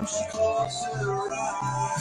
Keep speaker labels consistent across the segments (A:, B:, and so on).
A: she close to the right.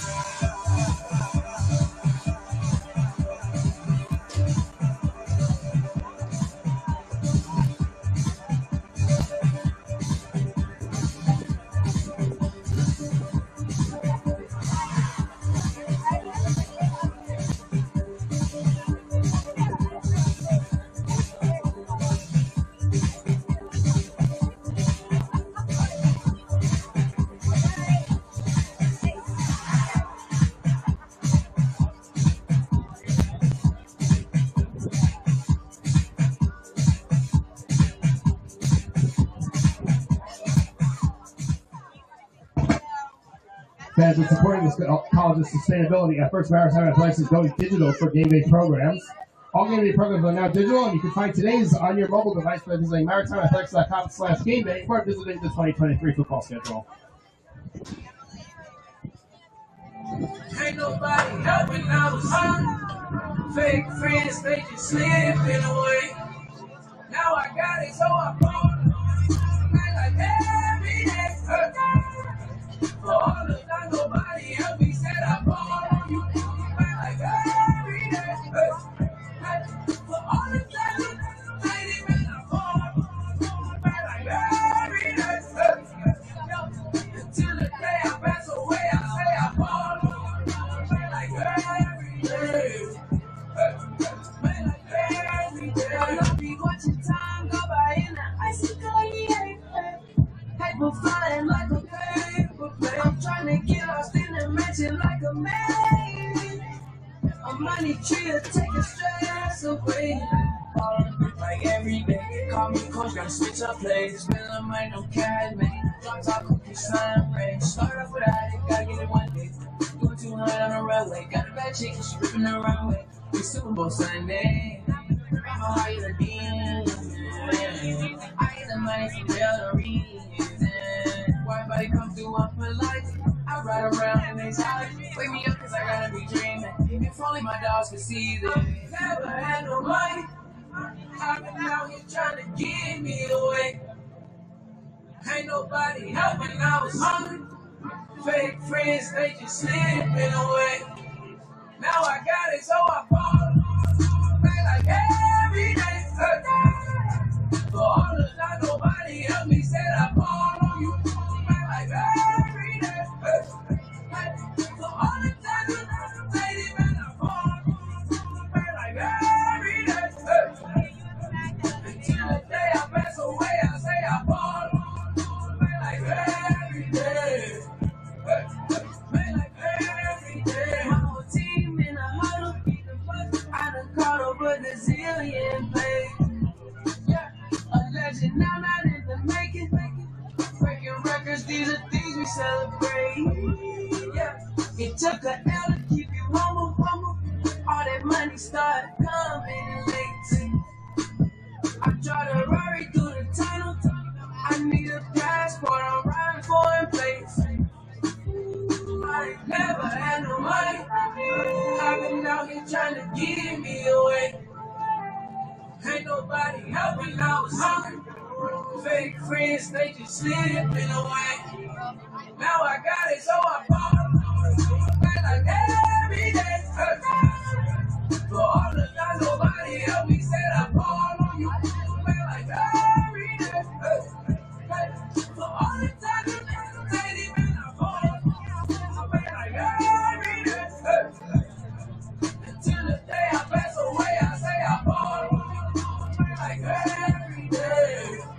B: Fans are supporting this college's sustainability efforts. Maritime Athletics is going digital for game day programs. All game day programs are now digital, and you can find today's on your mobile device by visiting maritimeathletics.com/gameday or visiting the 2023 football schedule.
A: Ain't nobody helping, I was hungry. Fake friends, they just slipping away. Now I got it, so I bought it. Like every day. For all the time, nobody helped me, said I bought on you. Like every day. For all the time, lady, man, I bought like every day. Until the day I pass away, I say I bought like every day. Man, like every day. I'll be watching time go by in the icicle, yeah. Paper flying like a paper plane. I'm trying to get lost in the mansion like a man. A money tree to take the stress away. Like every day, call me coach, gotta switch up plays. Spend a money, no cash, man. Drop top cookie, slime, rain. Start off without it, gotta get it one day. Doing 200 on the runway. Got a bad chick, she ripping the runway. We Super Bowl Sunday. I'm higher than DM. I get the money for real reason. White body come through, I'm polite. I ride around and they talk. Wake me up cause I gotta be dreaming. If only my dogs could see this. Never had no money. I've been out here trying to get me away. Ain't nobody helping, I was hungry. Fake friends, they just slipping away. Now I got it, so I bought it. Like every day. For all the time, nobody helped me, said I bought on you. Like every day. For all the time, lady, man, I bought like every day. Until the day I pass away, I say I bought like every day. Like every day. My whole team in a huddle. I done caught over the zillion plays. Yeah, a legend now, not in the making. Breaking records, these are things we celebrate. Yeah, it took a L to keep you humble. All that money started coming late. I drive a Rari through the tunnel. I need a passport, I'm riding foreign plates. I ain't never had no money. I've been out here trying to get me away. Ain't nobody helping, I was hungry. Fake friends, they just slipping away. Now I got it, so I bought like every day. For all the time, nobody helped me, said I bought on you. Like every day. For all the time, lady, man, I bought like every day. Until the day I pass away, I say I bought like every day.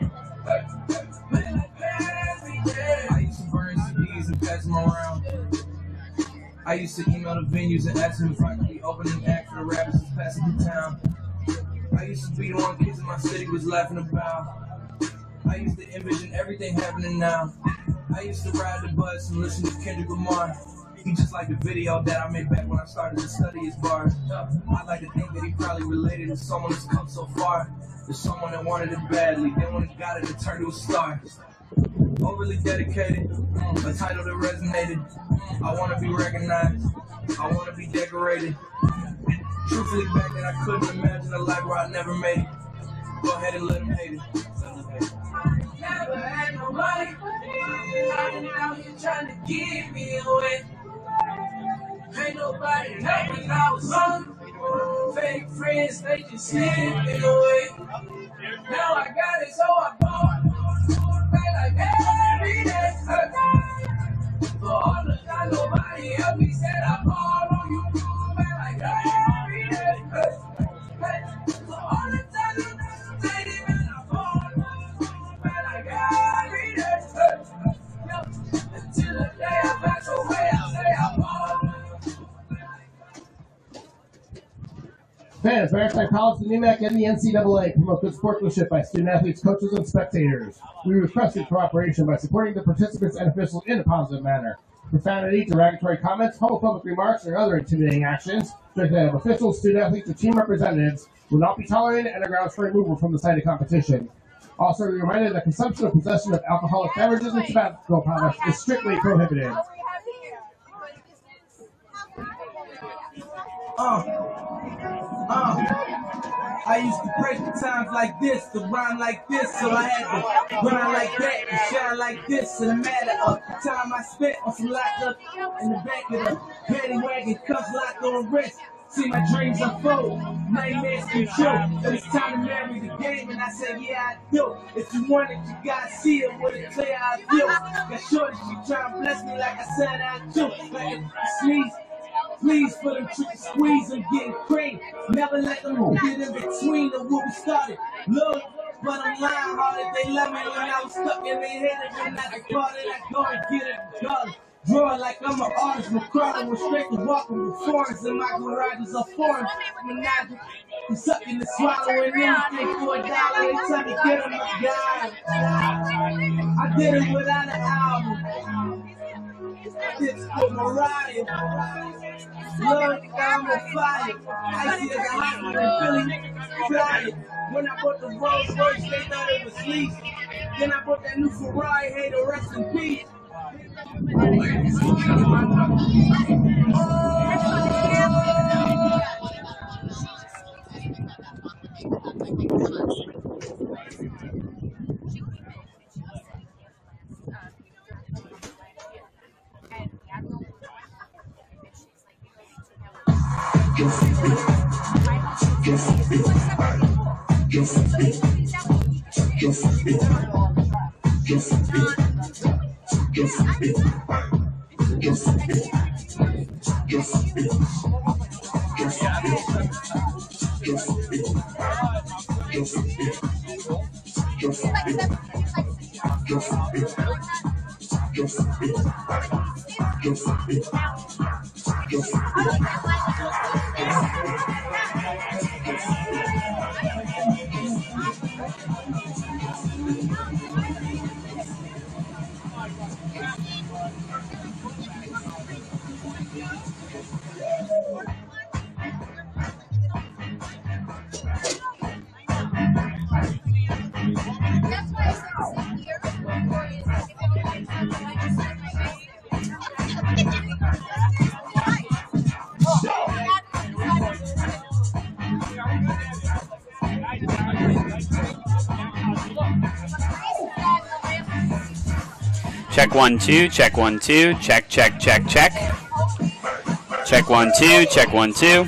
A: Like every day. I used to burn CDs and pass them around. I used to email the venues and ask them if I could be opening act for the rappers that's passing through town. I used to be the one kids in my city was laughing about. I used to envision everything happening now. I used to ride the bus and listen to Kendrick Lamar. He just like the video that I made back when I started to study his bars. I like to think that he probably related to someone that's come so far. To someone that wanted it badly, then when he got it, it turned to a star. Overly dedicated, a title that resonated. I want to be recognized, I want to be decorated. Truthfully, back then I couldn't imagine a life where I never made it. Go ahead and let him hate it. Never had nobody out here trying to give me away. Ain't nobody help me, I was hungry. Fake friends, they just slipped me away. Now I got it, so I bought like every day. For all the time nobody helped me, said I bought on you, like every day. For all the time lady, man, I bought like every day. Until the day I pass away, I say I bought.
B: Fans, Maritime College, the NEMAC, and the NCAA promote good sportsmanship by student athletes, coaches, and spectators. We request your cooperation by supporting the participants and officials in a positive manner. Profanity, derogatory comments, homophobic remarks, or other intimidating actions directed at officials, student athletes, or team representatives will not be tolerated and are grounds for removal from the site of competition. Also, be reminded that consumption or possession of alcoholic beverages and tobacco products is strictly prohibited.
A: I used to pray for times like this, to rhyme like this, so I had to grind like that, and shine like this. In a matter of time I spent on some lockup in the back of the paddy wagon, cuffs locked on wrist. See my dreams unfold, nightmares come true. But it's time to marry the game, and I said, yeah, I do. If you want it, you gotta see it with it clear how I feel. Got shorty, she trying to bless me like I said I do. Like if I sneeze, please for them trick squeeze and getting cream. Never let them get in between of what we started. Look, but I'm lying hard. They love me when I was stuck and they hated when I departed. I go and get it regardless. Draw like I'm an artist. McCarthy was straight to walking with foreigns and my garages are foreign. Maniacal, I'm sucking and swallowing anything for $1. They tell me get them a guy. I did it without an album. I did it for Mariah. Lord, I'm on fire. I see as a hot one in Philly, fly it. When I bought the Rolls Royce, they thought it was leased. Then I bought that new Ferrari, hey, to rest in peace.
C: Check 1 2, check 1 2, check check check check. Check 1 2, check 1 2.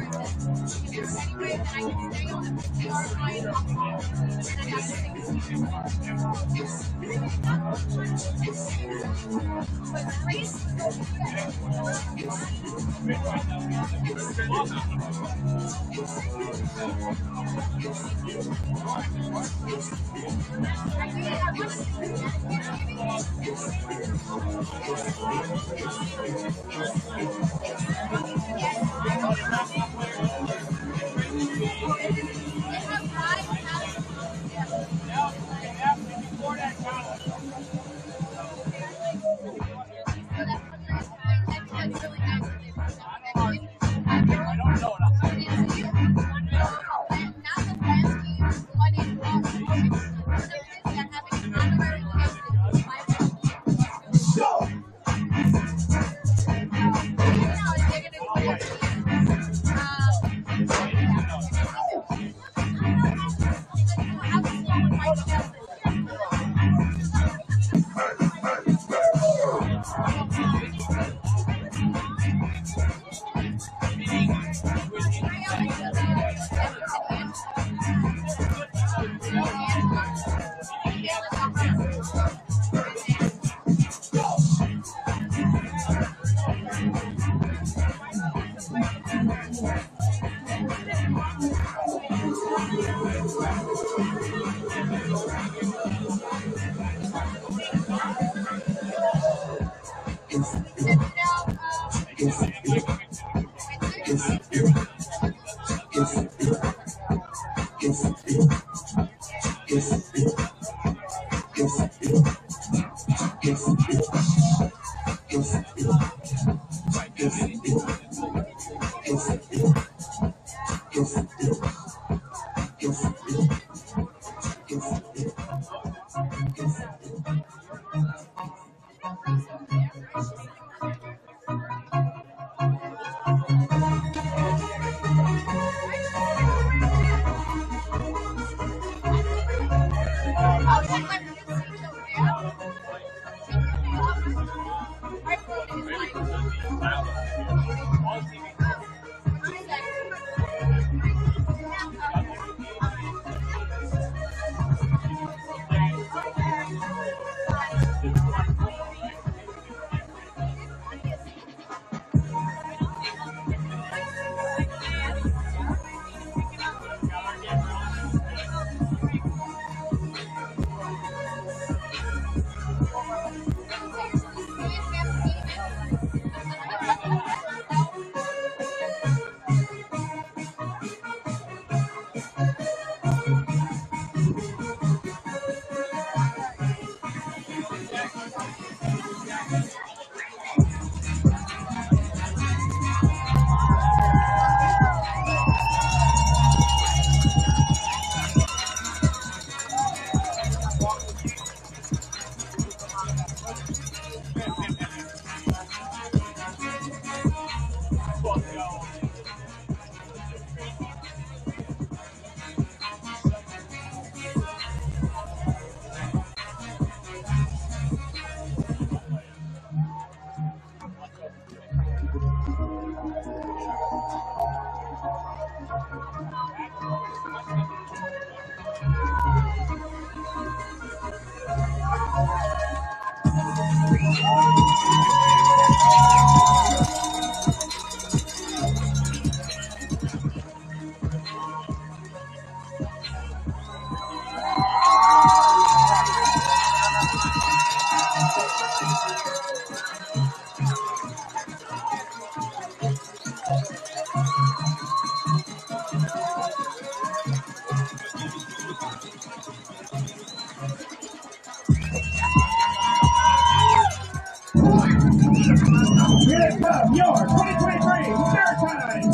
B: Here come your 2023 Maritime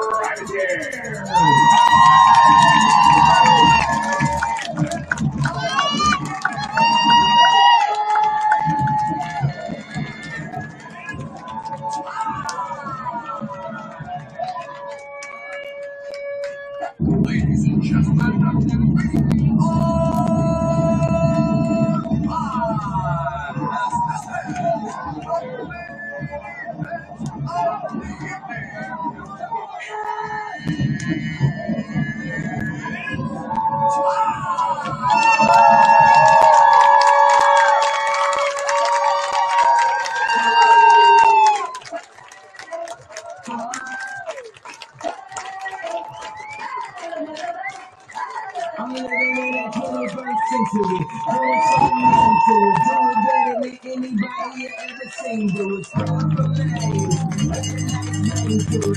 B: Privateer!
A: Ladies and gentlemen, I'm living in that 21st century, doing something new to it, doing better than anybody you ever seen do it. Start from A, put a nice name to it.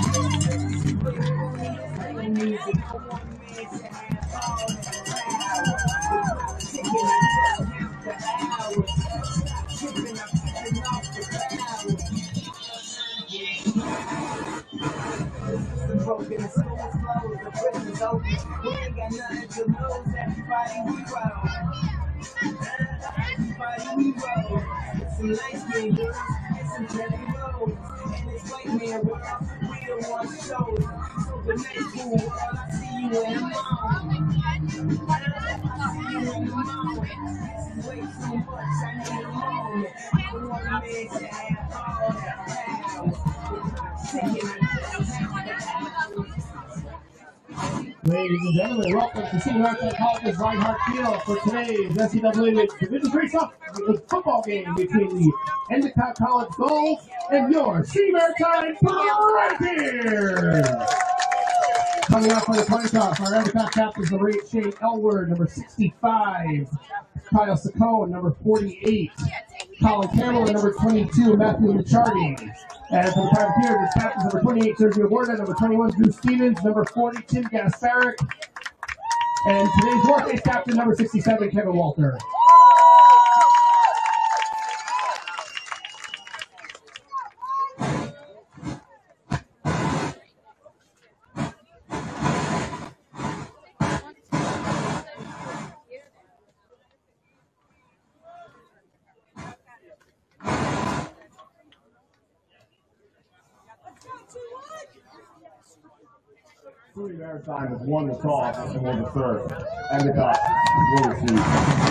A: Playing music, I want man to have all that power. Chicken and just count the hours. Tripping, I'm picking off the flowers. Broken, the school's closed, the prison's open. We ain't got nothing to lose. Everybody we roll. Everybody we roll. Some light skin girls and some jelly rolls. And this white man world, we the one shows. So the next cool world, I see you in the moment. I see you in the moment. This is way too much, I need a moment. I want a man to have all that power. Chicken and just have the hours.
B: Ladies and gentlemen, welcome to Senior Maritime College's Reinhardt Field for today's NCAA Division III football game between the Endicott College Gulls and your Senior Maritime Privateers. Coming out for the coin toss, our Endicott captains number 8, Shane Elward, number 65, Kyle Saccone, number 48, Colin Campbell, number 22, Matthew Lichardi. And for the Privateers, his captains number 28, Sergio Borda, number 21, Drew Stevens, number 40, Tim Gasparic, and today's North captain, number 67, Kevin Walter.
D: SUNY Maritime has won the toss and won the third. Endicott will receive.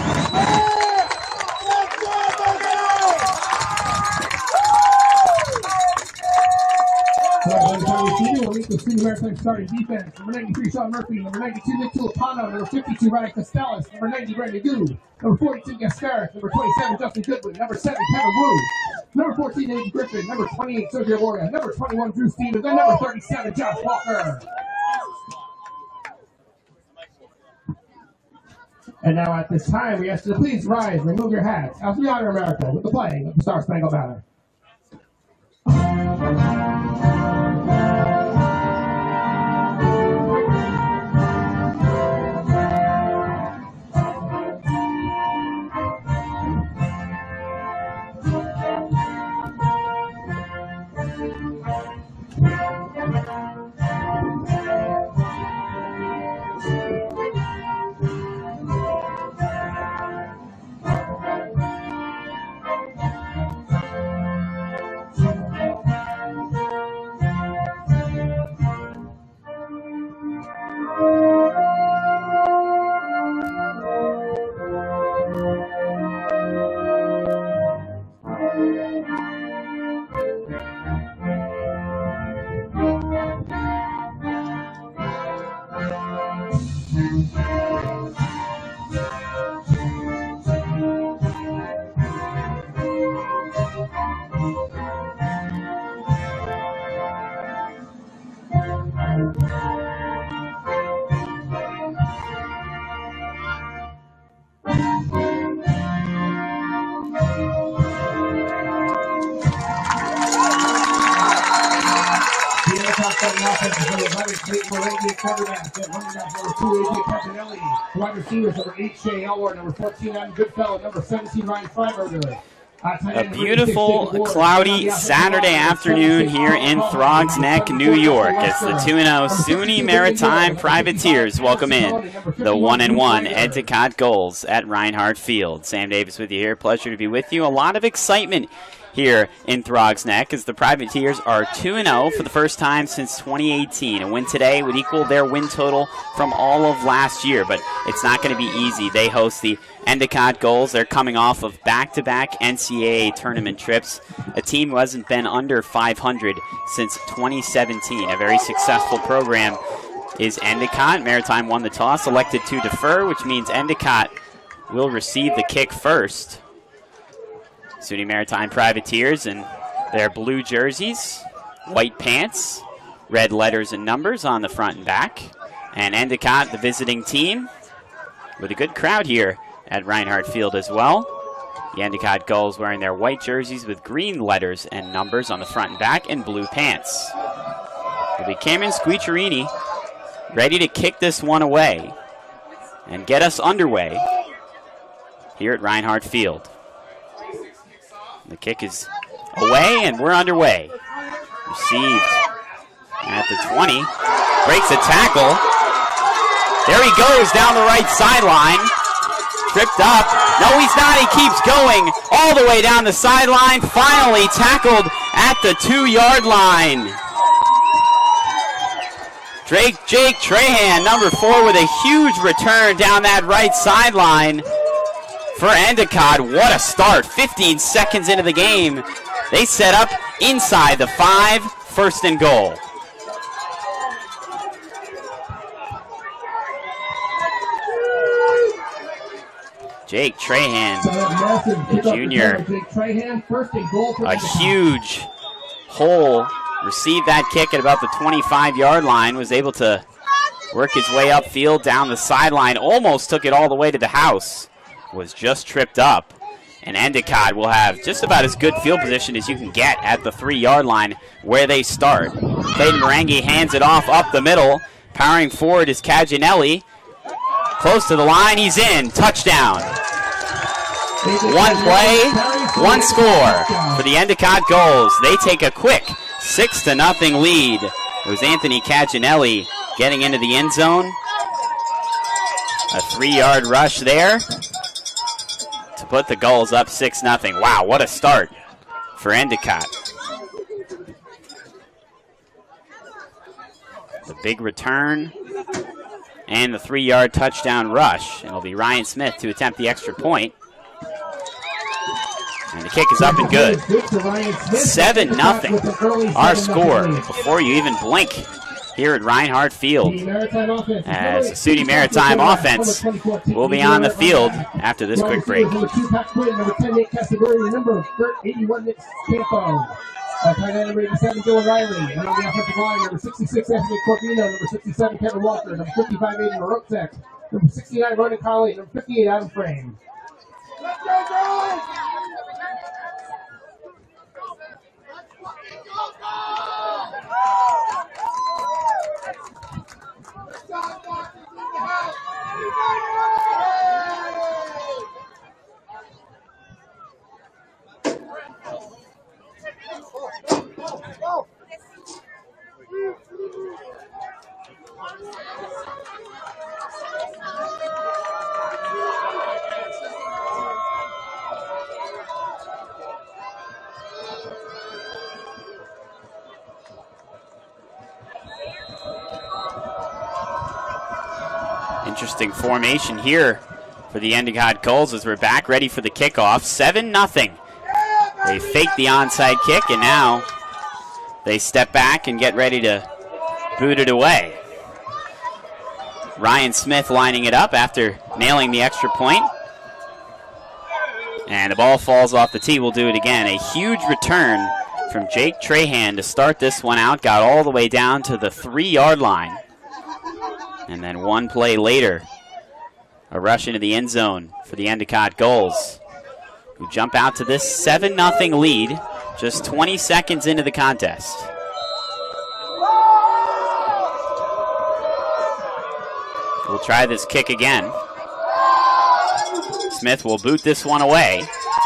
B: Will meet the Senior Maritime starting defense. Number 93, Sean Murphy. Number 92, Nick Tulipano. Number 52, Ryan Costellas. Number 90, Brandon Goo. Number 42, Gascaris. Number 27, Justin Goodwin. Number 7, Kevin Wu. Number 14, Nate Griffin. Number 28, Sergio Borda. Number 21, Drew Stevens. And number 37, Josh Walker. And now at this time, we ask you to please rise and remove your hats as we honor America with the playing of the Star Spangled Banner. Wide receivers, number 8, Shane Elward, number 14, Adam Goodfellow, number 17, Ryan Freiberger.
C: A beautiful, cloudy Saturday afternoon here in Throgs Neck, New York, as the 2-0 SUNY Maritime Privateers welcome in the 1-1 Endicott Gulls at Reinhardt Field. Sam Davis with you here. Pleasure to be with you. A lot of excitement here in Throgs Neck, as the Privateers are 2-0 for the first time since 2018. A win today would equal their win total from all of last year, but it's not going to be easy. They host the Endicott Gulls. They're coming off of back-to-back NCAA tournament trips, a team who hasn't been under 500 since 2017. A very successful program is Endicott. Maritime won the toss, elected to defer, which means Endicott will receive the kick first. SUNY Maritime Privateers in their blue jerseys, white pants, red letters and numbers on the front and back. And Endicott, the visiting team, with a good crowd here at Reinhardt Field as well. The Endicott Gulls wearing their white jerseys with green letters and numbers on the front and back and blue pants. It'll be Cameron Squicciarini ready to kick this one away and get us underway here at Reinhardt Field. The kick is away, and we're underway. Received at the 20. Breaks a tackle. There he goes down the right sideline. Tripped up. No, he's not. He keeps going all the way down the sideline. Finally tackled at the 2-yard line. Jake Trahan, number 4, with a huge return down that right sideline. For Endicott, what a start. 15 seconds into the game. They set up inside the 5, first and goal. Jake Trahan, junior, a huge hole. Received that kick at about the 25-yard line. Was able to work his way upfield down the sideline. Almost took it all the way to the house. Was just tripped up. And Endicott will have just about as good field position as you can get at the 3-yard line where they start. Clayton Marangi hands it off up the middle. Powering forward is Caginelli. Close to the line, he's in. Touchdown. One play, one score for the Endicott Gulls. They take a quick 6-0 lead. It was Anthony Caginelli getting into the end zone. A 3-yard rush there to put the Gulls up 6-0. Wow, what a start for Endicott. The big return and the 3-yard touchdown rush. It'll be Ryan Smith to attempt the extra point. And the kick is up and good. 7-0, our score, before you even blink here at Reinhardt Field. As the SUNY Maritime offense will be on the field after this quick break.
B: Number 87, Dylan Riley. And on the offensive line, number 66, Anthony Corvino. Number 67, Kevin Walker. Number 55, Aiden Rotek. Number 69, Ronan Colley. Number 58, Adam Frame. Let's go, girls!
C: Interesting formation here for the Endicott Gulls as we're back ready for the kickoff. 7-0. They fake the onside kick, and now they step back and get ready to boot it away. Ryan Smith lining it up after nailing the extra point. And the ball falls off the tee. We'll do it again. A huge return from Jake Trahan to start this one out. Got all the way down to the 3-yard line. And then one play later, a rush into the end zone for the Endicott Gulls, who jump out to this 7-0 lead just 20 seconds into the contest. We'll try this kick again. Smith will boot this one away.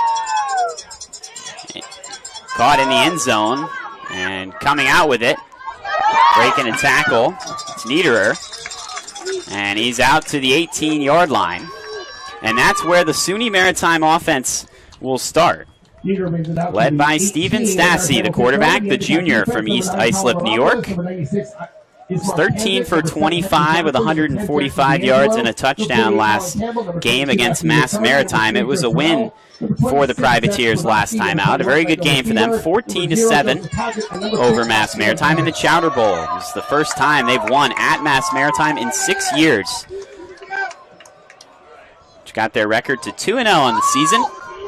C: Caught in the end zone and coming out with it. Breaking a tackle. It's Niederer. And he's out to the 18-yard line. And that's where the SUNY Maritime offense will start. led by Steven Stassi, the quarterback, the junior from East Islip, New York. He's 13 for 25 with 145 yards and a touchdown last game against Mass Maritime. It was a win for the Privateers last time out. A very good game for them, 14-7 over Mass Maritime in the Chowder Bowl. This is the first time they've won at Mass Maritime in 6 years. Which got their record to 2-0 on the season.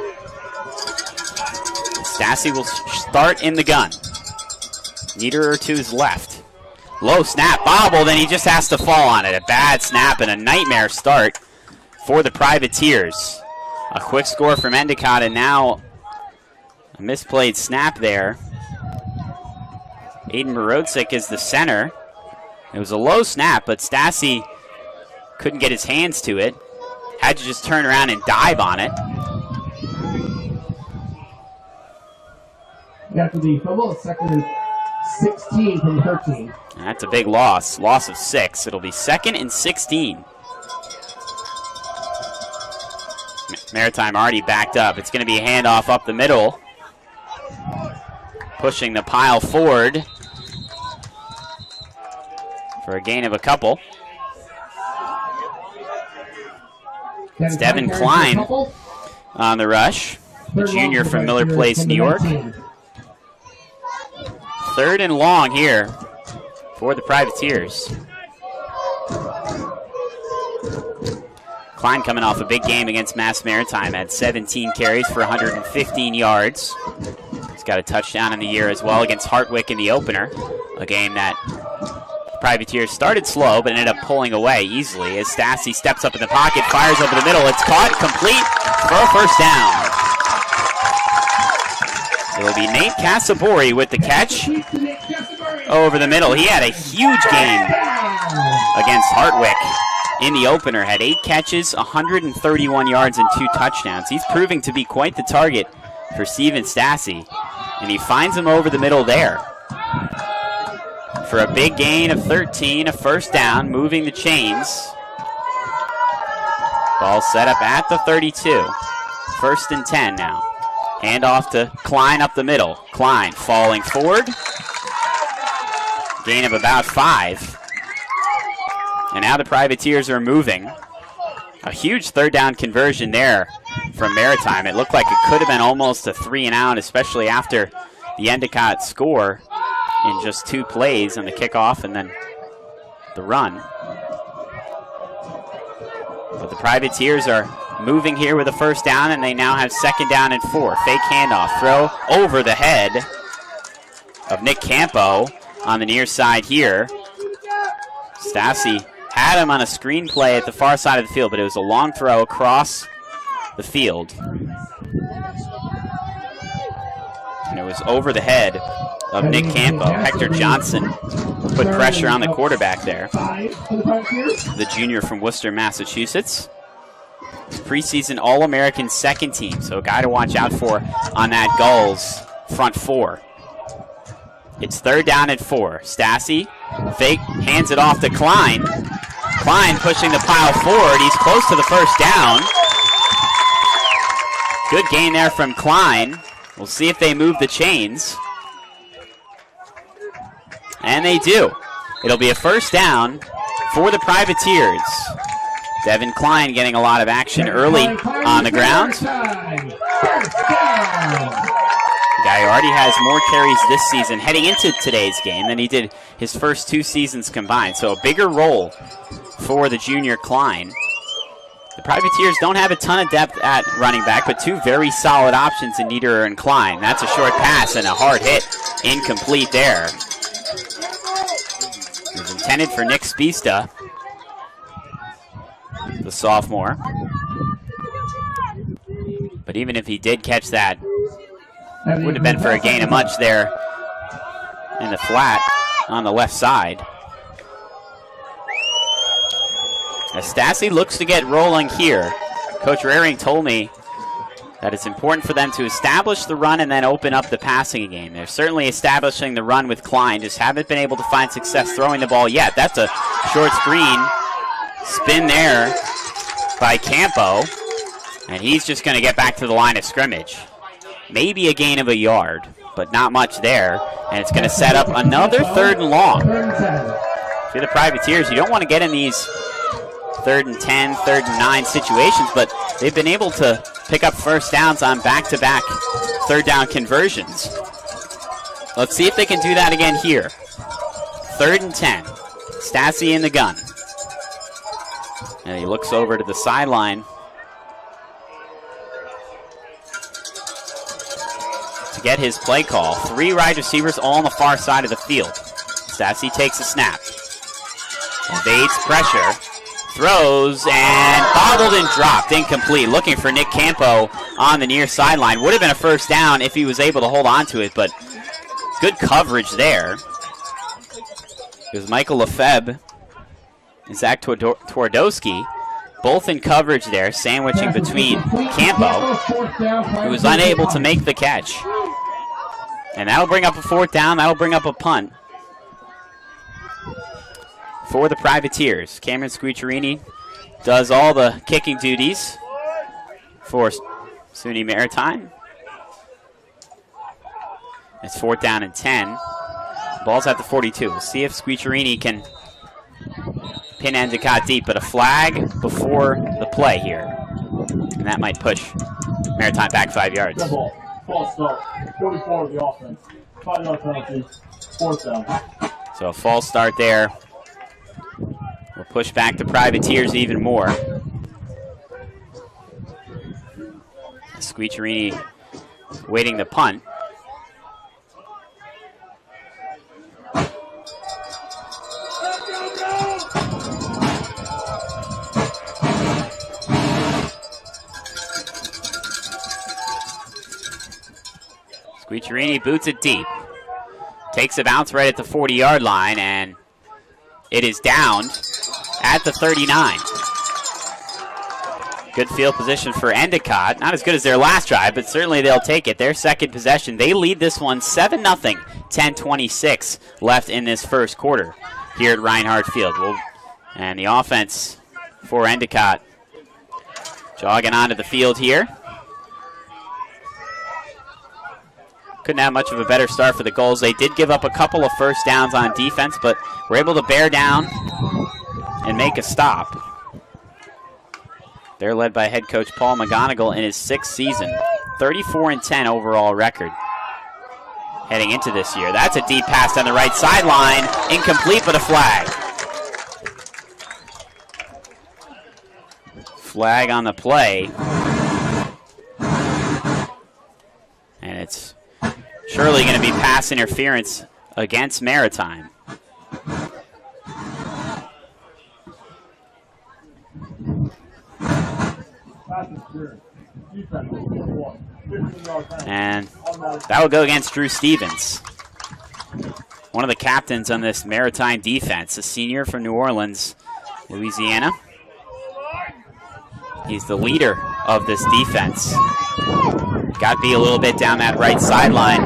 C: Stassi will start in the gun. Niederer to his left. Low snap, bobbled, and he just has to fall on it. A bad snap and a nightmare start for the Privateers. A quick score from Endicott, and now a misplayed snap there. Aiden Morodzik is the center. It was a low snap, but Stassi couldn't get his hands to it. Had to just turn around and dive on it.
B: After the fumble, it's second and 16 from 13.
C: That's a big loss. Loss of 6. It'll be 2nd and 16. Maritime already backed up. It's going to be a handoff up the middle. Pushing the pile forward for a gain of a couple. It's Devin Klein on the rush, the junior from Miller Place, New York. 3rd and long here for the Privateers. Klein coming off a big game against Mass Maritime, had 17 carries for 115 yards. He's got a touchdown in the year as well against Hartwick in the opener, a game that the Privateers started slow but ended up pulling away easily as Stassi steps up in the pocket, fires over the middle. It's caught, complete for a first down. It will be Nate Casabori with the catch over the middle. He had a huge game against Hartwick in the opener. Had 8 catches, 131 yards, and 2 touchdowns. He's proving to be quite the target for Steven Stassi, and he finds him over the middle there for a big gain of 13, a first down, moving the chains. Ball set up at the 32. 1st and 10 now. Handoff to Klein up the middle. Klein falling forward. Gain of about 5. And now the Privateers are moving. A huge 3rd down conversion there from Maritime. It looked like it could have been almost a 3 and out, especially after the Endicott score in just 2 plays on the kickoff and then the run. But the Privateers are moving here with a first down, and they now have 2nd down and 4. Fake handoff, throw over the head of Nick Campo on the near side here. Stassi had him on a screen play at the far side of the field, but it was a long throw across the field. And it was over the head of Nick Campo. Hector Johnson put pressure on the quarterback there. The junior from Worcester, Massachusetts. Preseason All-American 2nd team, so a guy to watch out for on that Gulls front 4. It's 3rd down and 4. Stassi, fake, hands it off to Klein. Klein pushing the pile forward. He's close to the first down. Good gain there from Klein. We'll see if they move the chains. And they do. It'll be a first down for the Privateers. Devin Klein getting a lot of action early on the ground. The guy who already has more carries this season heading into today's game than he did his first 2 seasons combined. So a bigger role for the junior Klein. The Privateers don't have a ton of depth at running back, but 2 very solid options in Niederer and Klein. That's a short pass and a hard hit. Incomplete there. It was intended for Nick Spista, the sophomore. But even if he did catch that, it would have been for a gain of much there in the flat on the left side. As Stassi looks to get rolling here, Coach Raring told me that it's important for them to establish the run and then open up the passing game. They're certainly establishing the run with Klein, just haven't been able to find success throwing the ball yet. That's a short screen. Spin there by Campo, and he's just going to get back to the line of scrimmage. maybe a gain of a yard, but not much there. And it's going to set up another 3rd and long. For the Privateers, you don't want to get in these 3rd and 10, 3rd and 9 situations, but they've been able to pick up first downs on back-to-back 3rd down conversions. Let's see if they can do that again here. 3rd and 10. Stassi in the gun. And he looks over to the sideline to get his play call. 3 wide receivers all on the far side of the field. Stassi takes a snap. Evades pressure. Throws and bobbled and dropped. Incomplete. Looking for Nick Campo on the near sideline. Would have been a first down if he was able to hold on to it, but good coverage there. It was Michael Lefebvre and Zach Twardowski, both in coverage there, sandwiching between Campo, who was unable to make the catch. And that'll bring up a 4th down. That'll bring up a punt for the Privateers. Cameron Squicciarini does all the kicking duties for SUNY Maritime. It's 4th down and 10. Ball's at the 42. We'll see if Squicciarini can pin Endicott deep, but a flag before the play here. And that might push Maritime back 5 yards.
D: Good ball. False start. 44 of the offense. 5-yard penalty. 4th down.
C: So a false start there. We'll push back the Privateers even more. Squicciarini waiting the punt. Squicciarini boots it deep. Takes a bounce right at the 40-yard line, and it is downed at the 39. Good field position for Endicott. Not as good as their last drive, but certainly they'll take it. Their second possession. They lead this one 7-0. 10:26 left in this first quarter here at Reinhardt Field. And the offense for Endicott jogging onto the field here. Couldn't have much of a better start for the Gulls. They did give up a couple of first downs on defense, but were able to bear down and make a stop. They're led by head coach Paul McGonigal in his 6th season. 34-10 overall record heading into this year. That's a deep pass on the right sideline. Incomplete, but a flag. Flag on the play. And it's surely going to be pass interference against Maritime. And that will go against Drew Stevens, one of the captains on this Maritime defense, a senior from New Orleans, Louisiana. He's the leader of this defense. Got to be a little bit down that right sideline.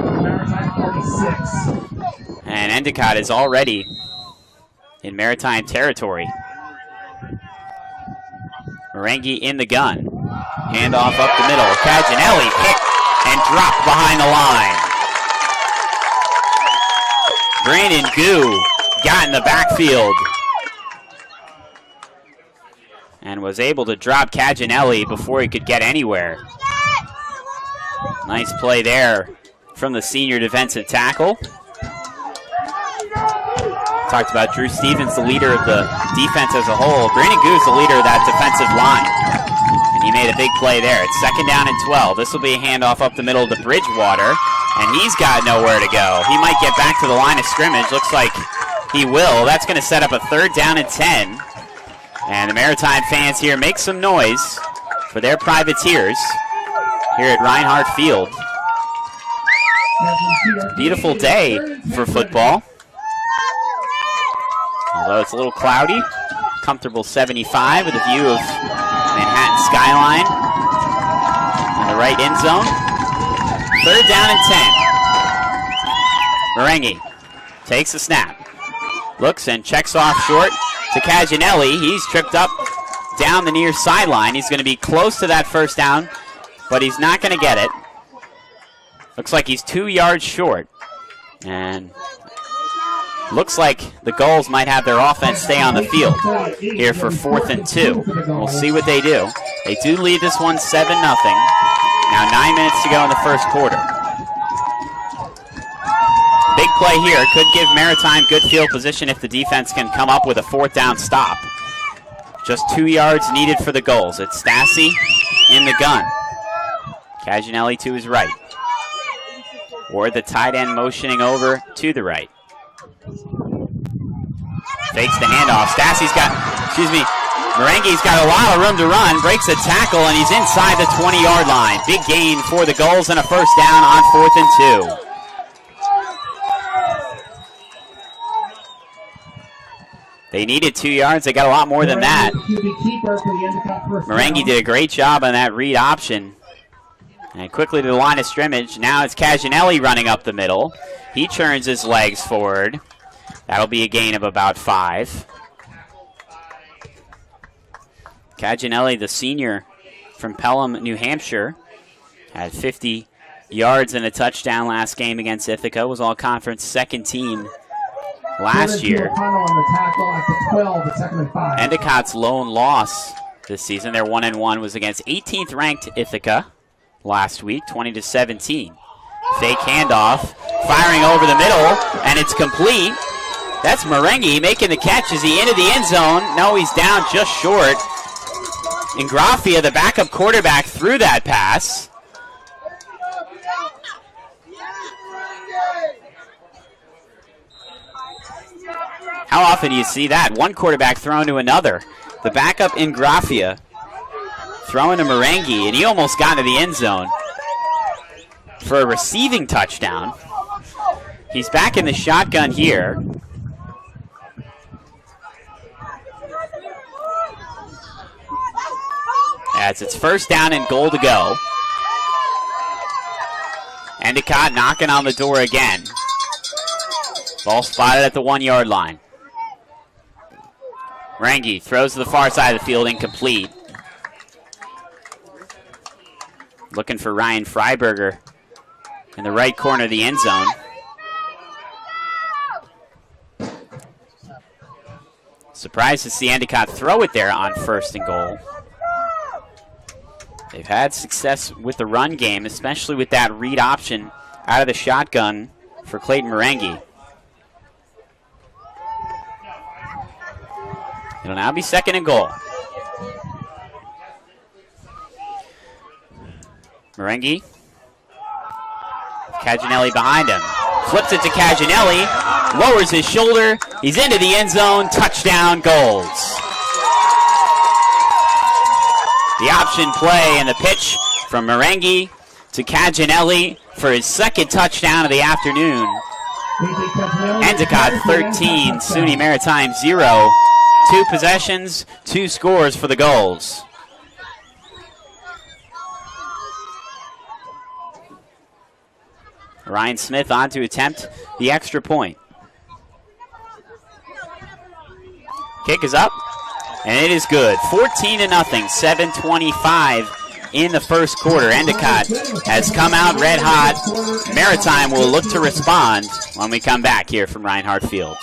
C: And Endicott is already in Maritime territory. Marengi in the gun. Handoff up the middle. Caginelli hit and dropped behind the line. Brandon Gu got in the backfield and was able to drop Caginelli before he could get anywhere. Nice play there from the senior defensive tackle. Talked about Drew Stevens, the leader of the defense as a whole. Brandon Gu is the leader of that defensive line. And he made a big play there. It's 2nd down and 12. This will be a handoff up the middle to Bridgewater. And he's got nowhere to go. He might get back to the line of scrimmage. Looks like he will. That's going to set up a 3rd down and 10. And the Maritime fans here make some noise for their Privateers here at Reinhardt Field. Beautiful day for football. Although it's a little cloudy, comfortable 75 with a view of Manhattan skyline in the right end zone. 3rd down and 10. Marengi takes the snap. Looks and checks off short to Caginelli. He's tripped up down the near sideline. He's going to be close to that first down, but he's not going to get it. Looks like he's 2 yards short. And looks like the Gulls might have their offense stay on the field here for 4th and 2. We'll see what they do. They do lead this one 7-0. Now 9 minutes to go in the first quarter. Big play here. Could give Maritime good field position if the defense can come up with a 4th down stop. Just 2 yards needed for the Gulls. It's Stassi in the gun. Caginelli to his right. Ward, the tight end, motioning over to the right. Fakes the handoff. Stassi's got, Marangi's got a lot of room to run. Breaks a tackle, and he's inside the 20-yard line. Big gain for the Gulls and a 1st down on 4th and 2. They needed 2 yards. They got a lot more than that. Marangi did a great job on that read option. And quickly to the line of scrimmage. Now it's Caginelli running up the middle. He turns his legs forward. That'll be a gain of about 5. Caginelli, the senior from Pelham, New Hampshire, had 50 yards and a touchdown last game against Ithaca. Was all-conference 2nd team last year. Endicott's lone loss this season, their 1-1, was against 18th ranked Ithaca last week, 20-17. Fake handoff, firing over the middle, and it's complete. That's Marangi making the catch. Is he into the end zone? No, he's down just short. Ingrafia, the backup quarterback, threw that pass. How often do you see that? One quarterback thrown to another. The backup Ingrafia throwing to Marangi, and he almost got into the end zone for a receiving touchdown. He's back in the shotgun here. As it's 1st down and goal to go. Endicott knocking on the door again. Ball spotted at the 1-yard line. Marangi throws to the far side of the field, incomplete. Looking for Ryan Freiberger in the right corner of the end zone. Surprised to see Endicott throw it there on 1st and goal. They've had success with the run game, especially with that read option out of the shotgun for Clayton Marangi. It'll now be 2nd and goal. Marangi. Caginelli behind him. Flips it to Caginelli. Lowers his shoulder. He's into the end zone. Touchdown, Gulls. The option play and the pitch from Marangi to Caginelli for his 2nd touchdown of the afternoon. Endicott 13, SUNY Maritime 0. 2 possessions, 2 scores for the Gulls. Ryan Smith on to attempt the extra point. Kick is up, and it is good. 14-0, 7:25 in the first quarter. Endicott has come out red hot. Maritime will look to respond when we come back here from Reinhardt Field.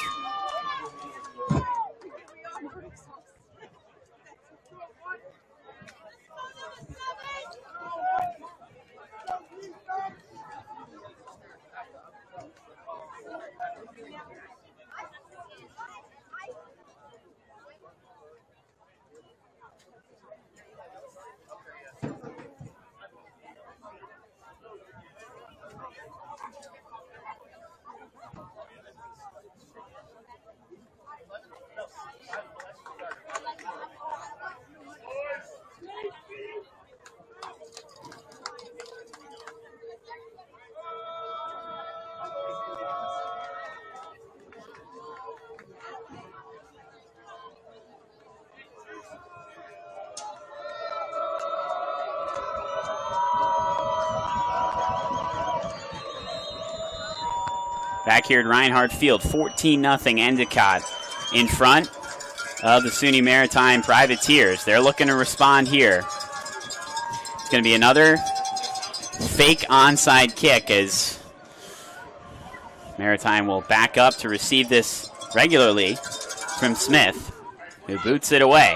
C: Back here at Reinhardt Field, 14-0 Endicott in front of the SUNY Maritime Privateers. They're looking to respond here. It's going to be another fake onside kick as Maritime will back up to receive this regularly from Smith, who boots it away.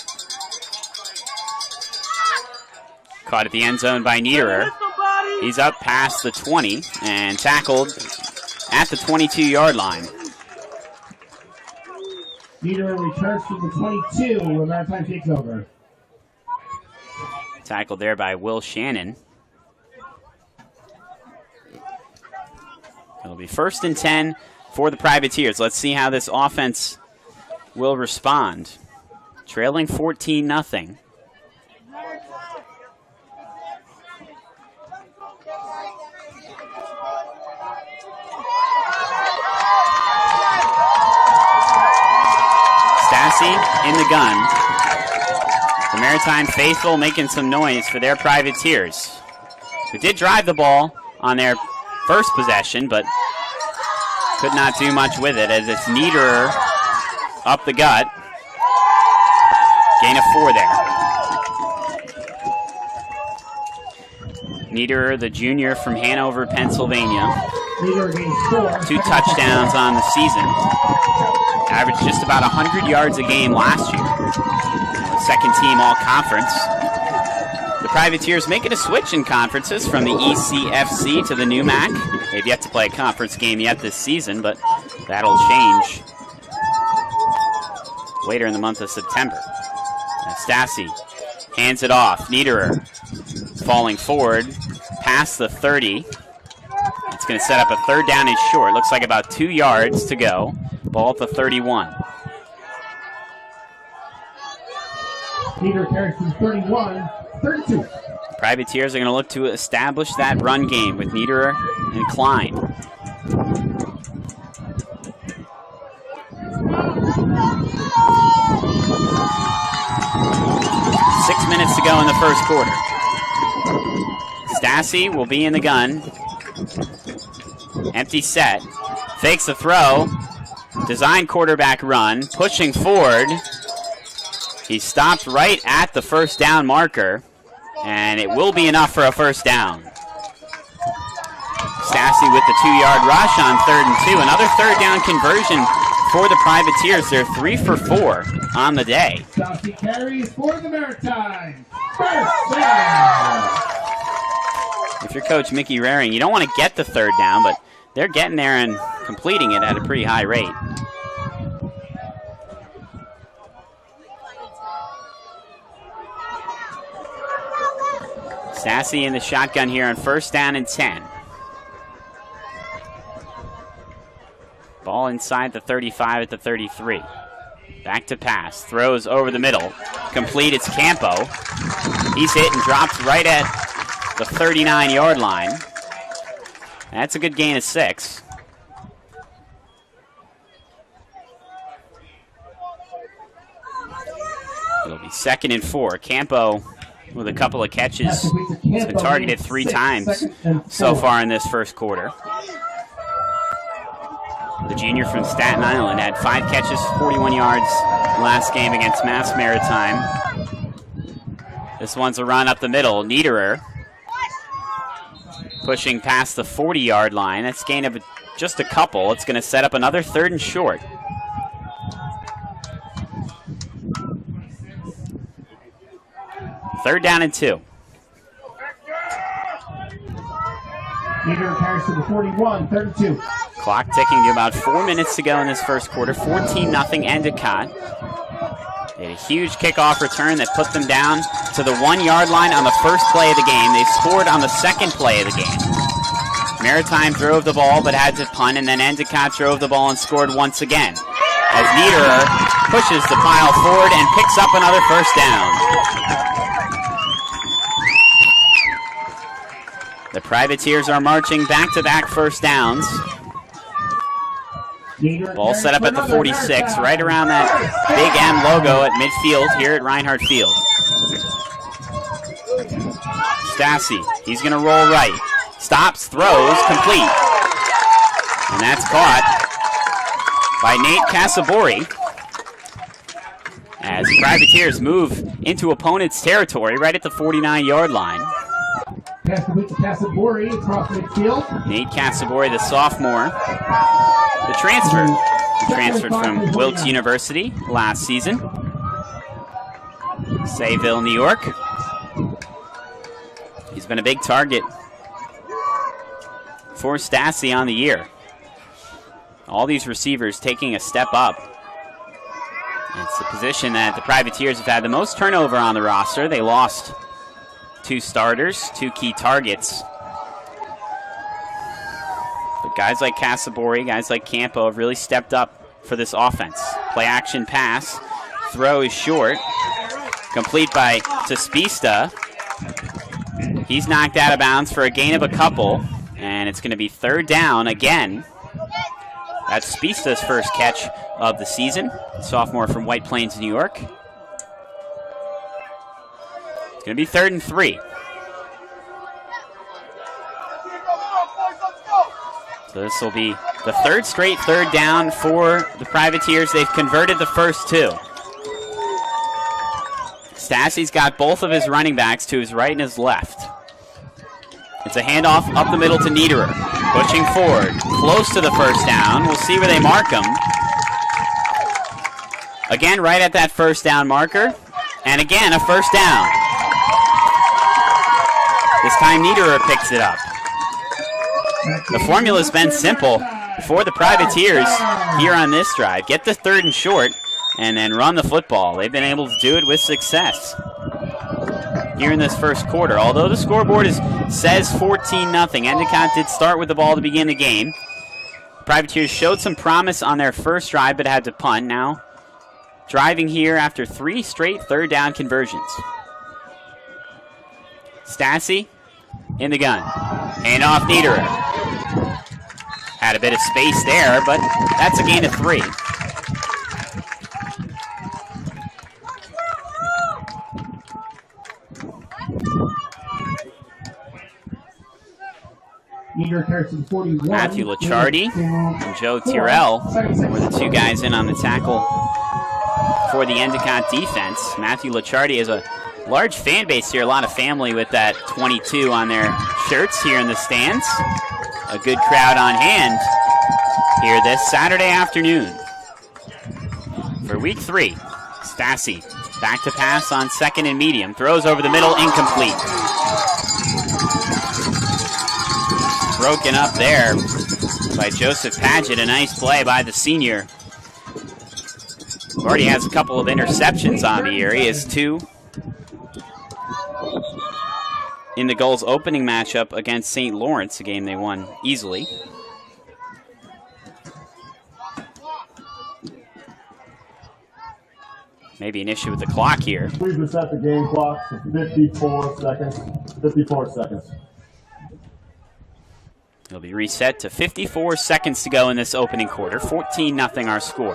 C: Caught at the end zone by Niederer. He's up past the 20 and tackled at the 22-yard line.
B: Niederer returns to the 22 when Maritime takes over.
C: Tackled there by Will Shannon. It'll be 1st and 10 for the Privateers. Let's see how this offense will respond. Trailing 14-0. Stassi in the gun. The Maritime faithful making some noise for their Privateers, who did drive the ball on their first possession, but could not do much with it as it's Niederer up the gut. Gain of 4 there. Niederer, the junior from Hanover, Pennsylvania.
B: Niederer gains 4.
C: 2 touchdowns on the season. Averaged just about 100 yards a game last year. Second team all-conference. The Privateers making a switch in conferences from the ECFC to the new MAC. They've yet to play a conference game yet this season, but that'll change later in the month of September. Stassi hands it off. Niederer falling forward past the 30. It's going to set up a 3rd down and short. Looks like about 2 yards to go. Ball at the 31.
B: Niederer carries to 31, 32.
C: Privateers are going to look to establish that run game with Niederer and Klein. 6 minutes to go in the first quarter. Stassi will be in the gun. Empty set. Fakes the throw. Design quarterback run. Pushing forward. He stopped right at the 1st down marker, and it will be enough for a 1st down. Stassi with the 2-yard rush on 3rd and 2. Another 3rd down conversion for the Privateers. They're 3 for 4 on the day.
B: Stassi carries for the Maritime. 1st down.
C: If you're Coach Mickey Raring, you don't want to get the 3rd down, but they're getting there and completing it at a pretty high rate. Stassi in the shotgun here on 1st down and 10. Ball inside the 35 at the 33. Back to pass. Throws over the middle. Complete. It's Campo. He's hit and drops right at the 39-yard line. That's a good gain of 6. It'll be 2nd and 4. Campo with a couple of catches. He's been targeted 3 times so far in this first quarter. The junior from Staten Island had 5 catches, 41 yards last game against Mass Maritime. This one's a run up the middle. Niederer pushing past the 40-yard line. That's gain of just a couple. It's going to set up another 3rd and short. Third down and 2.
B: Niederer carries to the 41, 32.
C: Clock ticking to about 4 minutes to go in this first quarter. 14-0 Endicott. They had a huge kickoff return that put them down to the 1-yard line on the first play of the game. They scored on the second play of the game. Maritime drove the ball but had to punt, and then Endicott drove the ball and scored once again, as Niederer pushes the pile forward and picks up another 1st down. The Privateers are marching back-to-back 1st downs. Ball set up at the 46, right around that Big M logo at midfield here at Reinhardt Field. Stassi, he's going to roll right. Stops, throws, complete. And that's caught by Nate Casabori as the Privateers move into opponent's territory right at the 49-yard line.
B: pass complete to Casabori across midfield.
C: Nate Casabori, the sophomore, the transfer. He transferred from Wilkes University last season. Sayville, New York. He's been a big target for Stassi on the year. All these receivers taking a step up. It's a position that the Privateers have had the most turnover on the roster. They lost 2 starters, 2 key targets. But guys like Casabori, guys like Campo have really stepped up for this offense. Play action pass. Throw is short. Complete by Tespista. He's knocked out of bounds for a gain of a couple. And it's going to be 3rd down again. That's Spista's first catch of the season. Sophomore from White Plains, New York. It's going to be 3rd and 3. So this will be the 3rd straight 3rd down for the Privateers. They've converted the first 2. Stassi's got both of his running backs to his right and his left. It's a handoff up the middle to Niederer. Pushing forward, close to the first down. We'll see where they mark him. Again, right at that first down marker. And again, a first down. This time Niederer picks it up. The formula's been simple for the Privateers here on this drive. Get the 3rd and short and then run the football. They've been able to do it with success here in this first quarter. Although the scoreboard says 14-0, Endicott did start with the ball to begin the game. Privateers showed some promise on their first drive but had to punt. Now driving here after 3 straight 3rd down conversions. Stassi in the gun. Hand off Niederer. Had a bit of space there, but that's a gain of 3.
B: Matthew
C: Licciardi and Joe Tyrrell were the 2 guys in on the tackle for the Endicott defense. Matthew Licciardi has a large fan base here, a lot of family with that 22 on their shirts here in the stands. A good crowd on hand here this Saturday afternoon. For week 3, Stassi back to pass on 2nd and medium. Throws over the middle, incomplete. Broken up there by Joseph Padgett. A nice play by the senior. Already has a couple of interceptions on the year. He has 2 in the Gulls opening matchup against St. Lawrence, a game they won easily. Maybe an issue with the clock here.
D: Please reset the game clock to 54 seconds. 54 seconds.
C: It'll be reset to 54 seconds to go in this opening quarter. 14-0 our score.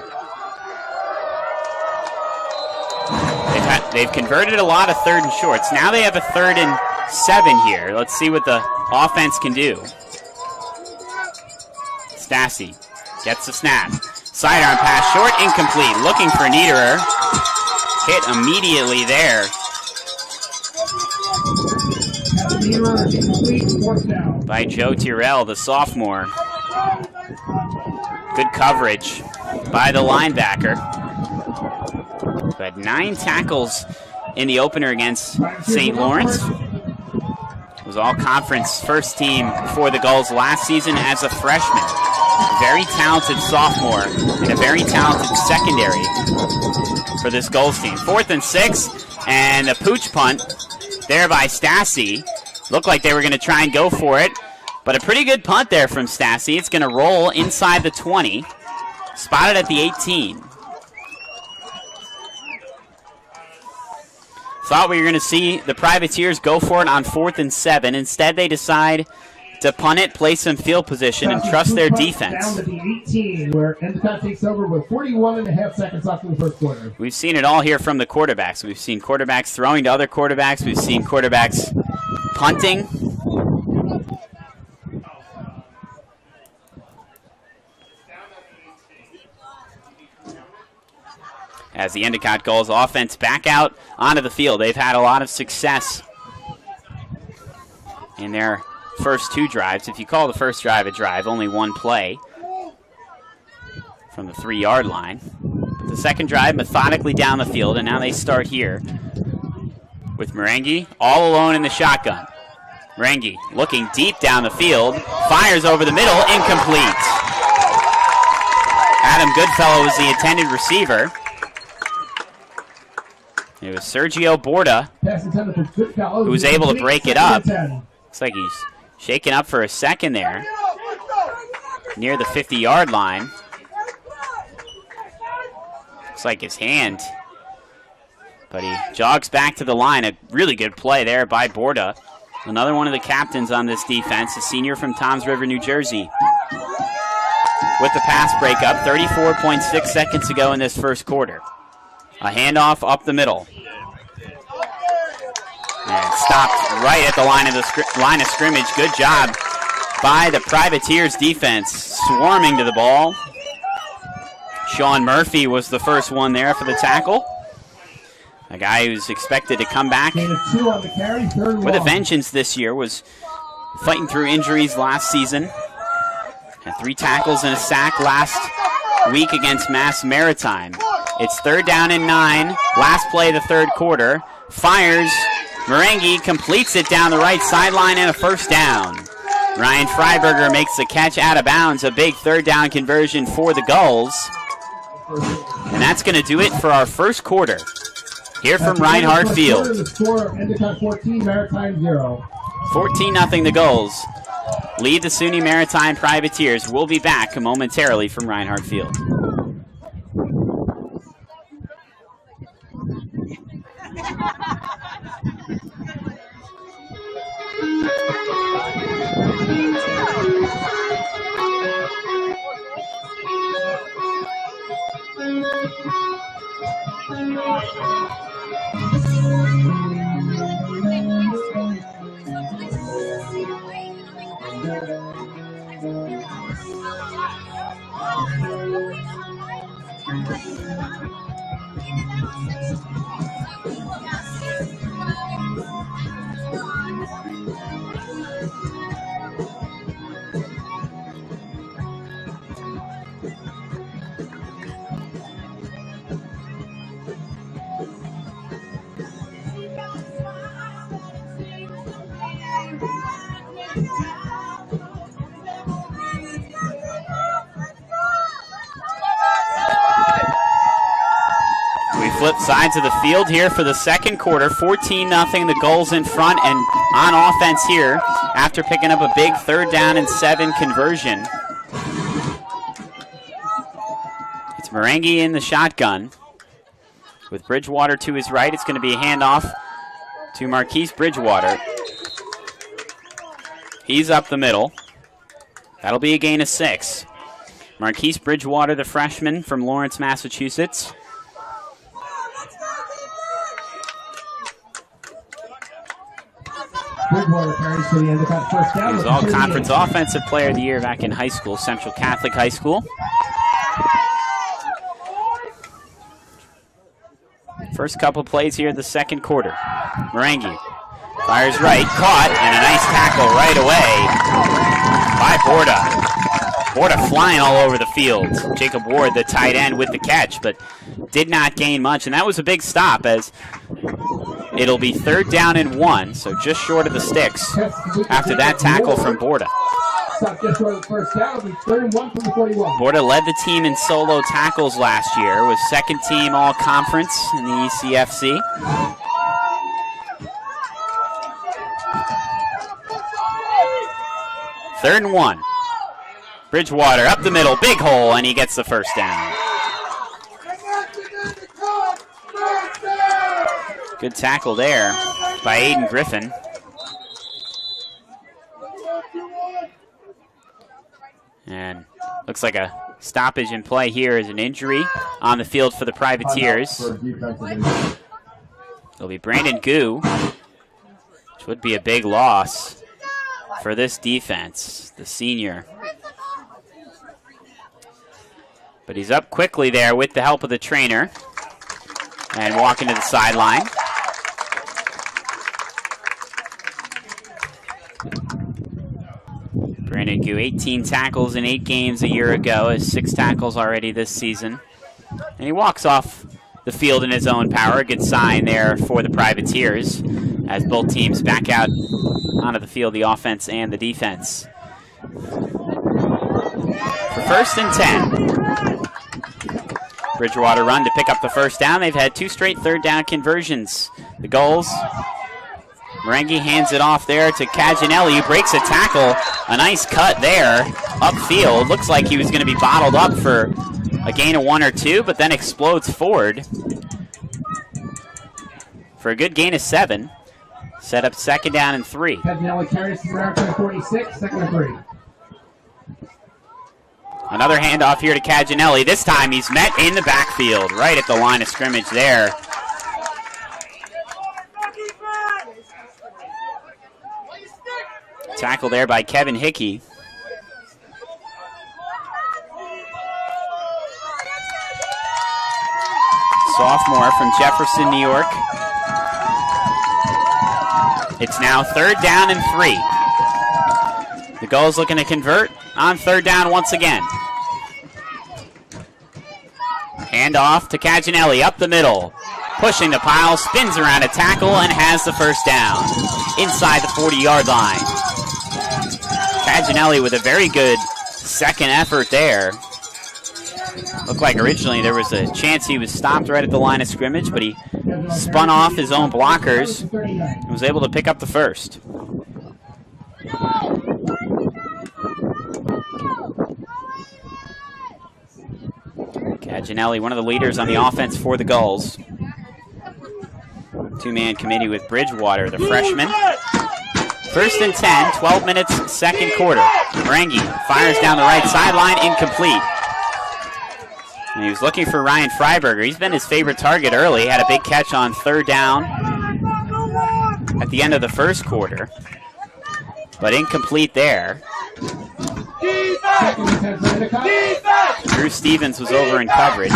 C: They've converted a lot of 3rd and shorts. Now they have a 3rd and 7 here. Let's see what the offense can do. Stassi gets the snap. Sidearm pass short, incomplete. Looking for Niederer. Hit immediately there. By Joe Tyrrell, the sophomore. Good coverage by the linebacker. Who had 9 tackles in the opener against St. Lawrence. Was all-conference first team for the Gulls last season as a freshman. Very talented sophomore and a very talented secondary for this Gulls team. 4th and 6, and a pooch punt there by Stassi. Looked like they were going to try and go for it, but a pretty good punt there from Stassi. It's going to roll inside the 20, spotted at the 18. Thought we were going to see the Privateers go for it on 4th and 7. Instead, they decide to punt it, play some field position, and trust their defense.
B: Down to the 18, where Endicott takes over with 41.5 seconds left in the first quarter.
C: We've seen it all here from the quarterbacks. We've seen quarterbacks throwing to other quarterbacks. We've seen quarterbacks punting. As the Endicott Gulls offense back out onto the field. They've had a lot of success in their first 2 drives. If you call the first drive a drive, only 1 play from the 3-yard line. But the second drive methodically down the field, and now they start here with Marangi all alone in the shotgun. Marangi looking deep down the field, fires over the middle, incomplete. Adam Goodfellow was the intended receiver. It was Sergio Borda who was able to break it up. Looks like he's shaken up for a second there near the 50-yard line. Looks like his hand, but he jogs back to the line. A really good play there by Borda. Another one of the captains on this defense, a senior from Toms River, New Jersey. With the pass breakup, 34.6 seconds to go in this first quarter. A handoff up the middle. And stopped right at the line of scrimmage. Good job by the Privateers defense, swarming to the ball. Sean Murphy was the first one there for the tackle. A guy who's expected to come back with a vengeance this year, was fighting through injuries last season. Had 3 tackles and a sack last week against Maritime. It's 3rd down and 9. Last play of the 3rd quarter. Fires. Marangi completes it down the right sideline and a first down. Ryan Freiberger makes the catch out of bounds. A big 3rd down conversion for the Gulls. And that's going to do it for our first quarter here from Reinhardt Field.
B: The score of Endicott 14, Maritime 0.
C: 14-0 the Gulls lead the SUNY Maritime Privateers. We'll be back momentarily from Reinhardt Field. Flip sides of the field here for the second quarter. 14-0, the Gulls in front and on offense here after picking up a big 3rd down and 7 conversion. It's Marangi in the shotgun with Bridgewater to his right. It's going to be a handoff to Marquise Bridgewater. He's up the middle. That'll be a gain of 6. Marquise Bridgewater, the freshman from Lawrence, Massachusetts.
B: Bridgewater carries for the Endicott first down.
C: He was all-conference offensive player of the year back in high school, Central Catholic High School. First couple plays here in the second quarter. Marangi fires right, caught, and a nice tackle right away by Borda. Borda flying all over the field. Jacob Ward, the tight end, with the catch, but did not gain much, and that was a big stop as it'll be 3rd down and 1, so just short of the sticks after that tackle from Borda. Borda led the team in solo tackles last year, was 2nd team all-conference in the ECFC. Third and 1. Bridgewater up the middle, big hole, and he gets the first down. Good tackle there by Aiden Griffin. And looks like a stoppage in play here is an injury on the field for the Privateers. It'll be Brandon Gu, which would be a big loss for this defense, the senior. But he's up quickly there with the help of the trainer and walking to the sideline. Brandon Gu, 18 tackles in 8 games a year ago, has 6 tackles already this season. And he walks off the field in his own power. A good sign there for the Privateers as both teams back out onto the field, the offense and the defense. For 1st and 10. Bridgewater run to pick up the first down. They've had 2 straight 3rd down conversions. The Gulls. Marengi hands it off there to Caginelli, who breaks a tackle. A nice cut there upfield. Looks like he was going to be bottled up for a gain of 1 or 2, but then explodes forward for a good gain of 7. Set up 2nd down and 3.
B: Caginelli carries to Maritime 46, 2nd and 3.
C: Another handoff here to Caginelli. This time he's met in the backfield, right at the line of scrimmage there. Tackle there by Kevin Hickey. Sophomore from Jefferson, New York. It's now 3rd down and 3. The Gulls looking to convert on 3rd down once again. Handoff to Caginelli up the middle. Pushing the pile, spins around a tackle, and has the first down inside the 40-yard line. Caginelli with a very good 2nd effort there. Looked like originally there was a chance he was stopped right at the line of scrimmage, but he spun off his own blockers and was able to pick up the first. Caginelli, one of the leaders on the offense for the Gulls. 2-man committee with Bridgewater, the freshman. 1st and 10, 12 minutes, 2nd quarter. Marengi fires down the right sideline, incomplete. And he was looking for Ryan Freiberger. He's been his favorite target early. Had a big catch on 3rd down at the end of the 1st quarter. But incomplete there. Drew Stevens was over in coverage.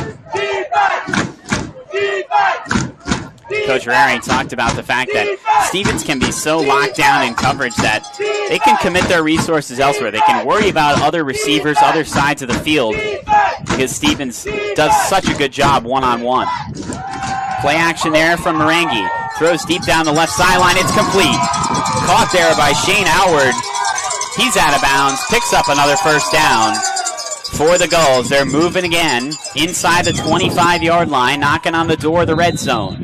C: Coach Rarian talked about the fact that Stevens can be so locked down in coverage that they can commit their resources elsewhere. They can worry about other receivers, other sides of the field, because Stevens does such a good job one-on-one. Play action there from Marengi. Throws deep down the left sideline. It's complete. Caught there by Shane Howard. He's out of bounds. Picks up another first down for the Gulls. They're moving again inside the 25-yard line, knocking on the door of the red zone.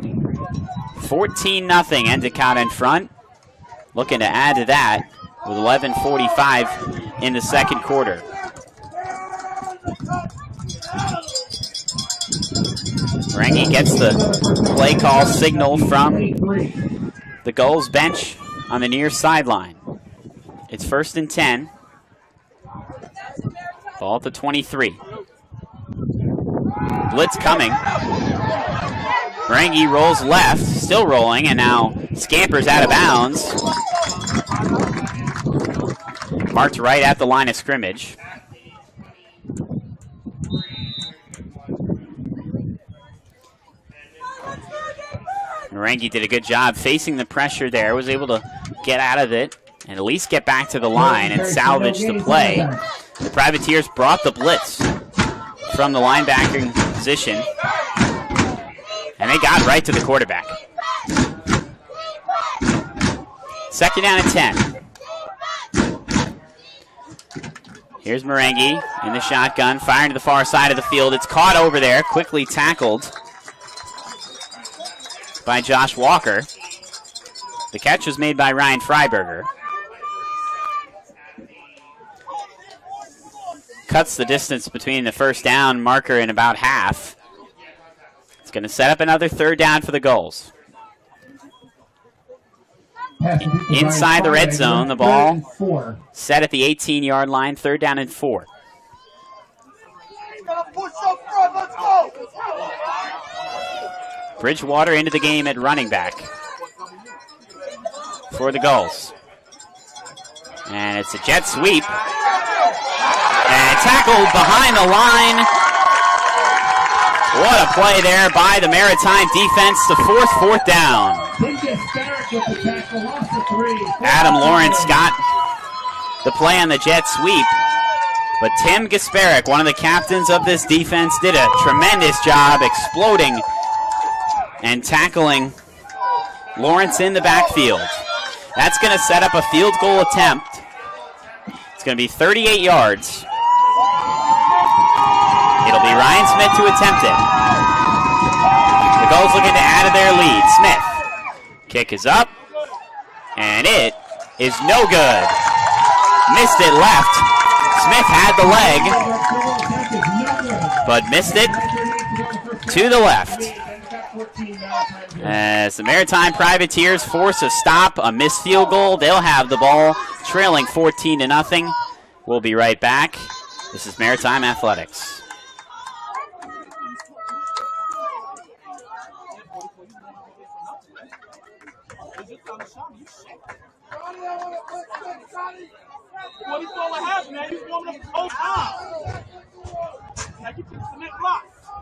C: 14-0, Endicott in front. Looking to add to that with 11:45 in the 2nd quarter. Marengi gets the play call signal from the Gulls bench on the near sideline. It's 1st and 10. Ball at the 23. Blitz coming. Marengi rolls left, still rolling, and now scampers out of bounds. Marked right at the line of scrimmage. Marengi did a good job facing the pressure there, was able to get out of it and at least get back to the line and salvage the play. The Privateers brought the blitz from the linebacking position, and they got right to the quarterback. 2nd down and 10. Here's Marengi in the shotgun, firing to the far side of the field. It's caught over there, quickly tackled by Josh Walker. The catch was made by Ryan Freiberger. Cuts the distance between the first down marker in about half. It's going to set up another 3rd down for the Gulls. Inside the red zone, the ball set at the 18-yard line, 3rd down and 4. Bridgewater into the game at running back for the Gulls. And it's a jet sweep. And tackled behind the line. What a play there by the Maritime defense to force 4th down. Adam Lawrence Scott the play on the jet sweep. But Tim Gasparic, one of the captains of this defense, did a tremendous job exploding and tackling Lawrence in the backfield. That's going to set up a field goal attempt. It's going to be 38 yards. It'll be Ryan Smith to attempt it. The Gulls looking to add to their lead. Smith. Kick is up. And it is no good. Missed it left. Smith had the leg, but missed it to the left. As the Maritime Privateers force a stop, a missed field goal, they'll have the ball trailing 14-0. We'll be right back. This is Maritime Athletics.
E: What is all that happened, man? He's warming up the whole time. Now get to the cement block.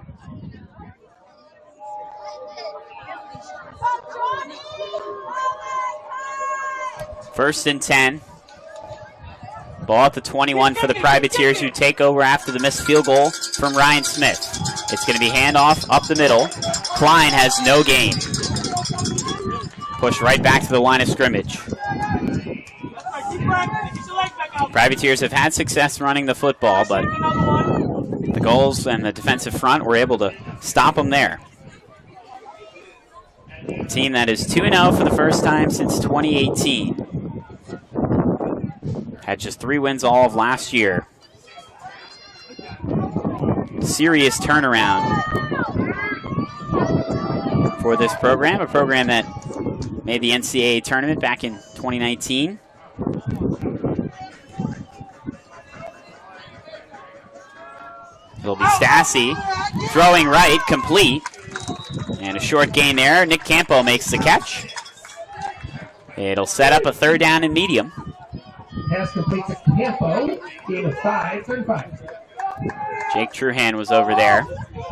C: First and 10. Ball at the 21 for the Privateers, who take over after the missed field goal from Ryan Smith. It's going to be handoff up the middle. Klein has no gain. Push right back to the line of scrimmage. Privateers have had success running the football, but the Gulls and the defensive front were able to stop them there. A team that is 2-0 for the first time since 2018. Had just 3 wins all of last year. Serious turnaround for this program, a program that made the NCAA tournament back in 2019. It'll be Stassi throwing right, complete. And a short gain there. Nick Campo makes the catch. It'll set up a 3rd down and medium.
B: Pass complete to Campo. Gain of 5, 35.
C: Jake Truhan was over there.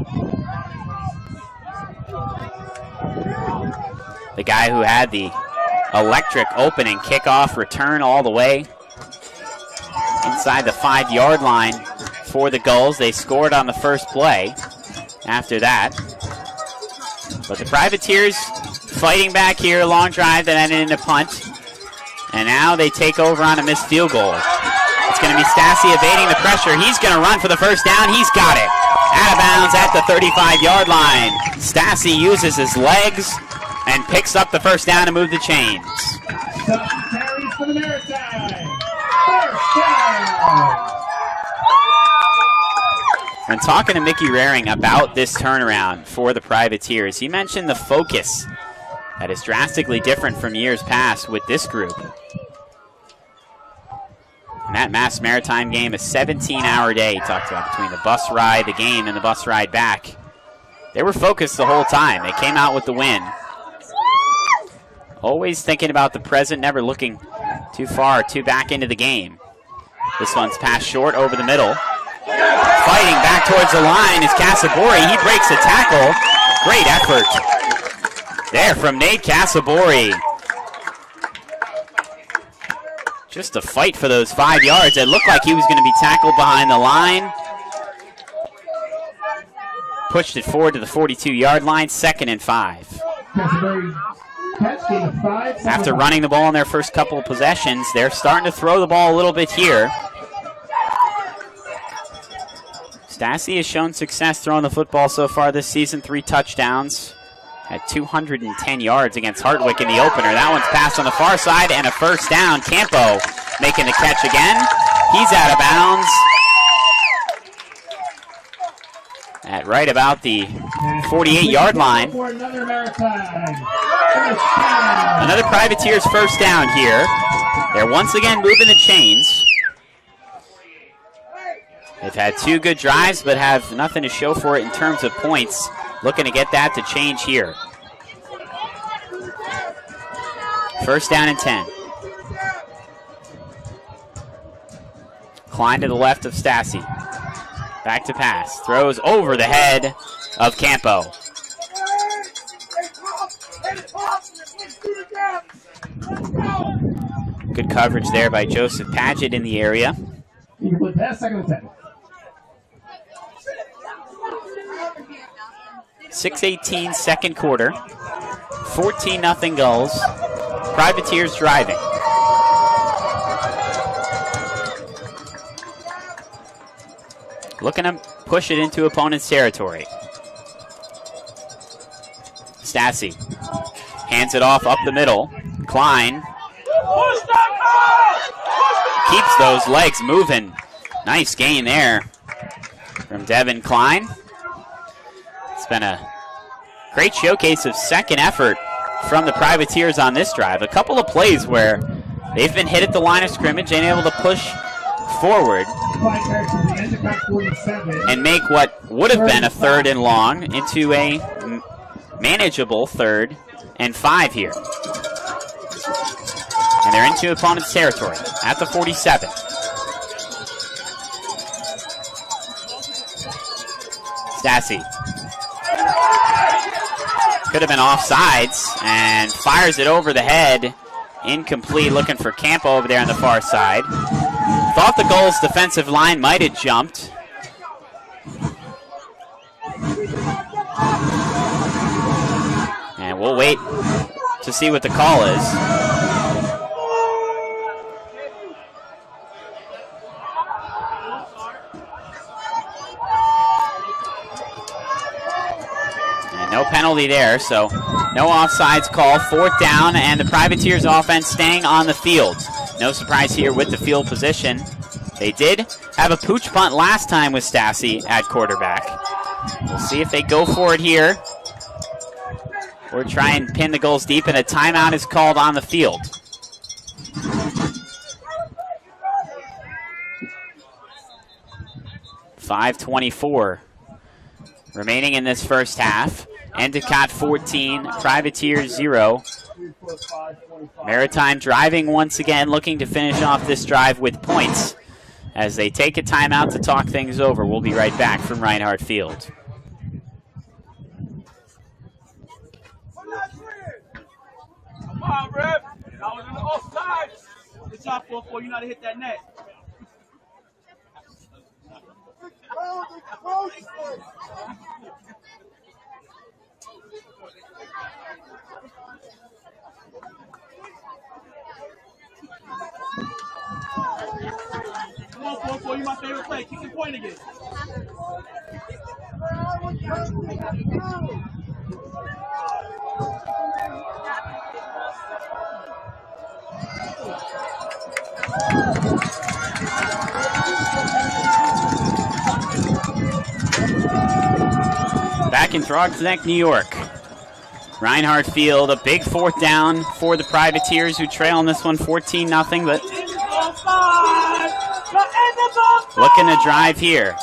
C: The guy who had the electric opening kickoff return all the way inside the 5-yard line for the Gulls. They scored on the first play after that. But the Privateers fighting back here, long drive that ended in a punt. And now they take over on a missed field goal. It's going to be Stassi evading the pressure. He's going to run for the first down. He's got it. Out of bounds at the 35-yard line. Stassi uses his legs and picks up the first down to move the chains.
B: Carries for the Maritime. First down.
C: When talking to Mickey Raring about this turnaround for the Privateers, he mentioned the focus that is drastically different from years past with this group. And that Mass Maritime game, a 17-hour day, he talked about, between the bus ride, the game, and the bus ride back. They were focused the whole time. They came out with the win. Always thinking about the present, never looking too far, too back into the game. This one's passed short over the middle. Fighting back towards the line is Casabori. He breaks a tackle. Great effort there from Nate Casabori. Just a fight for those 5 yards. It looked like he was going to be tackled behind the line. Pushed it forward to the 42-yard line, 2nd and 5. After running the ball in their first couple of possessions, they're starting to throw the ball a little bit here. Stassi has shown success throwing the football so far this season, 3 touchdowns. Had 210 yards against Hartwick in the opener. That one's passed on the far side and a first down. Campo making the catch again. He's out of bounds at right about the 48-yard line. Another Privateers first down here. They're once again moving the chains. They've had 2 good drives, but have nothing to show for it in terms of points. Looking to get that to change here. First down and 10. Klein to the left of Stassi. Back to pass. Throws over the head of Campo. Good coverage there by Joseph Padgett in the area.
B: Incomplete pass, 2nd and 10.
C: 6:18 second quarter. 14-0 Gulls. Privateers driving. Looking to push it into opponent's territory. Stassi hands it off up the middle. Klein keeps those legs moving. Nice gain there from Devin Klein. It's been a great showcase of second effort from the Privateers on this drive. A couple of plays where they've been hit at the line of scrimmage and able to push forward and make what would have been a 3rd and long into a manageable 3rd and 5 here. And they're into opponent's territory at the 47. Stassi could have been offsides and fires it over the head. Incomplete, looking for Campo over there on the far side. Thought the Gulls' defensive line might have jumped. And we'll wait to see what the call is. No penalty there, so no offsides call. 4th down, and the Privateers offense staying on the field. No surprise here with the field position. They did have a pooch punt last time with Stassi at quarterback. We'll see if they go for it here or try and pin the Gulls deep, and a timeout is called on the field. .5:24 remaining in this first half. Endicott 14, Privateers 0. Maritime driving once again, looking to finish off this drive with points as they take a timeout to talk things over. We'll be right back from Reinhardt Field.
E: Come on, Rep. I was in the offside. Good job, 4-4. You know how to hit that net. Come on, 4-4. You my favorite play. Kick the point again.
C: Back in Throgs Neck, New York. Reinhardt Field, a big 4th down for the Privateers, who trail on this one 14-0, but looking to drive here.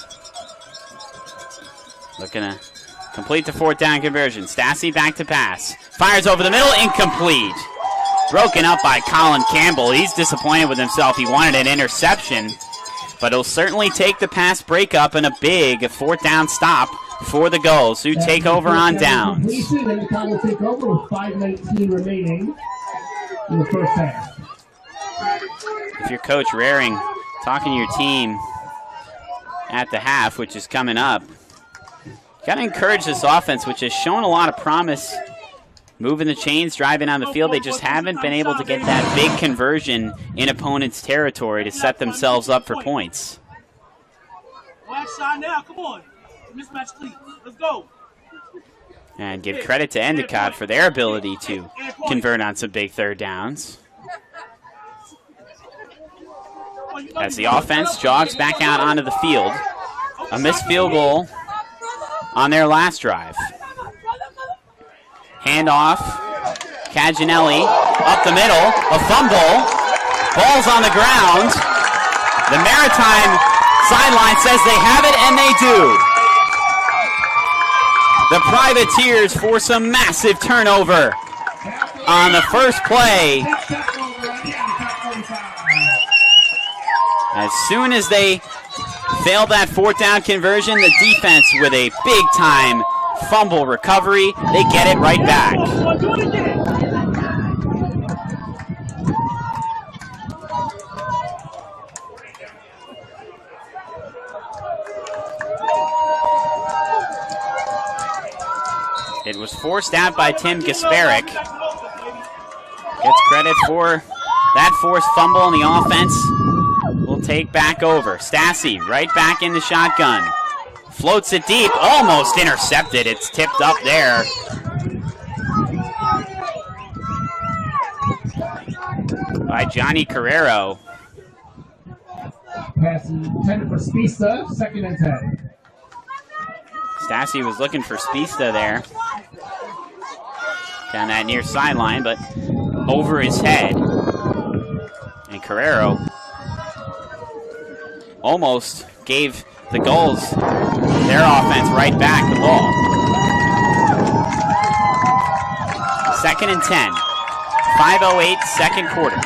C: Looking to complete the 4th down conversion. Stassi back to pass. Fires over the middle, incomplete. Broken up by Colin Campbell. He's disappointed with himself. He wanted an interception, but he'll certainly take the pass breakup and a big 4th down stop for the Gulls, who take over on downs.
B: Endicott will take over with 5:19 remaining in the first half.
C: If you're Coach Raring talking to your team at the half, which is coming up, got to encourage this offense, which has shown a lot of promise. Moving the chains, driving on the field. They just haven't been able to get that big conversion in opponent's territory to set themselves up for points.
E: Last shot now. Come on. Mismatch cleat. Let's go.
C: And give credit to Endicott for their ability to convert on some big 3rd downs. As the offense jogs back out onto the field. A missed field goal on their last drive. Handoff. Caginelli up the middle. A fumble. Ball's on the ground. The Maritime sideline says they have it, and they do. The Privateers force a massive turnover on the first play. As soon as they failed that 4th down conversion, the defense with a big-time fumble recovery, they get it right back. It was forced out by Tim Gasparic. Gets credit for that forced fumble, and the offense will take back over. Stassi right back in the shotgun. Floats it deep, almost intercepted. It's tipped up there. By Johnny Carrero.
B: Pass intended for Spista, 2nd and 10.
C: Stassi was looking for Spista there. Down that near sideline, but over his head. And Carrero almost gave the Gulls their offense right back the ball. 2nd and 10. 5:08, second quarter.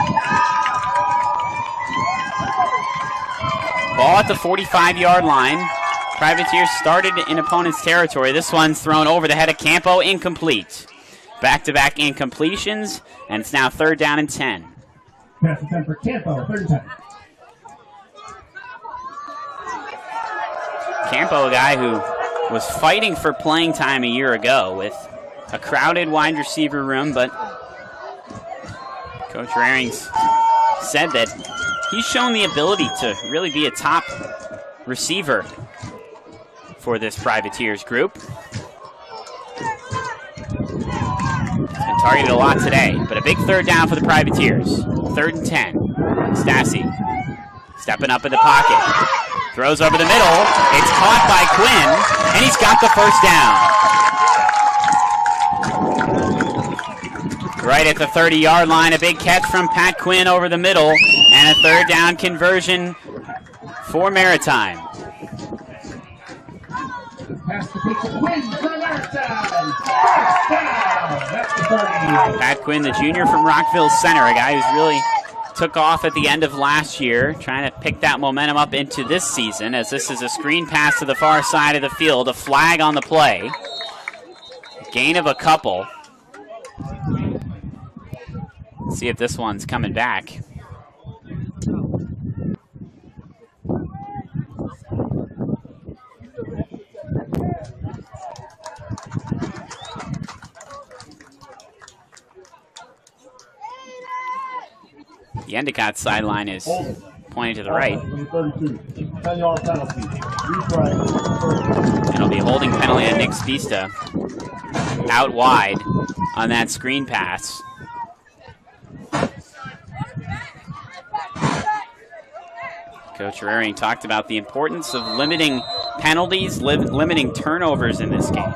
C: Ball at the 45-yard line. Privateers started in opponent's territory. This one's thrown over the head of Campo, incomplete. Back-to-back incompletions, and it's now 3rd down and 10.
B: Pass attempt for Campo, 3rd and 10.
C: Campo, a guy who was fighting for playing time a year ago with a crowded wide receiver room, but Coach Rarings said that he's shown the ability to really be a top receiver for this Privateers group. He's been targeted a lot today, but a big 3rd down for the Privateers. 3rd and 10. Stassi stepping up in the pocket. Throws over the middle. It's caught by Quinn, and he's got the 1st down. Right at the 30-yard line, a big catch from Pat Quinn over the middle, and a 3rd down conversion for Maritime.
B: Pass to Quinn for Maritime. 1st down. That's the 30.
C: Pat Quinn, the junior from Rockville Center, a guy who's really took off at the end of last year, trying to pick that momentum up into this season, as this is a screen pass to the far side of the field, a flag on the play. Gain of a couple. Let's see if this one's coming back. The Endicott sideline is pointing to the right. And it'll be a holding penalty on Nick Spista out wide on that screen pass. Coach Rarring talked about the importance of limiting penalties, limiting turnovers in this game.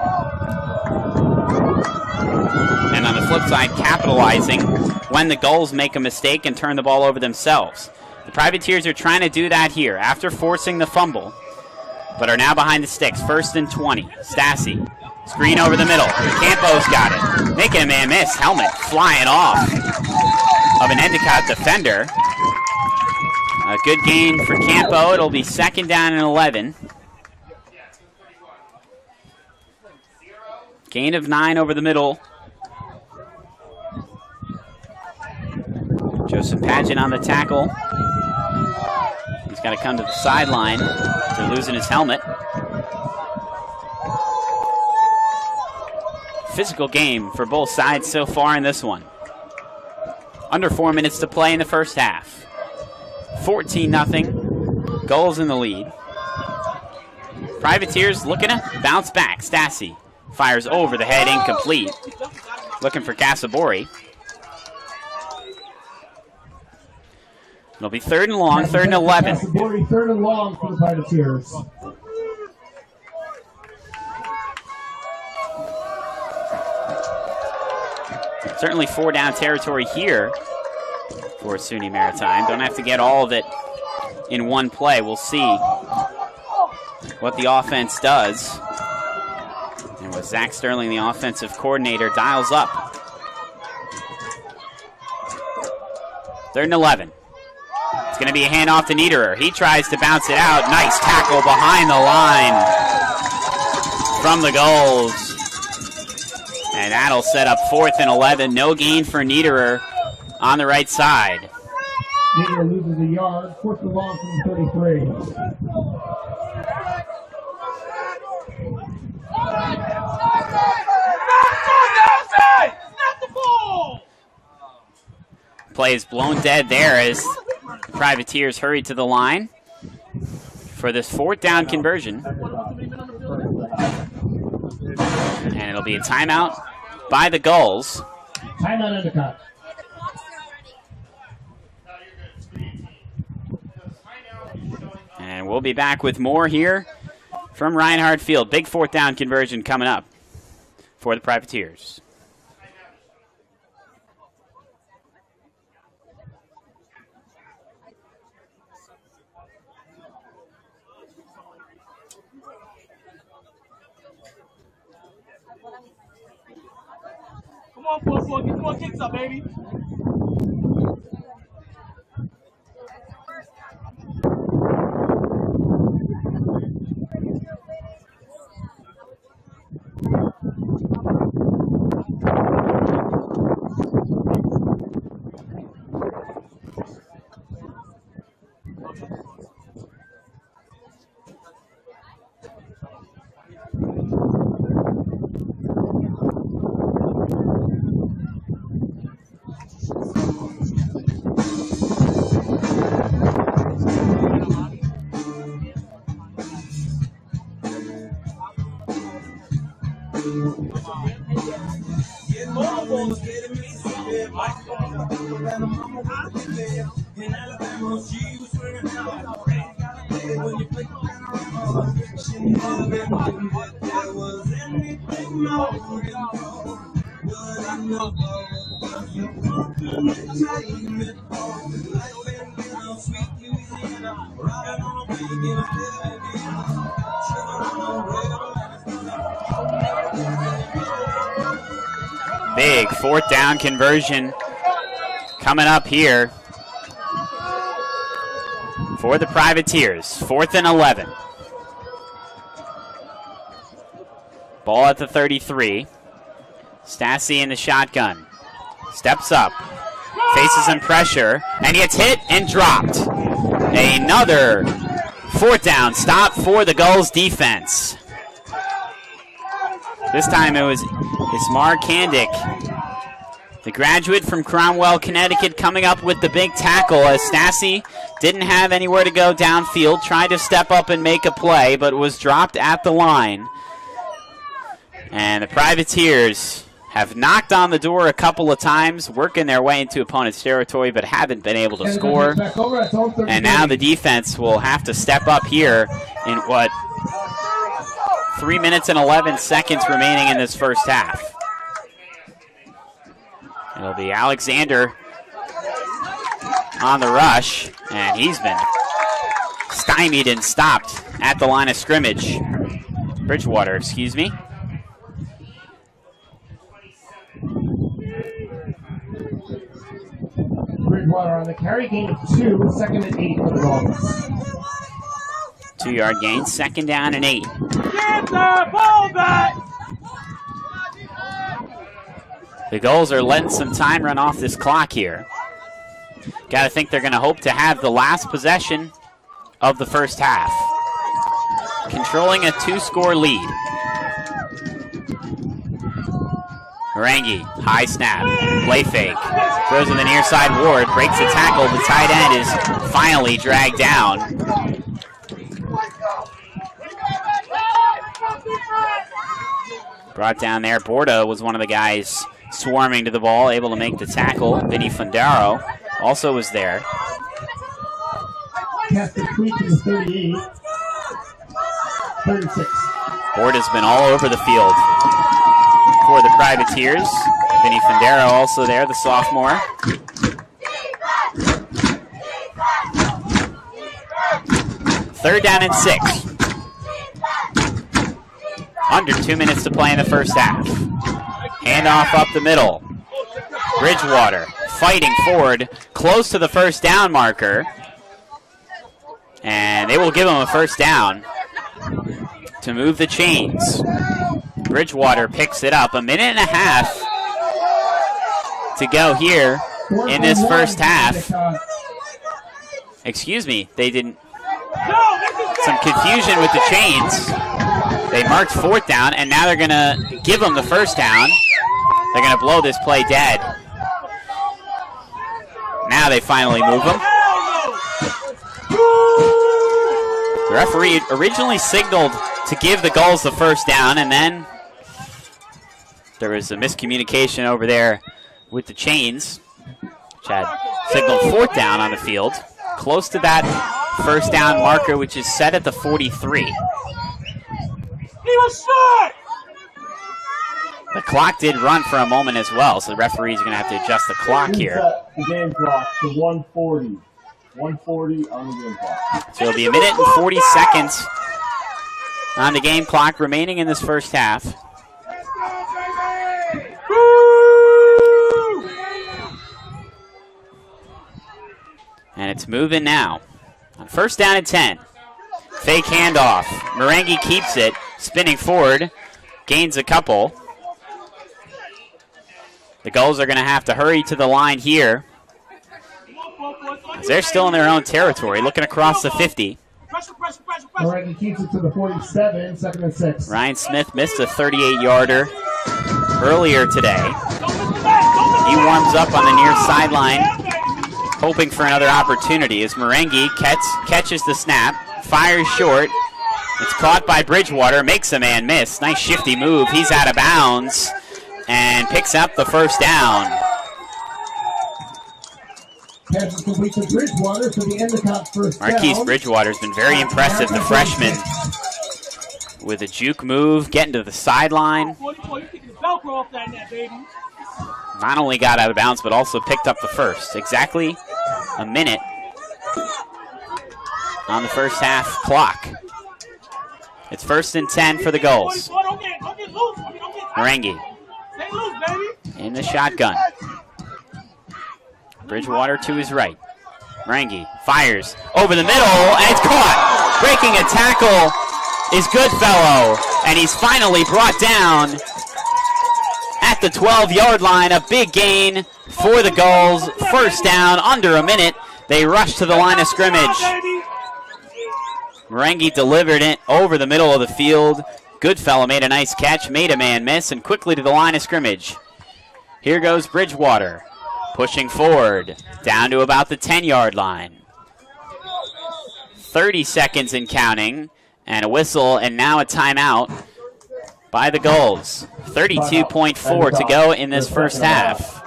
C: And on the flip side, capitalizing when the Gulls make a mistake and turn the ball over themselves. The Privateers are trying to do that here after forcing the fumble, but are now behind the sticks. 1st and 20. Stassi. Screen over the middle. Campo's got it. Making a man miss. Helmet flying off of an Endicott defender. A good gain for Campo. It'll be 2nd down and 11. Gain of 9 over the middle. Joseph Padgett on the tackle. He's got to come to the sideline after losing his helmet. Physical game for both sides so far in this one. Under 4 minutes to play in the first half. 14-0. Gulls in the lead. Privateers looking to bounce back. Stassi fires over the head, incomplete. Looking for Casabori. It'll be 3rd and long, 3rd and 11.
B: Casabori, 3rd and long for the Privateers.
C: Certainly 4-down territory here for SUNY Maritime. Don't have to get all of it in one play. We'll see what the offense does. And with Zach Sterling, the offensive coordinator, dials up. 3rd and 11. It's going to be a handoff to Niederer. He tries to bounce it out. Nice tackle behind the line from the Gulls. And that'll set up 4th and 11. No gain for Niederer on the right side.
B: Niederer loses a yard. 4th and long from the 33.
C: play is blown dead there as the Privateers hurry to the line for this 4th down conversion. And it'll be a timeout by the Gulls.
B: Timeout Endicott.
C: And we'll be back with more here from Reinhardt Field. Big 4th down conversion coming up for the Privateers.
E: Come on, 4-4. Get some more kicks up, baby.
C: Big 4th down conversion coming up here for the Privateers. 4th and 11. Ball at the 33. Stassi in the shotgun. Steps up. Faces some pressure. And gets hit and dropped. Another 4th down stop for the Gulls defense. This time it was Ismar Kandik, the graduate from Cromwell, Connecticut, coming up with the big tackle as Stassi didn't have anywhere to go downfield, tried to step up and make a play, but was dropped at the line. And the Privateers have knocked on the door a couple of times, working their way into opponent's territory, but haven't been able to score. And now the defense will have to step up here in what, 3 minutes and 11 seconds remaining in this first half. It'll be Alexander on the rush, and he's been stymied and stopped at the line of scrimmage. Bridgewater, excuse me.
B: Bridgewater on the carry, gain of 2, 2nd and 8 for the Gulls.
C: 2-yard gain, 2nd down and 8.
E: Get the ball back!
C: The Gulls are letting some time run off this clock here. Got to think they're going to hope to have the last possession of the first half. Controlling a 2-score lead. Marangi, high snap, play fake. Throws in the near side. Ward breaks the tackle. The tight end is finally dragged down. Brought down there. Borda was one of the guys swarming to the ball, able to make the tackle. Vinny Fundaro also was there.
B: Cast the tweak to the 38. 36.
C: Borda's been all over the field for the Privateers. Vinny Fundaro also there, the sophomore. Third down and 6. Under 2 minutes to play in the first half. Handoff up the middle. Bridgewater fighting forward, close to the first down marker. And they will give him a first down to move the chains. Bridgewater picks it up. 1.5 minutes to go here in this first half. Excuse me, they didn't. Some confusion with the chains. They marked 4th down, and now they're going to give them the first down. They're going to blow this play dead. now they finally move him. The referee originally signaled to give the Gulls the first down, and then there was a miscommunication over there with the chains, which had signaled 4th down on the field, close to that first down marker, which is set at the 43.
E: He was short.
C: The clock did run for a moment as well, so the referee's going to have to adjust the clock here.
D: The game clock to 1:40. 1:40 on the game clock.
C: So it'll be a minute and 40 seconds on the game clock remaining in this first half. And it's moving now. On first down and 10. Fake handoff. Marangi keeps it, spinning forward, gains a couple. The Gulls are going to have to hurry to the line here, as they're still in their own territory, looking across the 50.
B: Marangi keeps it to the 47, 2nd and 6.
C: Ryan Smith missed a 38-yarder earlier today. He warms up on the near sideline, hoping for another opportunity as Marangi catches the snap, fires short. It's caught by Bridgewater, makes a man miss. Nice shifty move. He's out of bounds and picks up the first down.
B: Pass is complete to Bridgewater for the Endicott first down.
C: Marquise Bridgewater's been very impressive, the freshman, with a juke move, getting to the sideline. Not only got out of bounds, but also picked up the first. Exactly a minute on the first half clock. It's 1st and 10 for the Gulls. Marangi in the shotgun. Bridgewater to his right. Marangi fires over the middle, and it's caught. Breaking a tackle is Goodfellow, and he's finally brought down at the 12-yard line. A big gain for the Gulls. First down, under a minute. They rush to the line of scrimmage. Marangi delivered it over the middle of the field. Goodfellow made a nice catch, made a man miss, and quickly to the line of scrimmage. Here goes Bridgewater, pushing forward, down to about the 10-yard line. 30 seconds and counting, and a whistle, and now a timeout by the Gulls. 32.4 to go in this first half.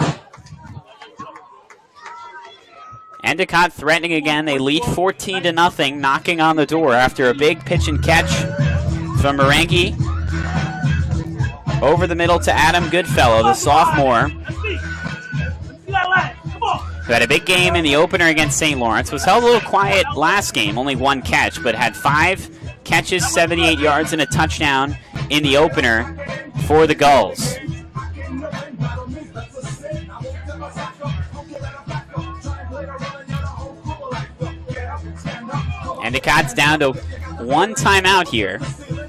C: Endicott threatening again. They lead 14-0, knocking on the door after a big pitch and catch from Marangi. Over the middle to Adam Goodfellow, the sophomore, who had a big game in the opener against St. Lawrence. Was held a little quiet last game, only 1 catch, but had 5 catches, 78 yards, and a touchdown in the opener for the Gulls. Endicott's down to 1 timeout here.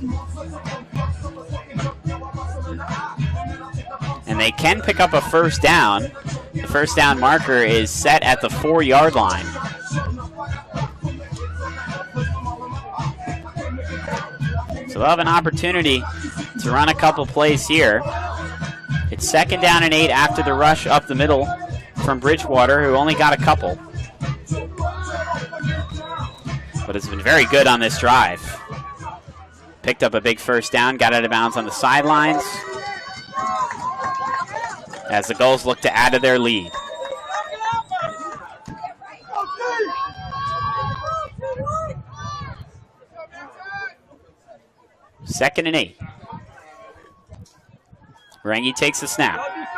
C: And they can pick up a first down. The first down marker is set at the 4-yard line. So they'll have an opportunity to run a couple plays here. It's 2nd down and 8 after the rush up the middle from Bridgewater, who only got a couple. But it's been very good on this drive. Picked up a big first down, got out of bounds on the sidelines, as the Gulls look to add to their lead. Second and 8. Marangi takes the snap.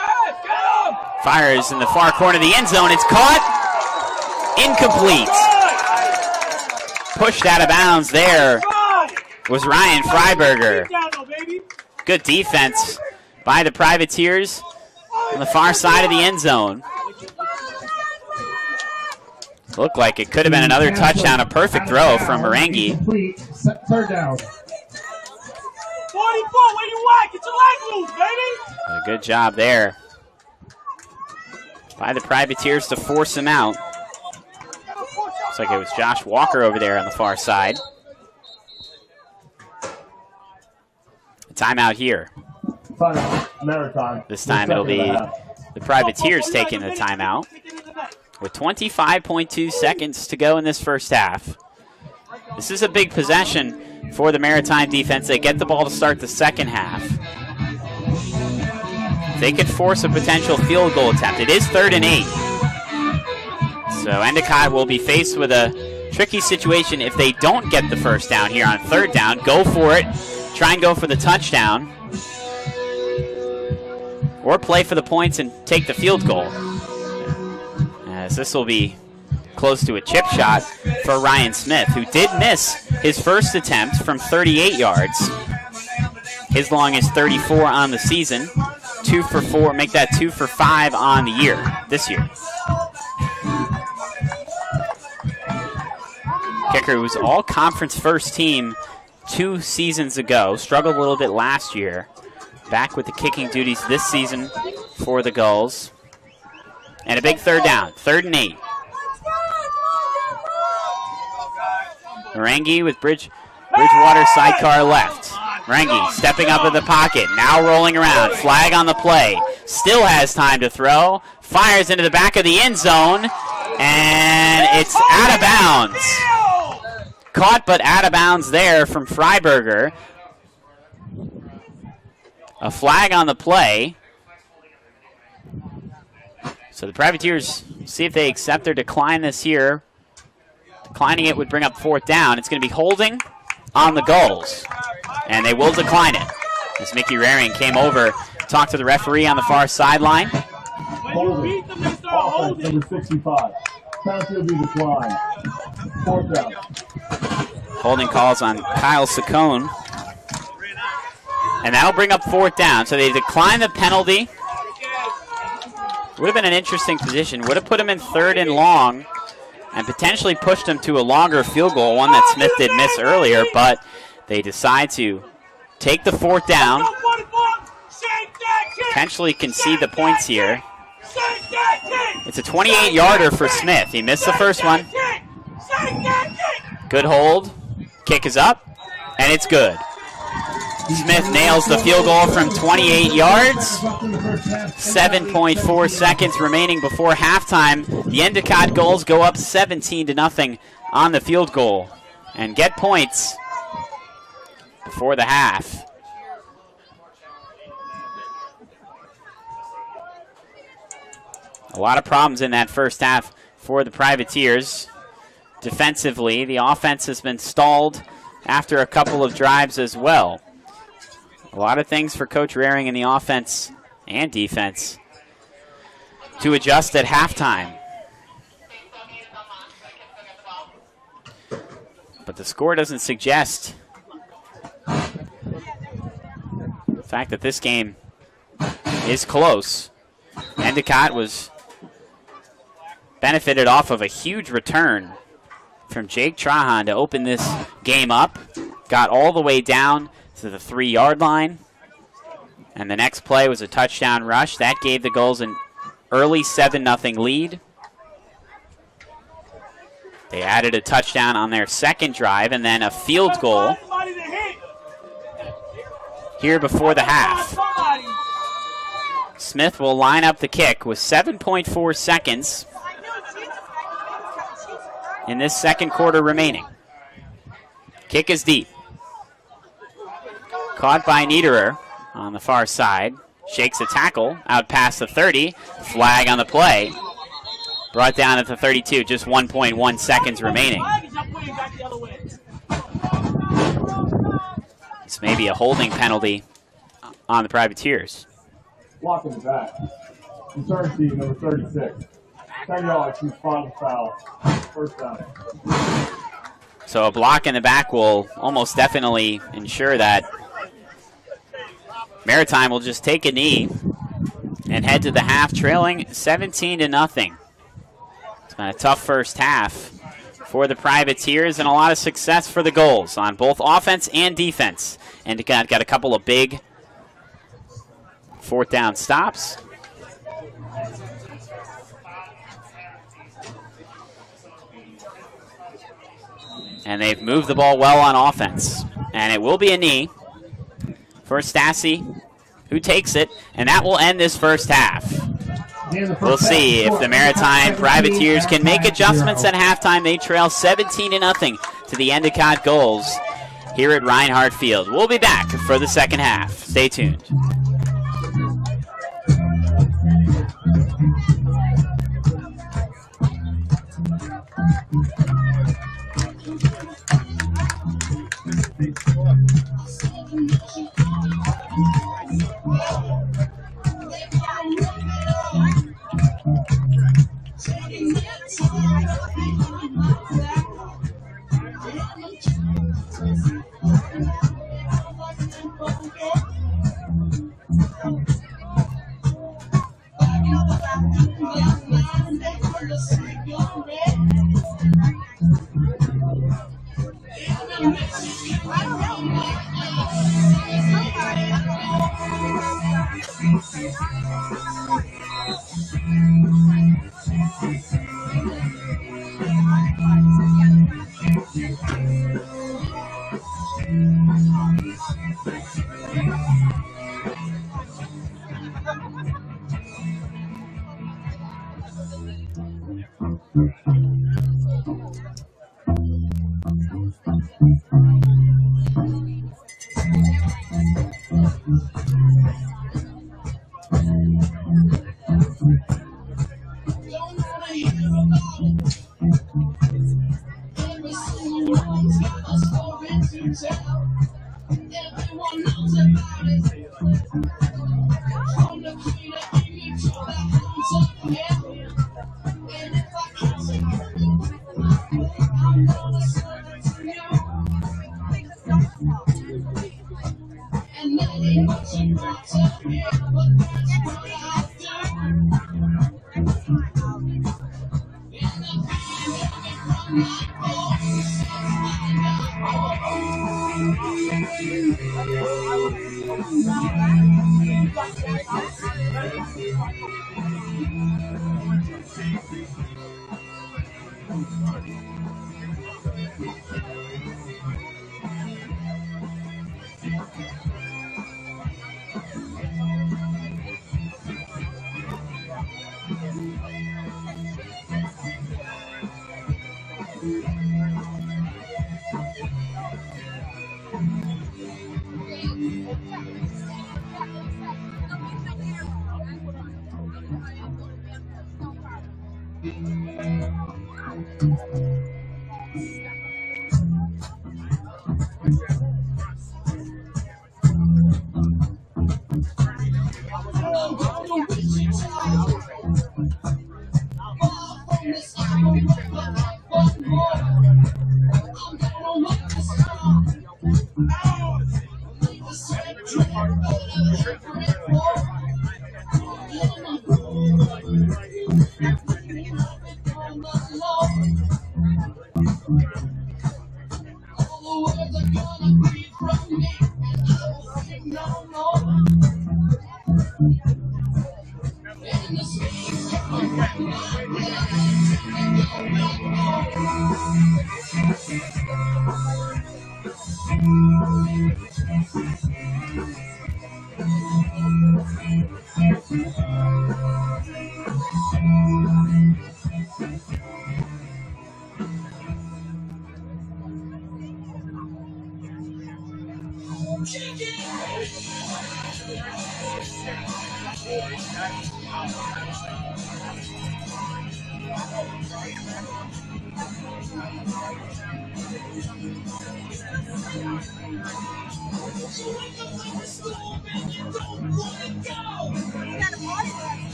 C: Fires in the far corner of the end zone. It's caught. Incomplete. Pushed out of bounds there was Ryan Freiberger. Good defense by the Privateers on the far side of the end zone. Looked like it could have been another touchdown, a perfect throw from Marangi.
B: 3rd down.
E: 44, where you at? Get your leg loose, baby.
C: A good job there by the Privateers to force him out. Looks like it was Josh Walker over there on the far side. A timeout here.
D: Maritime.
C: This time it'll be the Privateers taking the timeout. with 25.2 seconds to go in this first half. This is a big possession for the Maritime defense. They get the ball to start the second half. They could force a potential field goal attempt. It is 3rd and 8. So Endicott will be faced with a tricky situation if they don't get the first down here on 3rd down. Go for it. Try and go for the touchdown. Or play for the points and take the field goal. As this will be close to a chip shot for Ryan Smith, who did miss his first attempt from 38 yards. His longest 34 on the season. 2 for 4, make that 2 for 5 on the year, this year. Kicker who was all-conference first team 2 seasons ago, struggled a little bit last year. Back with the kicking duties this season for the Gulls. And a big 3rd down, 3rd and 8. Marangi with Bridgewater sidecar left. Marangi stepping up in the pocket, now rolling around. Flag on the play. Still has time to throw. Fires into the back of the end zone. And it's out of bounds. Caught but out of bounds there from Freiberger. A flag on the play. So the Privateers see if they accept or decline this here. Declining it would bring up 4th down. It's going to be holding on the Gulls. And they will decline it. As Mickey Raring came over, talked to the referee on the far sideline.
D: Holding. Offense number 65. Penalty will be declined. 4th down.
C: Holding calls on Kyle Saccone. And that'll bring up 4th down. So they decline the penalty. Would have been an interesting position. Would have put him in 3rd and long and potentially pushed him to a longer field goal, one that Smith did miss earlier, but they decide to take the 4th down, potentially concede the points here. It's a 28-yarder for Smith. He missed the first one. Good hold. Kick is up, and it's good. Smith nails the field goal from 28 yards. 7.4 seconds remaining before halftime. The Endicott Gulls go up 17-0 on the field goal and get points before the half. A lot of problems in that first half for the Privateers. Defensively, the offense has been stalled after a couple of drives as well. A lot of things for Coach Raring in the offense and defense to adjust at halftime. But the score doesn't suggest the fact that this game is close. Endicott was benefited off of a huge return from Jake Trahan to open this game up. Got all the way down to the 3-yard line. And the next play was a touchdown rush. That gave the Gulls an early 7-0 lead. They added a touchdown on their second drive and then a field goal here before the half. Smith will line up the kick with 7.4 seconds in this second quarter remaining. Kick is deep. Caught by Niederer on the far side. Shakes a tackle out past the 30. Flag on the play. Brought down at the 32. Just 1.1 seconds remaining. This may be a holding penalty on the Privateers.
D: Block in the back. Return team number 36. 10 yards, he's final foul. 1st down.
C: So a block in the back will almost definitely ensure that Maritime will just take a knee and head to the half trailing 17-0. It's been a tough first half for the Privateers and a lot of success for the Gulls on both offense and defense. And got a couple of big 4th down stops. And they've moved the ball well on offense. And it will be a knee for Stassi, who takes it, and that will end this first half. We'll see if the Maritime Privateers can make adjustments at halftime. They trail 17-0 to the Endicott goals here at Reinhardt Field. We'll be back for the second half. Stay tuned.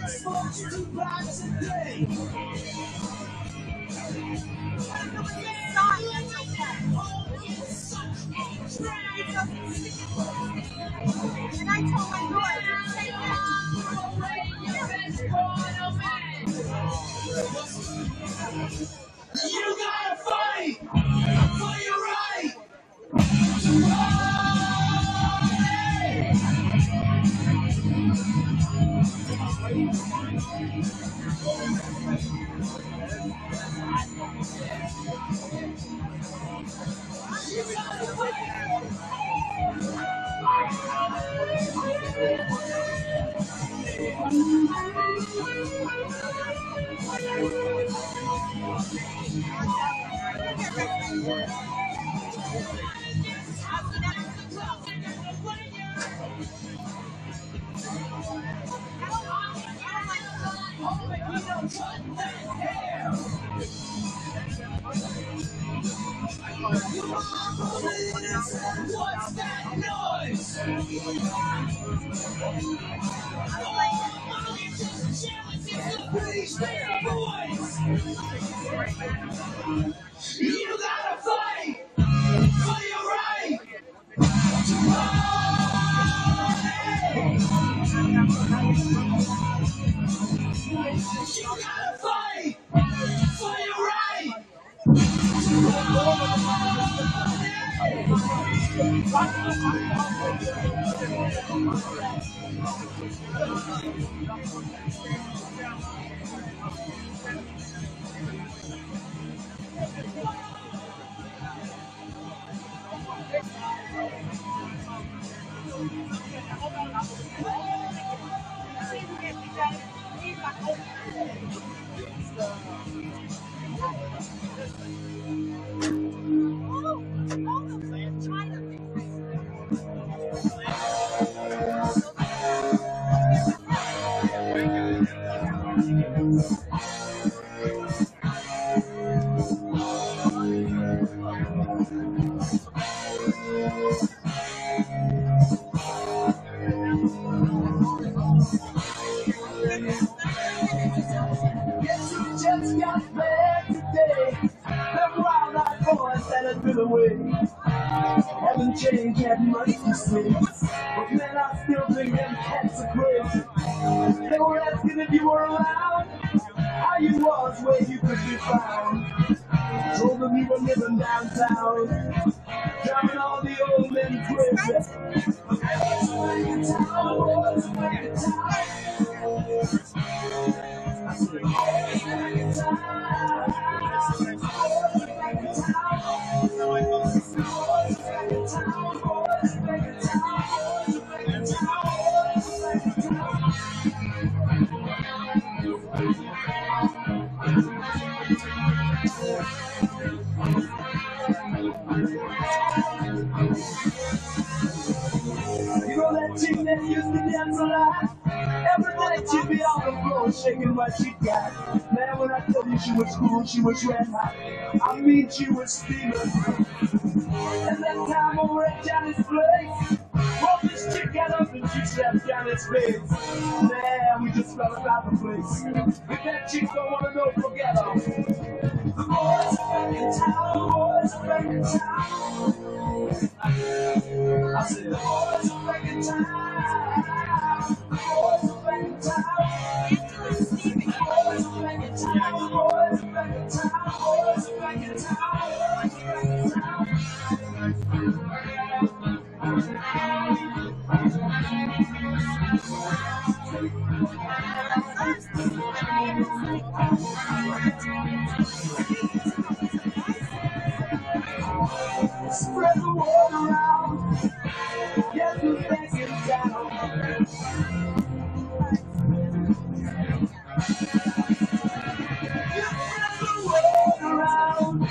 A: And I told my daughter to say you gotta fight for your right to what's that noise? You gotta fight for your right to You gotta fight for your right. Just got back today. Them wild-eyed boys that had been away haven't changed, had much to say. But man, I still think them cats are crazy. They were asking if you were around, how you was, where you could be found. Told them you were living downtown, driving all the old men crazy. You know that chick that used to dance a lot? Every night she'd be on the floor shaking what she got. Man, when I tell you she was cool, she was red hot. I mean, she was steaming. And that time over at Johnny's place, well, this chick got up and she slapped Johnny's face. Man, we just fell about the place. If that chick don't want to know, forget her. The boys are back in town, boys are back in town. I said the boys are back in town. The boys are back in town. The boys are back in town. The boys are back in town. The boys are back in town. Spread the word around. Yes, we're back in town. Spread the word around.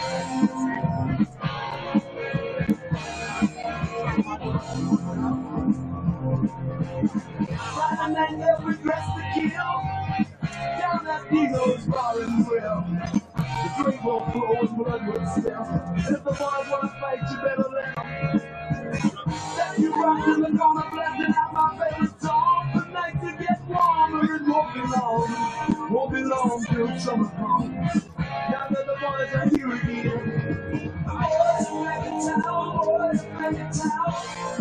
A: Friday night that we dressed to kill. Down at Dino's bar and grill. The drink won't flow and blood will spill. And if the boys wanna fight, you better let them. Step you right in the corner, blasting out my favorite song. The nights to get warmer and walking on. fall. Won't be long till summer comes. Now that the boys are here again. Boys are back in town, boys are back in town.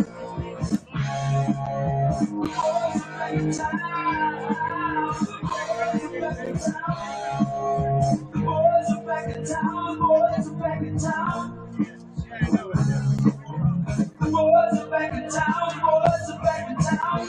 A: Boys are back in town. Boys are back in town. Boys are back in town. Boys are back in town. Boys are back in town.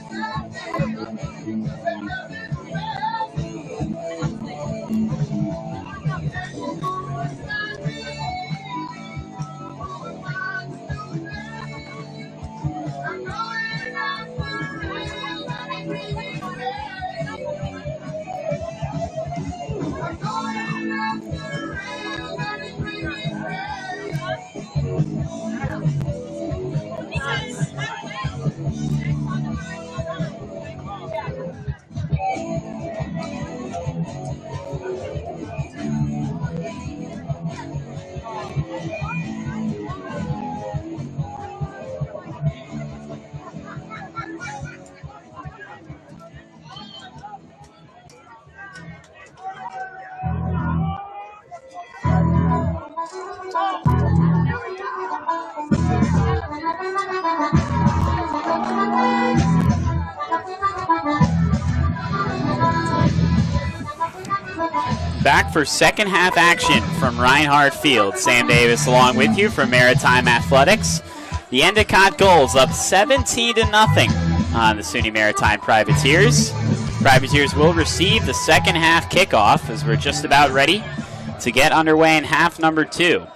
C: Back for second half action from Reinhardt Field. Sam Davis along with you from Maritime Athletics. The Endicott Gulls up 17-0 on the SUNY Maritime Privateers. Privateers will receive the second half kickoff as we're just about ready to get underway in half number 2.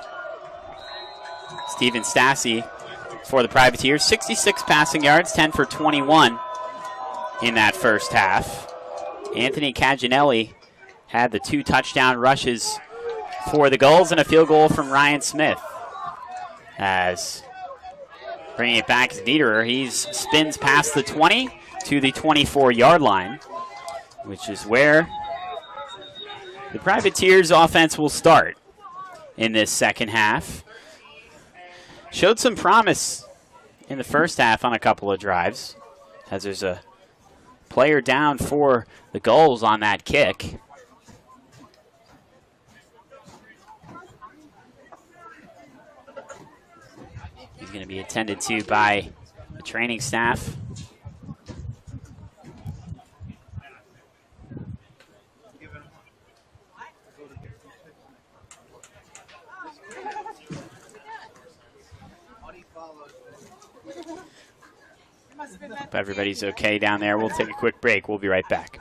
C: Steven Stassi for the Privateers, 66 passing yards, 10 for 21 in that first half. Anthony Caginelli had the 2 touchdown rushes for the Gulls and a field goal from Ryan Smith. As bringing it back is Niederer, he spins past the 20 to the 24-yard line, which is where the Privateers offense will start in this second half. Showed some promise in the first half on a couple of drives, as there's a player down for the Gulls on that kick. He's going to be attended to by the training staff. Hope everybody's okay down there. We'll take a quick break. We'll be right back.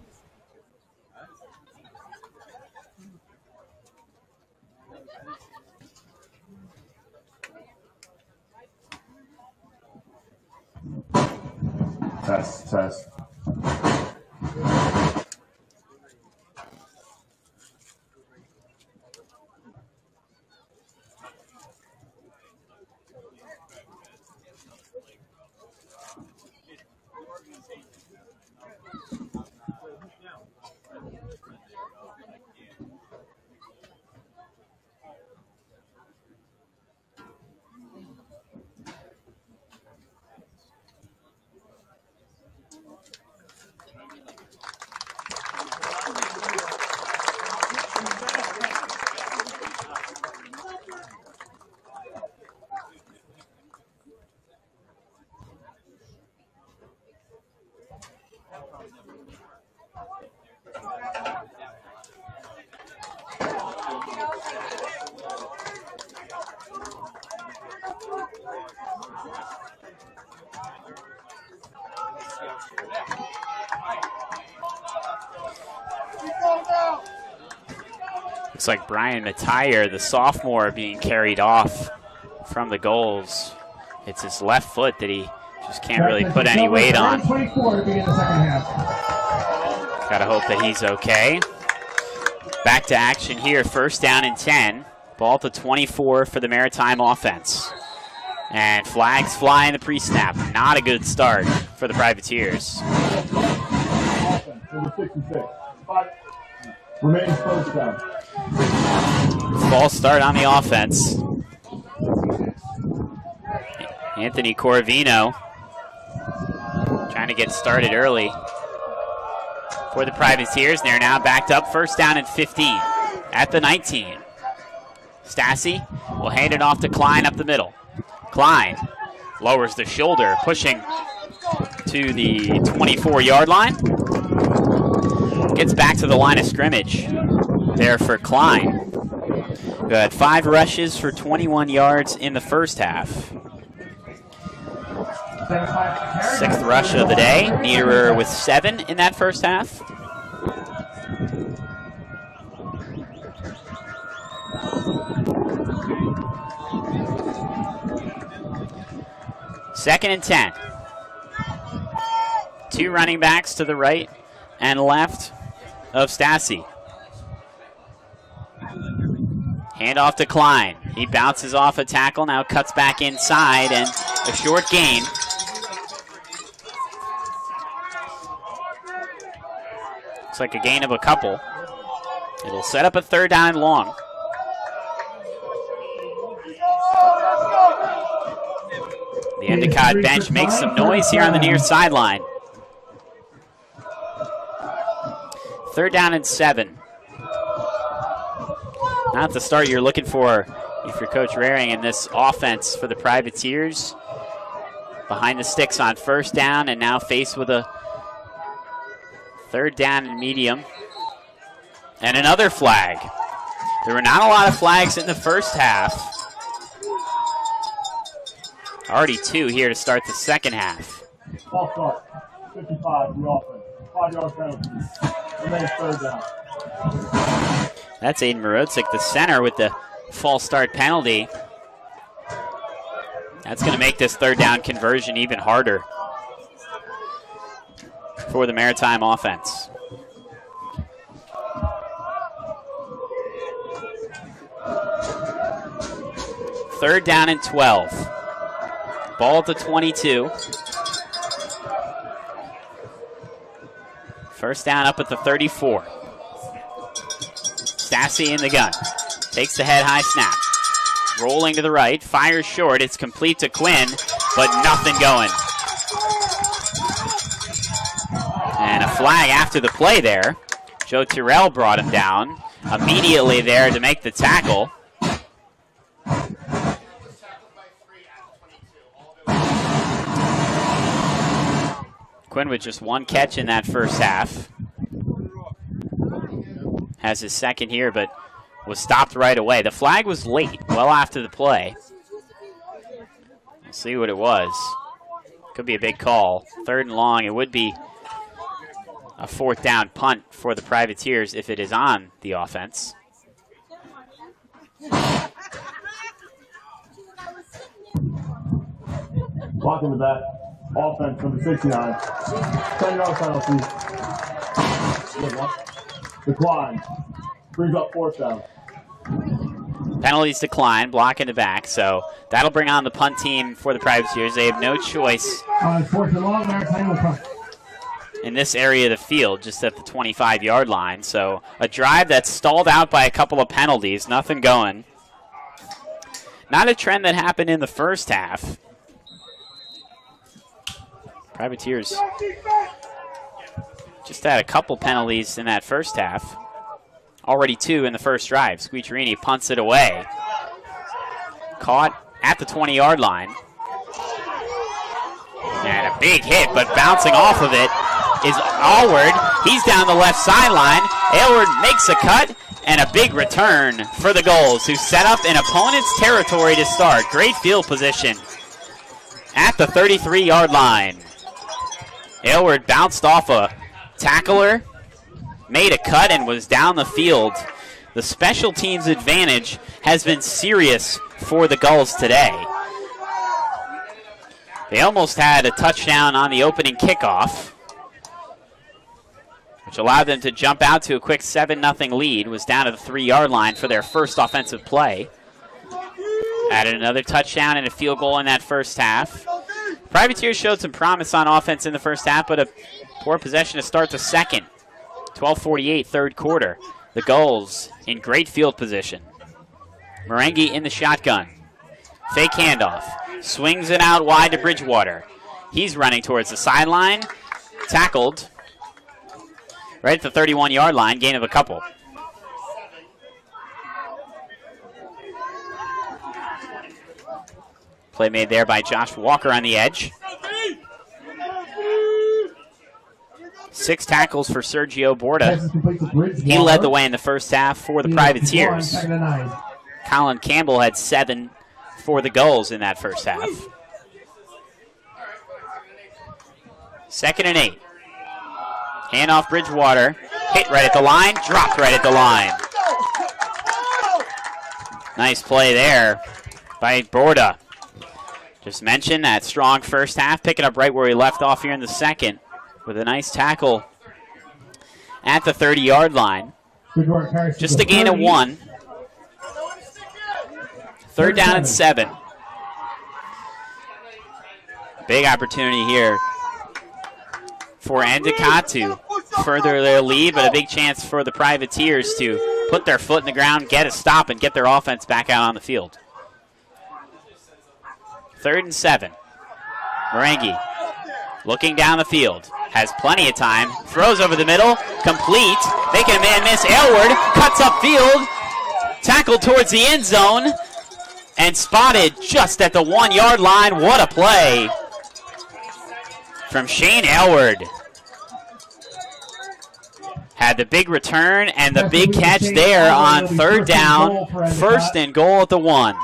D: Test.
C: Looks like Brian Matire, the sophomore, being carried off from the Gulls. It's his left foot that he just can't really put any weight on.
B: 24 to begin the second half.
C: Gotta hope that he's okay. Back to action here, first down and 10. Ball at the 24 for the Maritime offense. And flags fly in the pre-snap. Not a good start for the Privateers.
D: Number 66. 5 remains first down.
C: False start on the offense. Anthony Corvino trying to get started early for the Privateers. They're now backed up, first down and 15 at the 19. Stassi will hand it off to Klein up the middle. Klein lowers the shoulder, pushing to the 24-yard line. Gets back to the line of scrimmage there for Klein, who had 5 rushes for 21 yards in the first half. Sixth rush of the day. Niederer with 7 in that first half. Second and 10. 2 running backs to the right and left of Stassi. Handoff to Klein. He bounces off a tackle, now cuts back inside, and a short gain. Looks like a gain of a couple. It'll set up a 3rd down and long. The Endicott bench makes some noise here on the near sideline. 3rd down and 7. Not the start you're looking for if you're Coach Raring in this offense for the Privateers. Behind the sticks on 1st down and now faced with a 3rd down and medium. And another flag. There were not a lot of flags in the first half. Already 2 here to start the second half.
D: False start. 55, the offense. 5-yard penalty. Remains 3rd down.
C: That's Aiden Morozek, the center, with the false start penalty. That's going to make this 3rd down conversion even harder for the Maritime offense. Third down and 12. Ball at the 22. First down up at the 34. Stassi in the gun. Takes the head-high snap. Rolling to the right. Fires short. It's complete to Quinn, but nothing going. And a flag after the play there. Joe Terrell brought him down. Immediately there to make the tackle. Quinn with just 1 catch in that first half. Has his second here, but was stopped right away. The flag was late, well after the play. We'll see what it was. Could be a big call. 3rd and long. It would be a 4th down punt for the Privateers if it is on the offense.
D: Blocking the back. Offense number 69. 10-yard penalty. Decline. Brings up 4th down.
C: Penalties decline, blocking the back, so that'll bring on the punt team for the Privateers. They have no choice in this area of the field, just at the 25-yard line. So a drive that's stalled out by a couple of penalties, nothing going. Not a trend that happened in the first half. Privateers just had a couple penalties in that first half. Already 2 in the first drive. Squeacherini punts it away. Caught at the 20-yard line. And a big hit, but bouncing off of it is Allward. He's down the left sideline. Aylward makes a cut, and a big return for the Gulls, who set up in opponent's territory to start. Great field position at the 33-yard line. Aylward bounced off a tackler, made a cut, and was down the field. The special teams advantage has been serious for the Gulls today. They almost had a touchdown on the opening kickoff, which allowed them to jump out to a quick 7-0 lead. Was down to the 3-yard line for their first offensive play. Added another touchdown and a field goal in that first half. Privateers showed some promise on offense in the first half, but a poor possession to start the second. 12:48, 3rd quarter. The Gulls in great field position. Merengue in the shotgun. Fake handoff. Swings it out wide to Bridgewater. He's running towards the sideline. Tackled right at the 31-yard line. Gain of a couple. Play made there by Josh Walker on the edge. 6 tackles for Sergio Borda. He led the way in the first half for the Privateers. Colin Campbell had 7 for the Gulls in that first half. 2nd and 8. Handoff Bridgewater. Hit right at the line. Dropped right at the line. Nice play there by Borda. Just mentioned that strong first half, picking up right where he left off here in the second with a nice tackle at the 30-yard line. Just a gain of 1. 3rd down and 7. Big opportunity here for Endicott to further their lead, but a big chance for the Privateers to put their foot in the ground, get a stop, and get their offense back out on the field. 3rd and 7. Marangi looking down the field. Has plenty of time. Throws over the middle. Complete. Making a man miss. Aylward cuts upfield. Tackled towards the end zone. And spotted just at the 1-yard line. What a play from Shane Aylward. Had the big return and the big catch there on 3rd down. 1st and goal at the 1.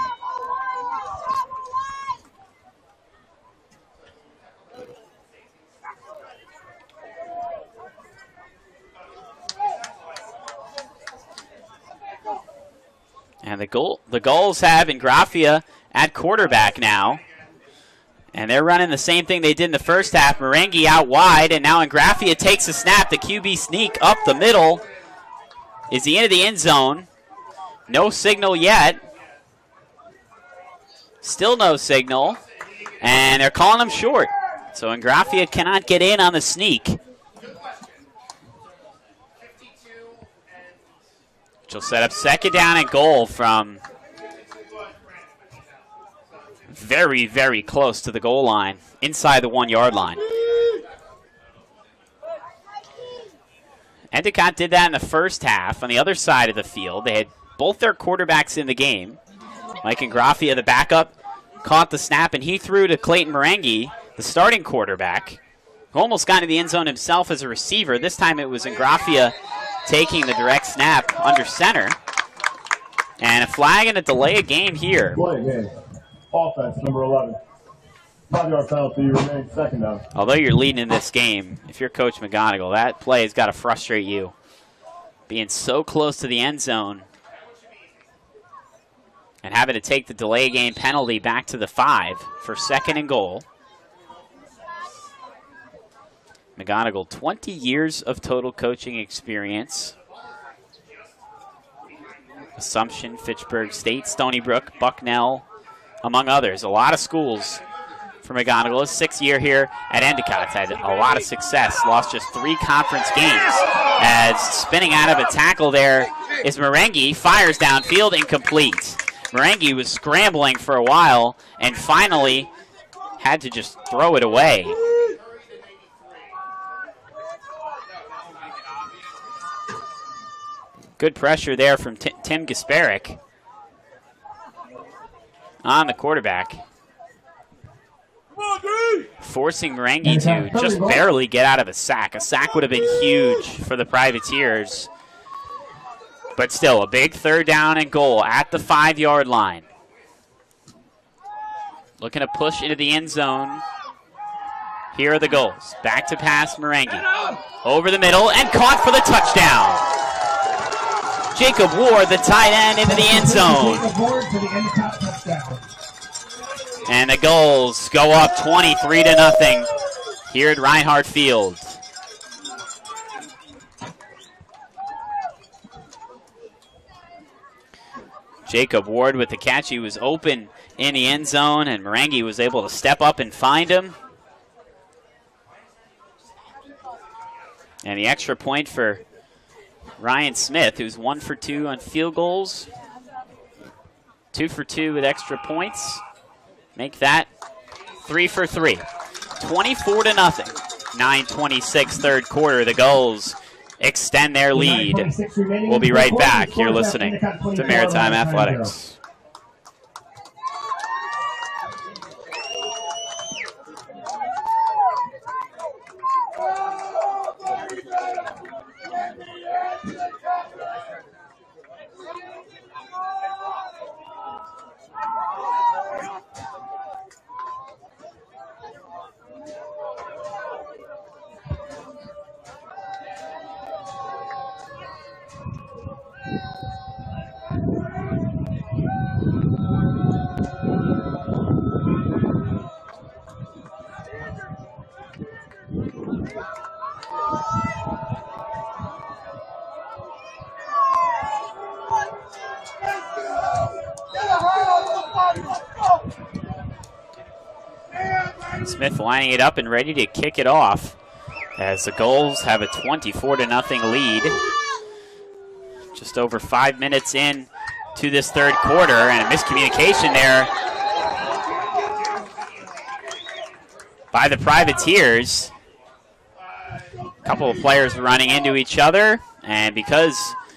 C: And the Gulls have Ingrafia at quarterback now. And they're running the same thing they did in the first half. Marangi out wide, and now Ingrafia takes a snap. The QB sneak up the middle. Is he into the end zone? No signal yet. Still no signal. And they're calling him short. So Ingrafia cannot get in on the sneak. Which will set up 2nd down and goal from very, very close to the goal line, inside the 1-yard line. Endicott did that in the first half. On the other side of the field, they had both their quarterbacks in the game. Mike Ingrafia, the backup, caught the snap, and he threw to Clayton Marangi, the starting quarterback, who almost got into the end zone himself as a receiver. This time it was Ingrafia taking the direct snap under center. And a flag and a delay of game here.
D: Play game. Offense, number 11. 5-yard penalty, remains 2nd down.
C: Although you're leading in this game, if you're Coach McGonigal, that play has got to frustrate you. Being so close to the end zone and having to take the delay game penalty back to the 5 for 2nd and goal. McGonigal, 20 years of total coaching experience. Assumption, Fitchburg State, Stony Brook, Bucknell, among others. A lot of schools for McGonigal. His 6th year here at Endicott. Had a lot of success. Lost just 3 conference games. As spinning out of a tackle there is Marangi. Fires downfield, incomplete. Marangi was scrambling for a while and finally had to just throw it away. Good pressure there from Tim Gasparic on the quarterback. Forcing Marangi to just barely get out of a sack. A sack would have been huge for the Privateers. But still, a big 3rd down and goal at the 5-yard line. Looking to push into the end zone. Here are the goals. Back to pass, Marangi. Over the middle and caught for the touchdown. Jacob Ward, the tight end, into the end zone. And the Gulls go up 23-0 here at Reinhardt Field. Jacob Ward with the catch. He was open in the end zone, and Marangi was able to step up and find him. And the extra point for Ryan Smith, who's 1 for 2 on field goals. 2 for 2 with extra points. Make that 3 for 3. 24-0. 9:26 3rd quarter. The Gulls extend their lead. We'll be right back. You're listening to Maritime Athletics. Smith lining it up and ready to kick it off as the Gulls have a 24-0 lead. Just over 5 minutes in to this third quarter, and a miscommunication there by the Privateers. A couple of players running into each other, and because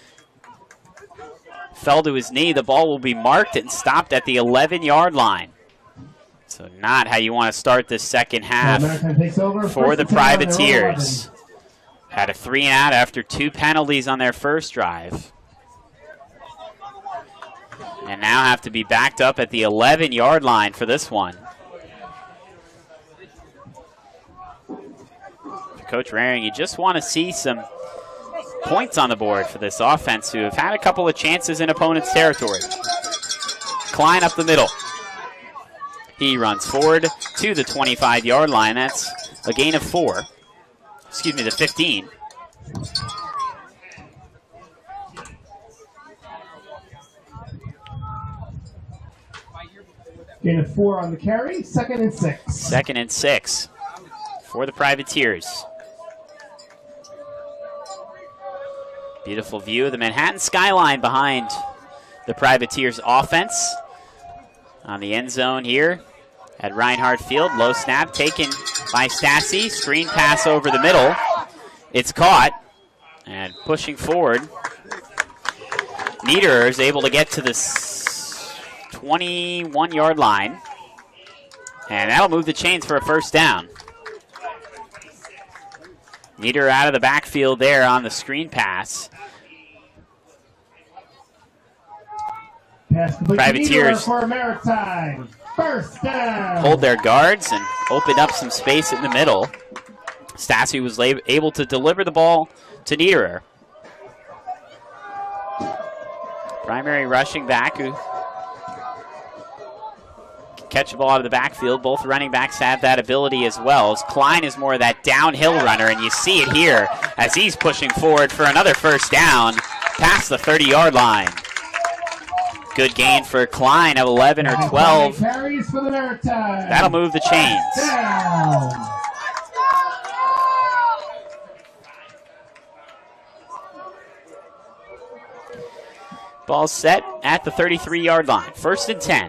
C: fell to his knee, the ball will be marked and stopped at the 11-yard line. So not how you want to start this second half for the Privateers. Had a 3-and-out after 2 penalties on their first drive. And now have to be backed up at the 11-yard line for this one. For Coach Raring, you just want to see some points on the board for this offense, who have had a couple of chances in opponent's territory. Klein up the middle. He runs forward to the 25-yard line. That's a gain of 4. Excuse me, the 15.
B: Gain of 4 on the carry. 2nd and 6.
C: 2nd and 6 for the Privateers. Beautiful view of the Manhattan skyline behind the Privateers offense. On the end zone here at Reinhardt Field. Low snap taken by Stassi. Screen pass over the middle. It's caught. And pushing forward, Niederer is able to get to the 21-yard line. And that'll move the chains for a first down. Niederer out of the backfield there on the screen pass. Privateers
B: for Maritime. First down.
C: Hold their guards and open up some space in the middle. Stassi was able to deliver the ball to Niederer. Primary rushing back who can catch the ball out of the backfield. Both running backs have that ability as well. As Klein is more of that downhill runner, and you see it here as he's pushing forward for another first down past the 30-yard line. Good gain for Klein of 11 or 12.
B: Carries for the Maritime.
C: That'll move the chains.
B: Down.
C: Ball set at the 33-yard line. 1st and 10.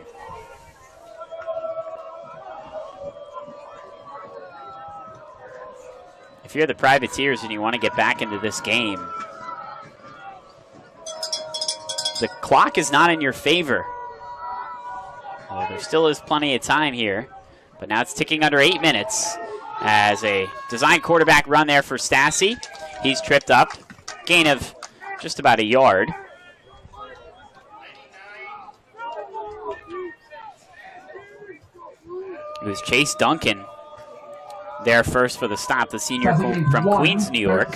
C: If you're the Privateers and you want to get back into this game, the clock is not in your favor. Well, there still is plenty of time here, but now it's ticking under 8 minutes as a design quarterback run there for Stassi. He's tripped up. Gain of just about a yard. It was Chase Duncan there first for the stop, the senior from Queens, New York.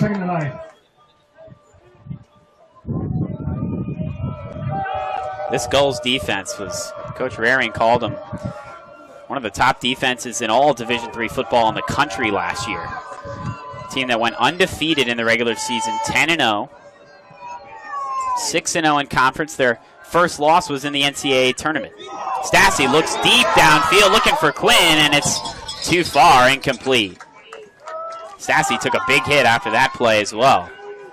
C: This Gulls defense was, Coach Raring called them one of the top defenses in all Division III football in the country last year. A team that went undefeated in the regular season, 10-0, 6-0 in conference. Their first loss was in the NCAA tournament. Stassi looks deep downfield, looking for Quinn, and it's too far, incomplete. Stassi took a big hit after that play as well.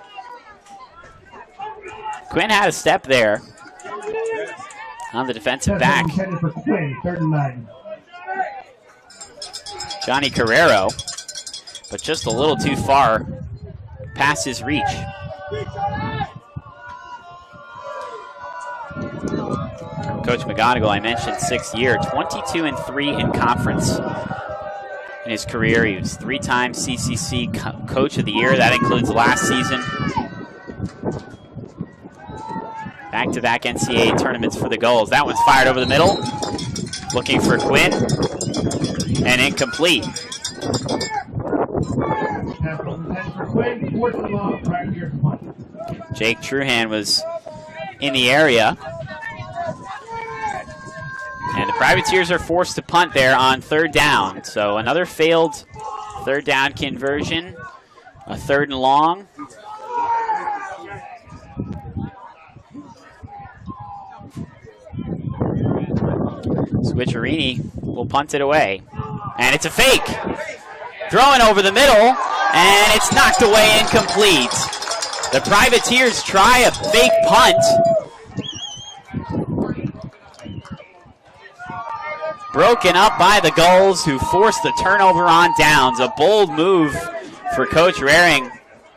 C: Quinn had a step there on the defensive back.
B: For Quinn, 3rd and 9.
C: Johnny Carrero, but just a little too far past his reach. Coach McGonigal, I mentioned 6th year, 22-3 in conference in his career. He was 3-time CCC Coach of the Year. That includes last season. Back-to-back NCAA tournaments for the Gulls. That one's fired over the middle. Looking for Quinn. And incomplete. Jake Truhan was in the area. And the Privateers are forced to punt there on 3rd down. So another failed 3rd down conversion A 3rd and long. Switcherini will punt it away. And it's a fake. Throwing over the middle, and it's knocked away incomplete. The Privateers try a fake punt. Broken up by the Gulls, who forced the turnover on downs. A bold move for Coach Raring.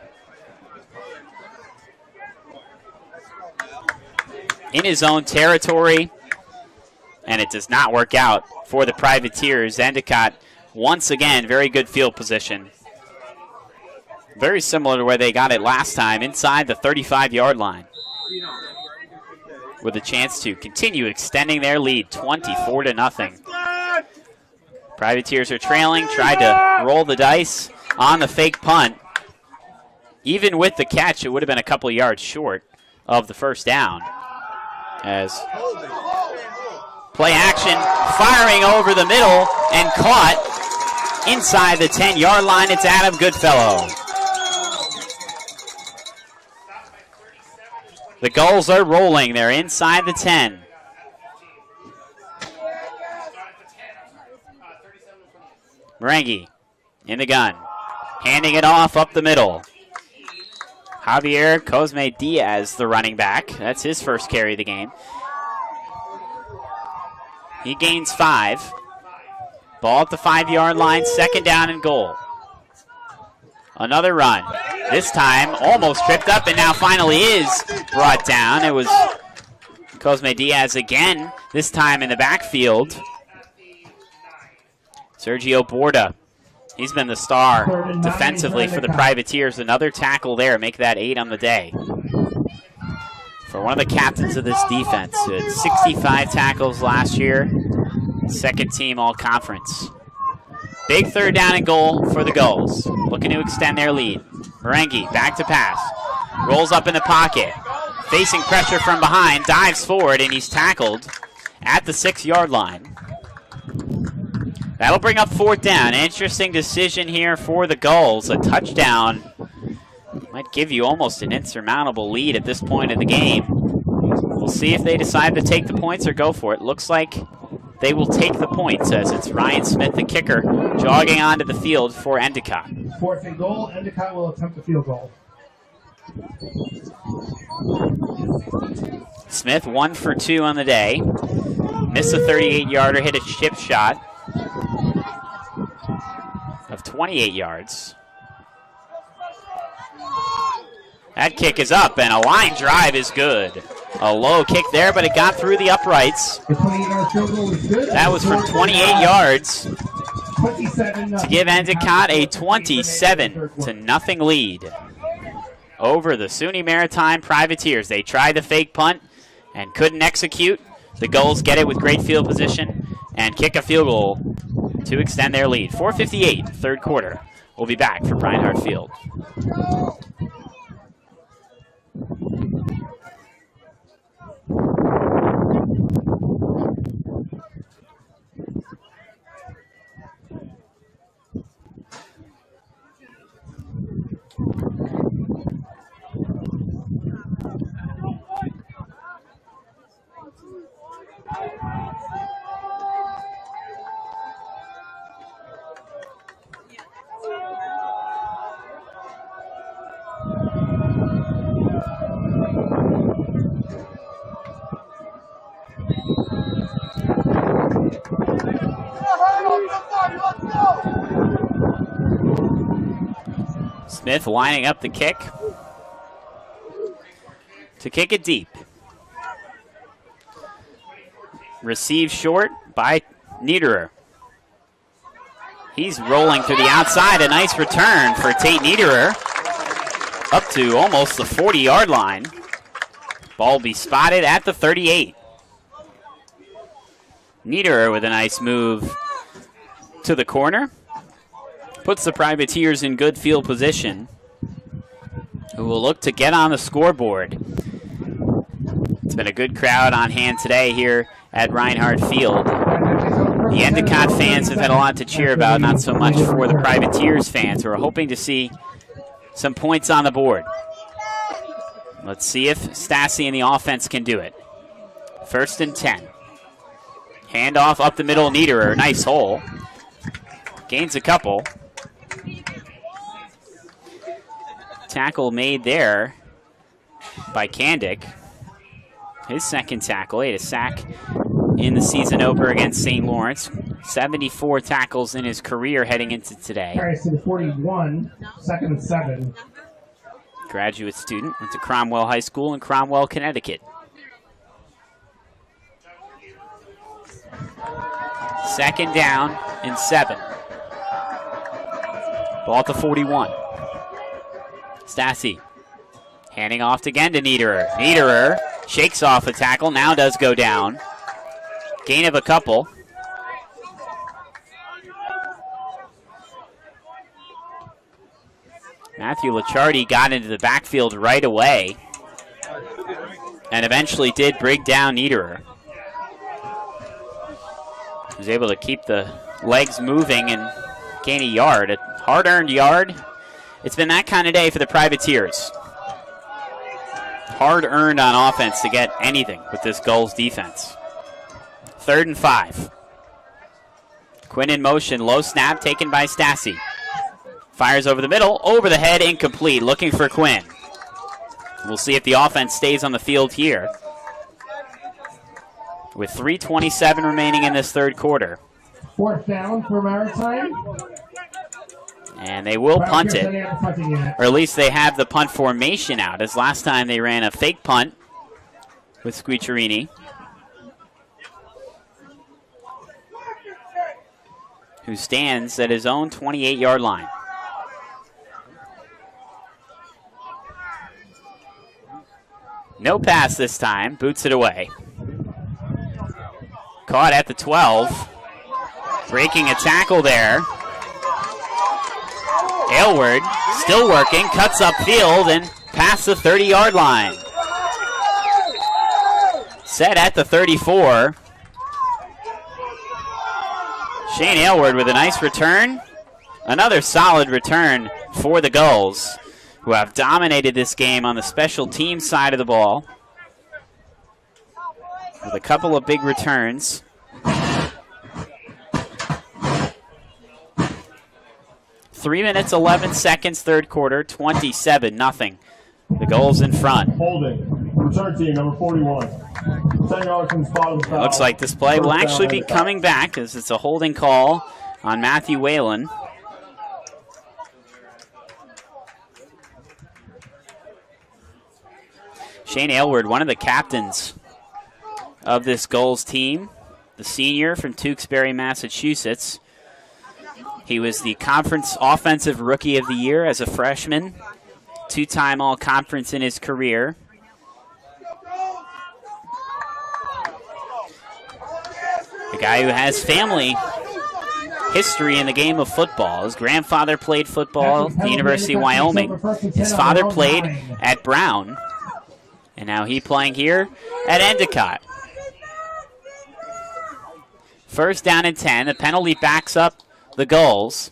C: In his own territory, and it does not work out for the Privateers. Endicott, once again, very good field position. Very similar to where they got it last time, inside the 35-yard line. With a chance to continue extending their lead, 24-0. Privateers are trailing, tried to roll the dice on the fake punt. Even with the catch, it would have been a couple yards short of the first down. As play action, firing over the middle and caught inside the 10-yard line. It's Adam Goodfellow. The Gulls are rolling. They're inside the 10. Marangi in the gun, handing it off up the middle. Javier Cosme Diaz, the running back. That's his first carry of the game. He gains 5. Ball at the 5-yard line, 2nd down and goal. Another run. This time almost tripped up and now finally is brought down. It was Cosme Diaz again, this time in the backfield. Sergio Borda, he's been the star defensively for the Privateers. Another tackle there, make that 8 on the day. For one of the captains of this defense, who had 65 tackles last year, 2nd team all-conference. Big 3rd down and goal for the Gulls, looking to extend their lead. Marangi back to pass, rolls up in the pocket, facing pressure from behind, dives forward, and he's tackled at the 6-yard line. That'll bring up 4th down. Interesting decision here for the Gulls. A touchdown might give you almost an insurmountable lead at this point in the game. We'll see if they decide to take the points or go for it. Looks like they will take the points, as it's Ryan Smith, the kicker, jogging onto the field for Endicott.
B: 4th and goal. Endicott will attempt the field goal.
C: Smith 1 for 2 on the day. Missed a 38-yarder, hit a chip shot of 28 yards. That kick is up, and a line drive is good. A low kick there, but it got through the uprights. That was from 28 yards to give Endicott a 27-0 lead over the SUNY Maritime Privateers. They tried the fake punt and couldn't execute. The Gulls get it with great field position and kick a field goal to extend their lead. 4:58, 3rd quarter. We'll be back from Reinhardt Field. Smith lining up the kick to kick it deep. Received short by Niederer. He's rolling through the outside. A nice return for Tate Niederer up to almost the 40-yard line. Ball will be spotted at the 38. Niederer with a nice move to the corner. Puts the Privateers in good field position, who will look to get on the scoreboard. It's been a good crowd on hand today here at Reinhardt Field. The Endicott fans have had a lot to cheer about, not so much for the Privateers fans, who are hoping to see some points on the board. Let's see if Stassi and the offense can do it. 1st and 10. Handoff up the middle, Niederer. Nice hole. Gains a couple. Tackle made there by Kandick. His second tackle. He had a sack in the season opener against St. Lawrence. 74 tackles in his career heading into today.
B: Carries to the 41, 2nd and 7.
C: Graduate student, went to Cromwell High School in Cromwell, Connecticut. 2nd down and 7. Ball at the 41. Stassi handing off again to Niederer. Niederer shakes off a tackle, now does go down. Gain of a couple. Matthew Licciardi got into the backfield right away and eventually did break down Niederer. He was able to keep the legs moving and gain a yard, a hard-earned yard. It's been that kind of day for the Privateers. Hard-earned on offense to get anything with this Gulls defense. 3rd and 5. Quinn in motion, low snap taken by Stassi. Fires over the middle, over the head, incomplete, looking for Quinn. We'll see if the offense stays on the field here. With 3:27 remaining in this 3rd quarter.
B: 4th down for Maritime.
C: And they will punt it. Or at least they have the punt formation out, as last time they ran a fake punt with Squicciarini, who stands at his own 28-yard line. No pass this time, boots it away. Caught at the 12. Breaking a tackle there. Aylward still working, cuts upfield and past the 30-yard line. Set at the 34. Shane Aylward with a nice return. Another solid return for the Gulls, who have dominated this game on the special team side of the ball with a couple of big returns. 3 minutes, 11 seconds, 3rd quarter, 27-0. The Gulls in front.
D: Holding. Return team, number 41. 10 yards from the spot of the foul.
C: Looks like this play will actually be coming back as it's a holding call on Matthew Whalen. Shane Aylward, one of the captains of this Gulls team, the senior from Tewksbury, Massachusetts. He was the Conference Offensive Rookie of the Year as a freshman, 2-time All-Conference in his career. A guy who has family history in the game of football. His grandfather played football at the University of Wyoming. His father played at Brown. And now he playing here at Endicott. 1st down and 10. The penalty backs up the Gulls.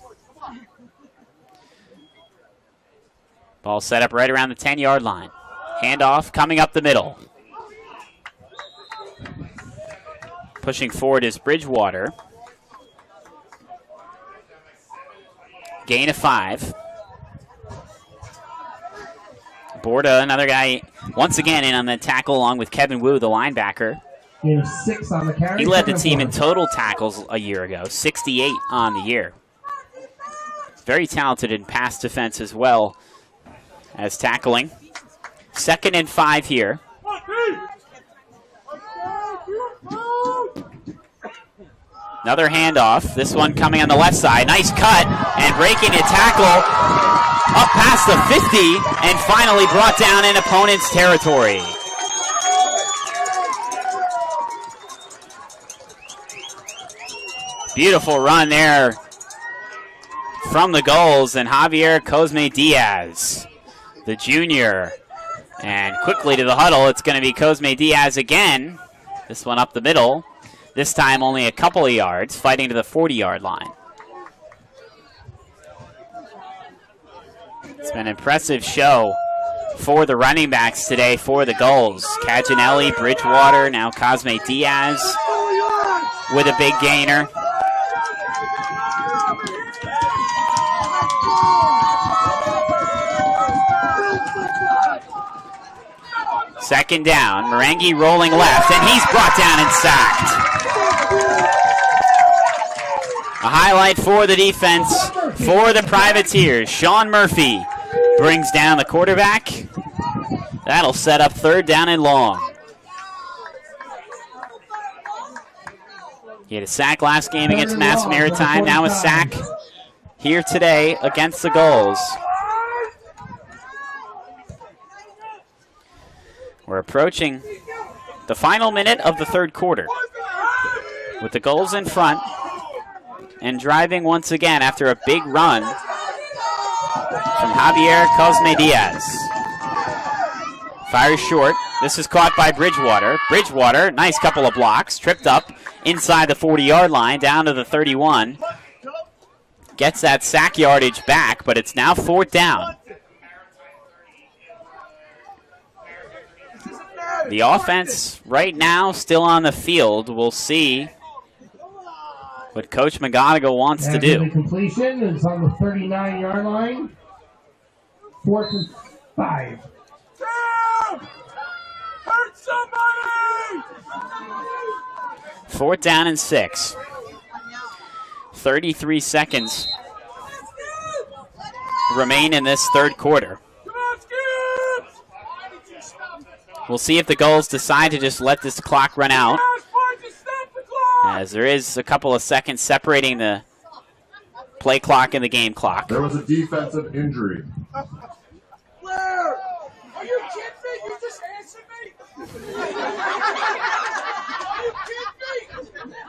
C: Ball set up right around the 10-yard line. Handoff coming up the middle. Pushing forward is Bridgewater. Gain of 5. Borda, another guy, once again in on the tackle along with Kevin Wu, the linebacker.
B: Gain of 6 on the carry.
C: He led the team in total tackles a year ago, 68 on the year. Very talented in pass defense as well as tackling. 2nd and 5 here. Another handoff. This one coming on the left side. Nice cut and breaking a tackle up past the 50 and finally brought down in opponent's territory. Beautiful run there from the Gulls and Javier Cosme Diaz, the junior. And quickly to the huddle, it's going to be Cosme Diaz again. This one up the middle. This time only a couple of yards, fighting to the 40-yard line. It's been an impressive show for the running backs today for the Gulls. Caginelli, Bridgewater, now Cosme Diaz with a big gainer. Second down, Marangi rolling left, and he's brought down and sacked. A highlight for the defense for the Privateers. Sean Murphy brings down the quarterback. That'll set up third down and long. He had a sack last game against Mass Maritime, now a sack here today against the Gulls. We're approaching the final minute of the third quarter with the Gulls in front and driving once again after a big run from Javier Cosme Diaz. Fires short. This is caught by Bridgewater. Bridgewater, nice couple of blocks, tripped up inside the 40-yard line down to the 31. Gets that sack yardage back, but it's now fourth down. The offense right now still on the field. We'll see what Coach McGonigal wants to do.
B: The completion is on the 39-yard line. 4th and 5.
E: Hurt somebody!
C: 4th down and 6. 33 seconds remain in this third quarter. We'll see if the Gulls decide to just let this clock run out, as there is a couple of seconds separating the play clock and the game clock.
F: There was a defensive injury.
E: Blair! Are you kidding me? You just answered me? Are you kidding me?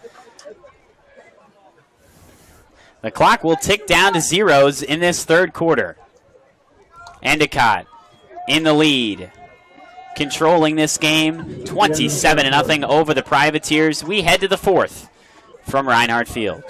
C: The clock will tick down to zeros in this third quarter. Endicott in the lead, controlling this game 27-0 over the Privateers. We head to the fourth from Reinhardt Field.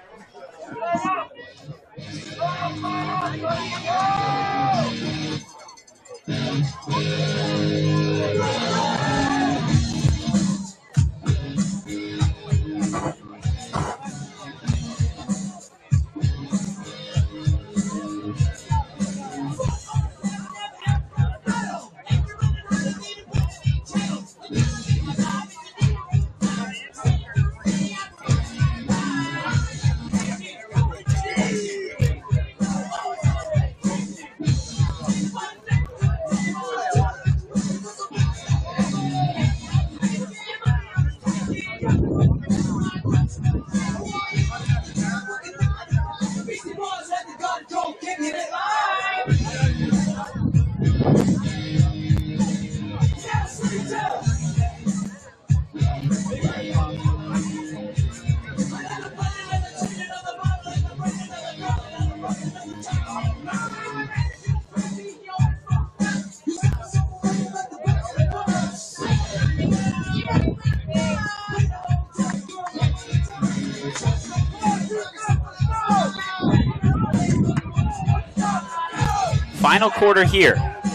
C: Final quarter here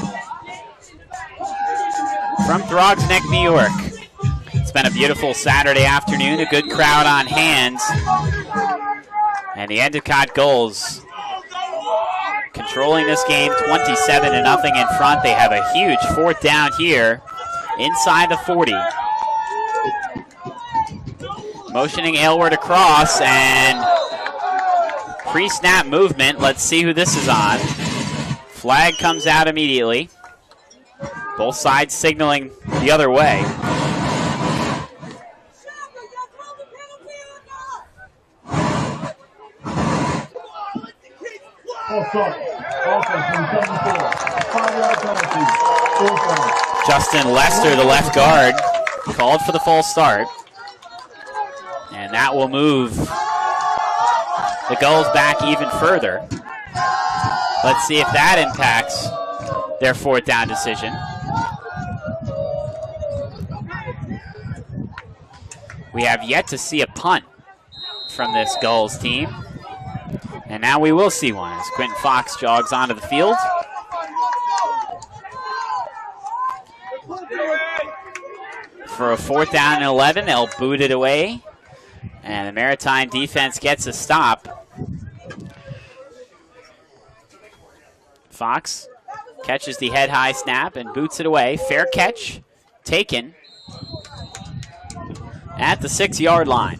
C: from Throgs Neck, New York. It's been a beautiful Saturday afternoon, a good crowd on hand, and the Endicott Gulls controlling this game 27-0 in front. They have a huge fourth down here inside the 40. Motioning Aylward across, and pre-snap movement. Let's see who this is on. Flag comes out immediately. Both sides signaling the other way. Justin Lester, the left guard, called for the false start. And that will move the Gulls back even further. Let's see if that impacts their fourth down decision. We have yet to see a punt from this Gulls team. And now we will see one as Quentin Fox jogs onto the field. For a 4th down and 11, they'll boot it away. And the Maritime defense gets a stop. Fox catches the head-high snap and boots it away. Fair catch, taken at the 6-yard line.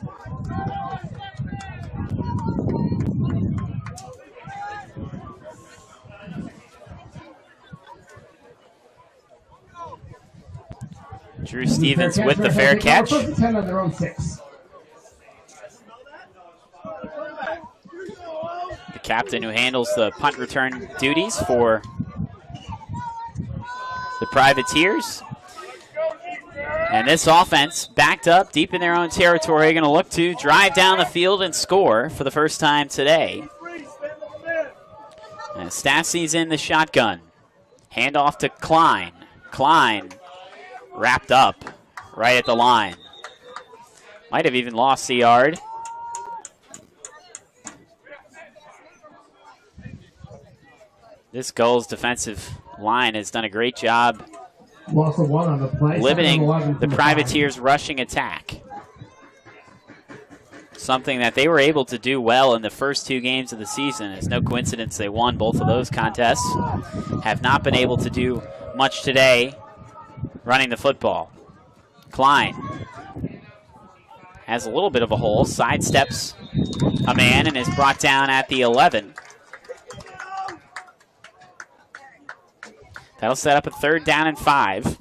C: Drew Stevens with the fair catch.
B: First and 10 on their own 6.
C: The captain who handles the punt return duties for the Privateers. And this offense, backed up deep in their own territory, going to look to drive down the field and score for the first time today. And Stassi's in the shotgun. Handoff to Klein. Klein wrapped up right at the line. Might have even lost the yard. This Gulls defensive line has done a great job
B: Loss of 1 on the play.
C: limiting the Privateers' rushing attack. Something that they were able to do well in the first 2 games of the season. It's no coincidence they won both of those contests. Have not been able to do much today running the football. Klein has a little bit of a hole, sidesteps a man and is brought down at the 11. That'll set up a 3rd down and 5.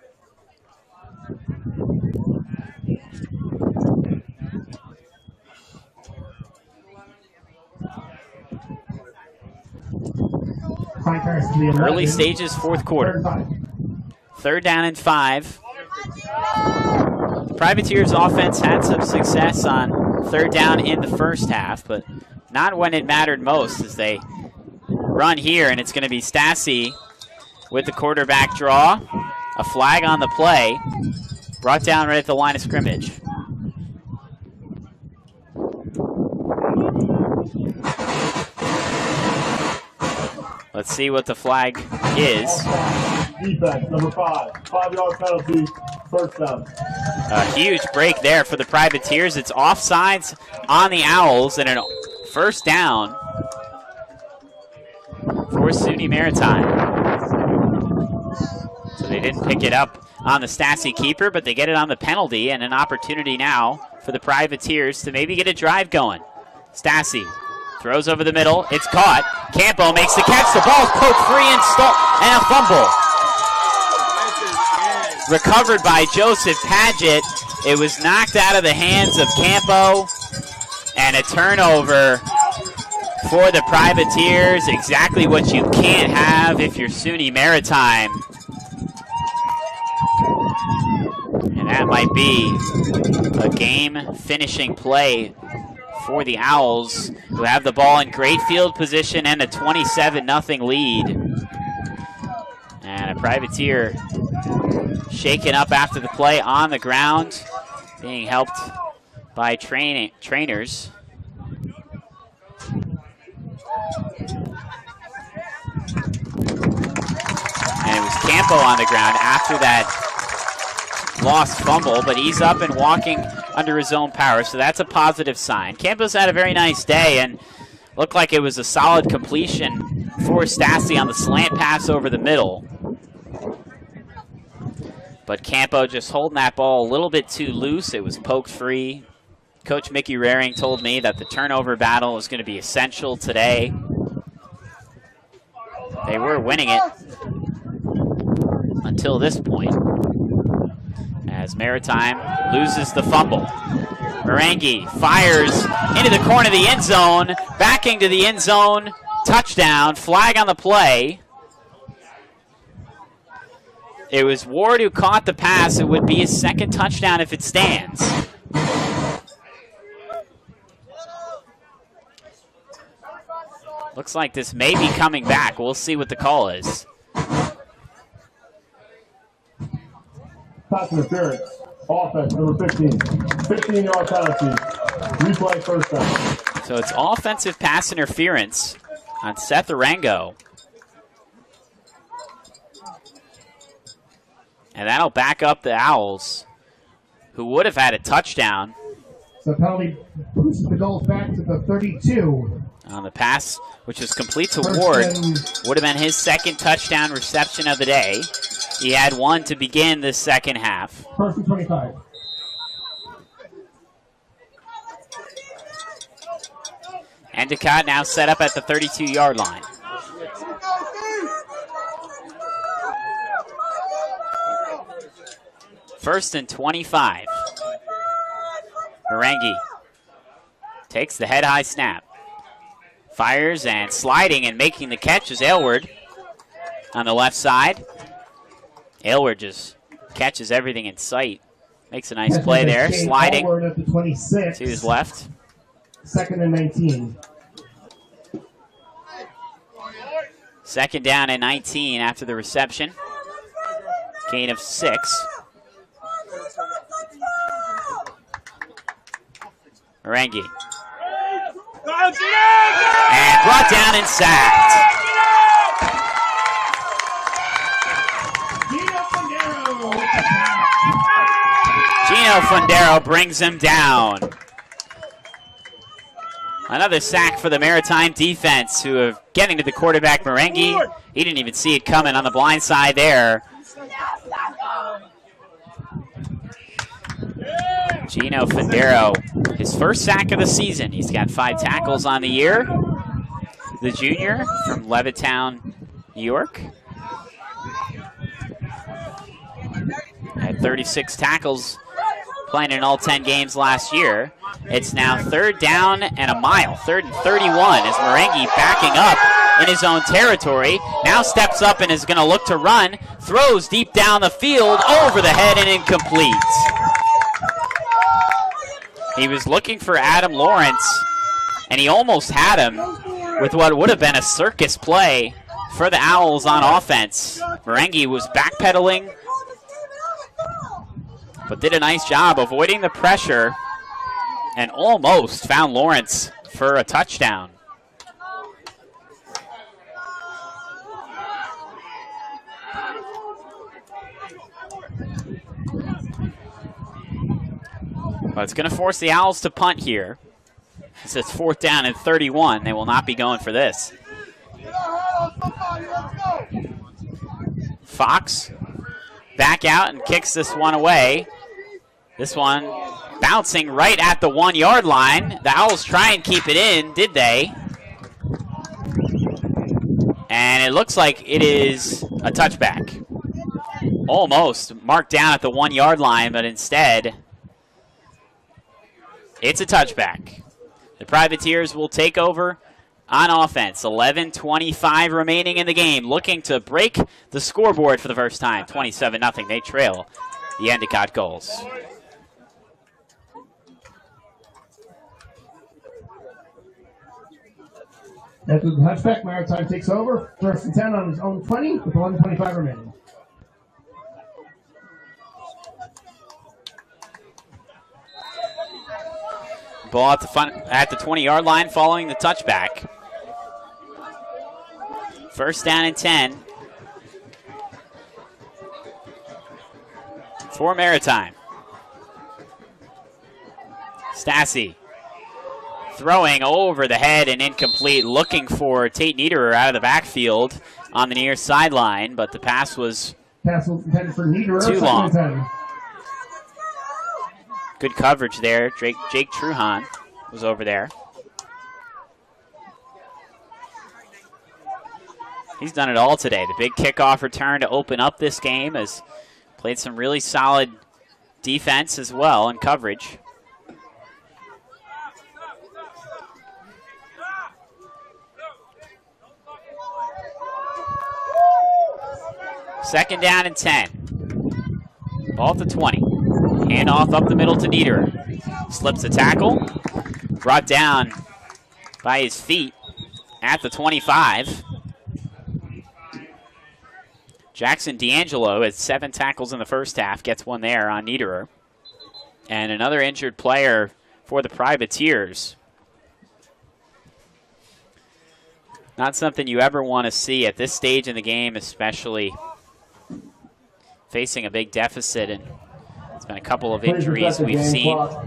C: Early stages, 4th quarter. 3rd down and 5. The Privateers offense had some success on 3rd down in the first half, but not when it mattered most as they run here, and it's going to be Stassi with the quarterback draw. A flag on the play. Brought down right at the line of scrimmage. Let's see what the flag is.
D: Defense, number 5. 5-yard penalty, 1st down.
C: A huge break there for the Privateers. It's offsides on the Owls and a 1st down for SUNY Maritime. So they didn't pick it up on the Stassi keeper, but they get it on the penalty, and an opportunity now for the Privateers to maybe get a drive going. Stassi throws over the middle. It's caught. Campo makes the catch. The ball's poked free and a fumble. Recovered by Joseph Padgett. It was knocked out of the hands of Campo, and a turnover for the Privateers. Exactly what you can't have if you're SUNY Maritime. And that might be a game-finishing play for the Owls, who have the ball in great field position and a 27-0 lead. And a Privateer shaken up after the play on the ground, being helped by trainers. And it was Campo on the ground after that lost fumble, but he's up and walking under his own power, so that's a positive sign. Campo's had a very nice day and looked like it was a solid completion for Stassi on the slant pass over the middle. But Campo just holding that ball a little bit too loose. It was poked free. Coach Mickey Raring told me that the turnover battle is going to be essential today. They were winning it until this point, as Maritime loses the fumble. Marangi fires into the corner of the end zone, backing to the end zone, touchdown, flag on the play. It was Ward who caught the pass. It would be his 2nd touchdown if it stands. Looks like this may be coming back. We'll see what the call is.
D: Pass interference. Offense, number 15. 15-yard penalty. Replay, 1st down.
C: So it's offensive pass interference on Seth Arango. And that'll back up the Owls, who would have had a touchdown.
B: So penalty pushes the goals back to the 32.
C: On the pass, which was complete to Ward, would have been his second touchdown reception of the day. He had one to begin the second half.
B: First and 25.
C: Endicott now set up at the 32-yard line. First and 25. Marangi takes the head-high snap. Fires and sliding and making the catch is Aylward on the left side. Aylward just catches everything in sight. Makes a nice play there, sliding
B: at the 26.
C: to his left.
B: Second and 19.
C: Second down and 19 after the reception. Gain of 6. Marangi. And brought down and sacked. Gino Fundero brings him down. Another sack for the Maritime defense, who are getting to the quarterback, Marangi. He didn't even see it coming on the blind side there. Gino Fundero, his first sack of the season. He's got 5 tackles on the year. The junior from Levittown, New York. Had 36 tackles playing in all 10 games last year. It's now third down and a mile, 3rd and 31, as Marangi backing up in his own territory. Now steps up and is going to look to run. Throws deep down the field, over the head and incomplete. He was looking for Adam Lawrence, and he almost had him with what would have been a circus play for the Owls on offense. Marangi was backpedaling, but did a nice job avoiding the pressure and almost found Lawrence for a touchdown. But it's going to force the Owls to punt here. It's 4th down and 31. They will not be going for this. Fox back out and kicks this one away. This one bouncing right at the 1-yard line. The Owls try and keep it in, did they? And it looks like it is a touchback. Almost marked down at the 1-yard line, but instead it's a touchback. The Privateers will take over on offense. 11:25 remaining in the game. Looking to break the scoreboard for the first time. 27-0. They trail the Endicott goals.
B: After the touchback, Maritime takes over. 1st and 10 on his own 20 with 11:25 remaining.
C: Ball at the 20-yard line following the touchback. 1st down and 10 for Maritime. Stassi throwing over the head and incomplete, looking for Tate Niederer out of the backfield on the near sideline, but the pass was
B: intended for Niederer,
C: too long. Good coverage there. Jake Truhan was over there. He's done it all today. The big kickoff return to open up this game, has played some really solid defense as well and coverage. Second down and 10. Ball at the 20. Handoff up the middle to Niederer. Slips a tackle. Brought down by his feet at the 25. Jackson D'Angelo had 7 tackles in the first half. Gets one there on Niederer. And another injured player for the Privateers. Not something you ever want to see at this stage in the game, especially facing a big deficit. And it's been a couple of injuries we've seen
D: to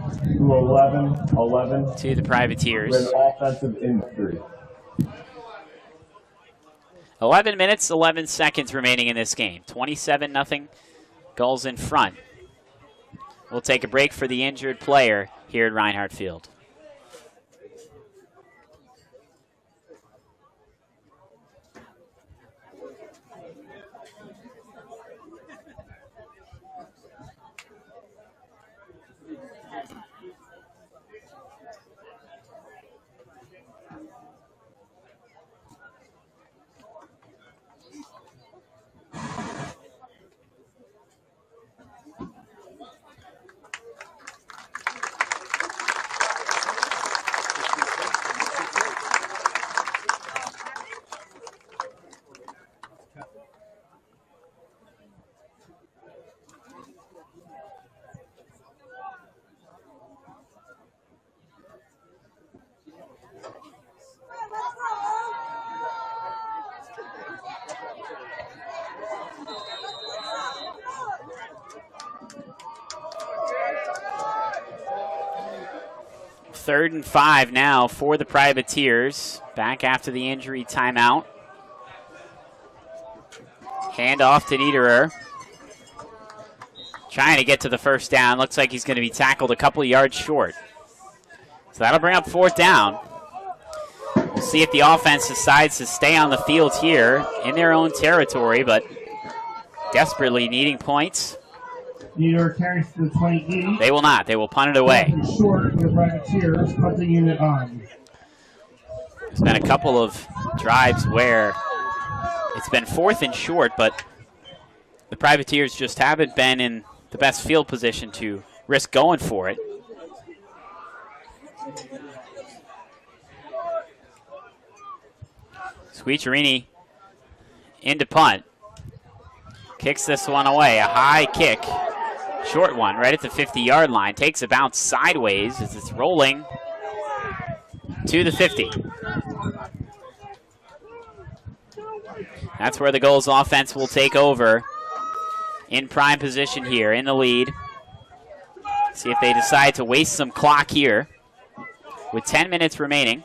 D: 11
C: to the Privateers.
D: with offensive injury.
C: 11 minutes, 11 seconds remaining in this game. 27-0, Gulls in front. We'll take a break for the injured player here at Reinhardt Field. Third and 5 now for the Privateers. Back after the injury timeout. Hand off to Niederer. Trying to get to the first down. Looks like he's going to be tackled a couple of yards short. So that'll bring up 4th down. We'll see if the offense decides to stay on the field here in their own territory, but desperately needing points.
B: Niederer carries to the 28.
C: They will not. They will punt it away.
B: Short for the Privateers, punting unit on.
C: There's been a couple of drives where it's been 4th and short, but the Privateers just haven't been in the best field position to risk going for it. Squicciarini into punt. Kicks this one away. A high kick. Short one right at the 50-yard line. Takes a bounce sideways as it's rolling to the 50. That's where the Gulls offense will take over in prime position here, in the lead. See if they decide to waste some clock here with 10 minutes remaining.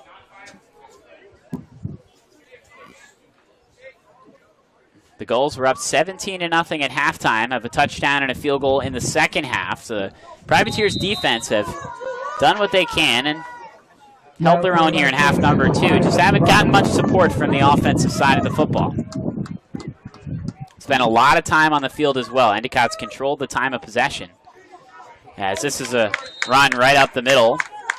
C: The Gulls were up 17-0 at halftime, have a touchdown and a field goal in the second half. So the Privateers defense have done what they can and held their own here in half number 2. Just haven't gotten much support from the offensive side of the football. Spent a lot of time on the field as well. Endicott's controlled the time of possession, as this is a run right up the middle.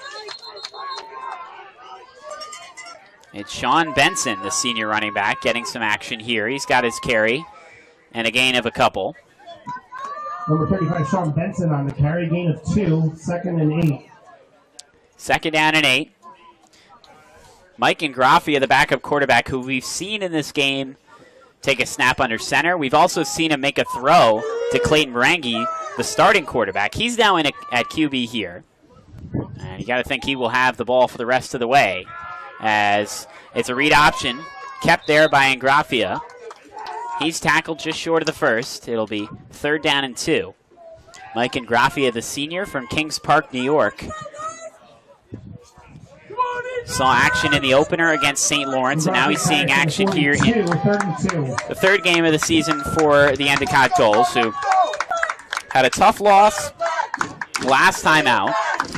C: It's Sean Benson, the senior running back, getting some action here. He's got his carry and a gain of a couple.
B: Number 35, Sean Benson on the carry, gain of 2, 2nd and 8.
C: 2nd down and 8. Mike Ingraffia, the backup quarterback, who we've seen in this game take a snap under center. We've also seen him make a throw to Clayton Marangi, the starting quarterback. He's now in at QB here. And you got to think he will have the ball for the rest of the way, as it's a read option kept there by Ingraffia. He's tackled just short of the first. It'll be 3rd down and 2. Mike Ingraffia, the senior from Kings Park, New York. Saw action in the opener against St. Lawrence, and now he's seeing action here in the 3rd game of the season for the Endicott Gulls, who had a tough loss last time out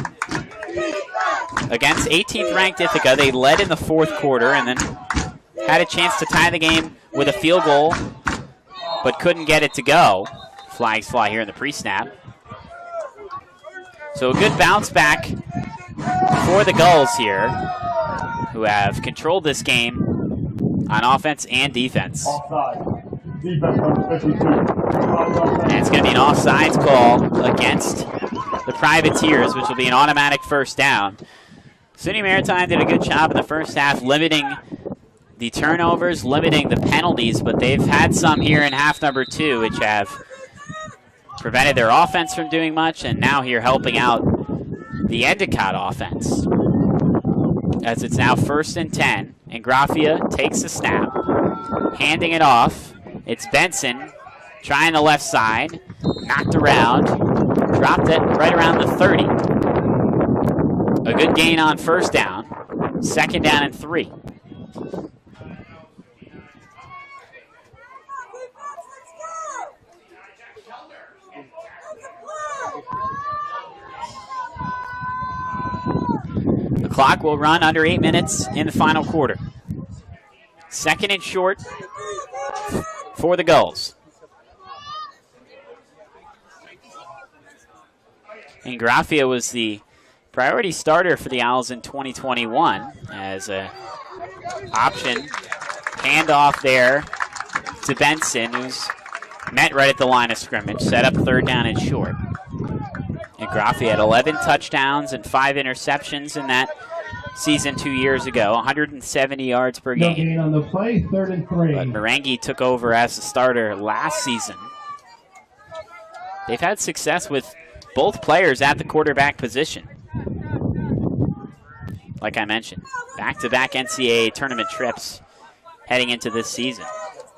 C: against 18th ranked Ithaca. They led in the 4th quarter and then had a chance to tie the game with a field goal, but couldn't get it to go. Flags fly here in the pre-snap. So a good bounce back for the Gulls here, who have controlled this game on offense and defense.
D: Offside. Defense number 52.
C: And it's going to be an offsides call against the Privateers, which will be an automatic 1st down. SUNY Maritime did a good job in the first half limiting the turnovers, limiting the penalties, but they've had some here in half number 2, which have prevented their offense from doing much, and now here helping out the Endicott offense, as it's now 1st and 10 And Graffia takes the snap, handing it off. It's Benson trying the left side, knocked around, dropped it right around the 30. A good gain on first down. Second down and 3. The clock will run under 8 minutes in the final quarter. Second and short for the Gulls. And Graffia was the priority starter for the Owls in 2021 as an option. Handoff there to Benson, who's met right at the line of scrimmage, set up third down and short. And Graffia had 11 touchdowns and 5 interceptions in that season 2 years ago, 170 yards per game.
B: No gain on the play, 3rd and 3.
C: But Marangi took over as the starter last season. They've had success with both players at the quarterback position. Like I mentioned, back-to-back NCAA tournament trips heading into this season.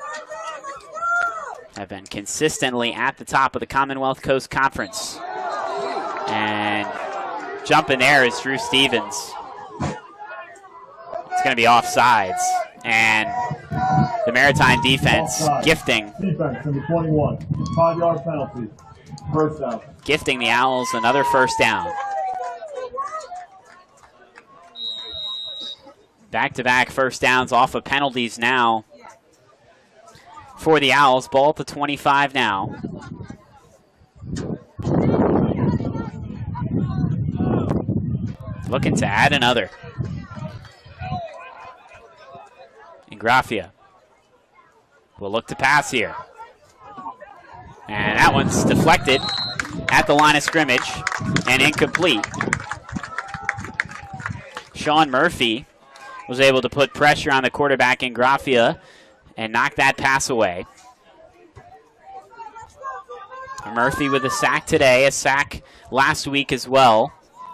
C: Have been consistently at the top of the Commonwealth Coast Conference. And jumping there is Drew Stevens. It's going to be offsides. And the Maritime defense
D: Offside.
C: gifting.
D: Defense, number 21. 5-yard penalty. First down.
C: Gifting the Owls another first down. Back-to-back first downs off of penalties now for the Owls. Ball at the 25 now. Looking to add another. And Graffia will look to pass here. And that one's deflected at the line of scrimmage and incomplete. Sean Murphy was able to put pressure on the quarterback in Graffia and knock that pass away. Murphy with a sack today, a sack last week as well.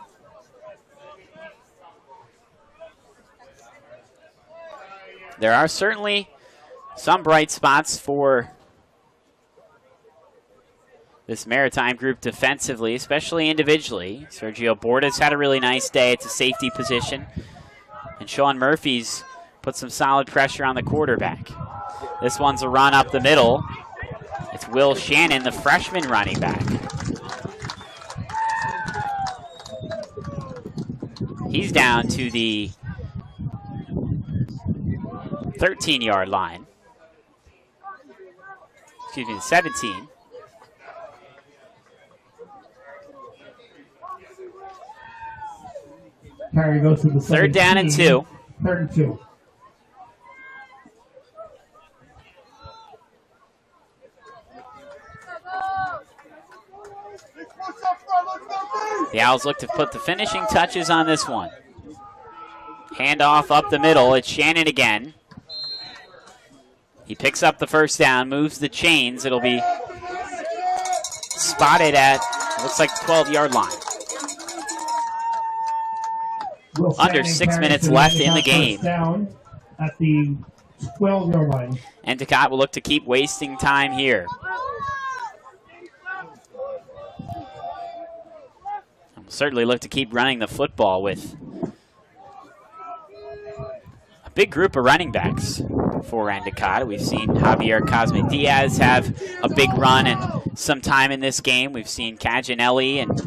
C: There are certainly some bright spots for this Maritime group defensively, especially individually. Sergio Borda's had a really nice day at the safety position. And Sean Murphy's put some solid pressure on the quarterback. This one's a run up the middle. It's Will Shannon, the freshman running back. He's down to the 13-yard line. Excuse me, the 17.
B: Carry goes to the
C: 3rd down and 2.
B: 3rd and 2.
C: The Owls look to put the finishing touches on this one. Handoff up the middle. It's Shannon again. He picks up the first down, moves the chains. It'll be spotted at, looks like the 12-yard line. Under 6 minutes left in the game.
B: Down at the 12-yard line.
C: Endicott will look to keep wasting time here. And will certainly look to keep running the football with a big group of running backs for Endicott. We've seen Javier Cosme Diaz have a big run and some time in this game. We've seen Caginelli, and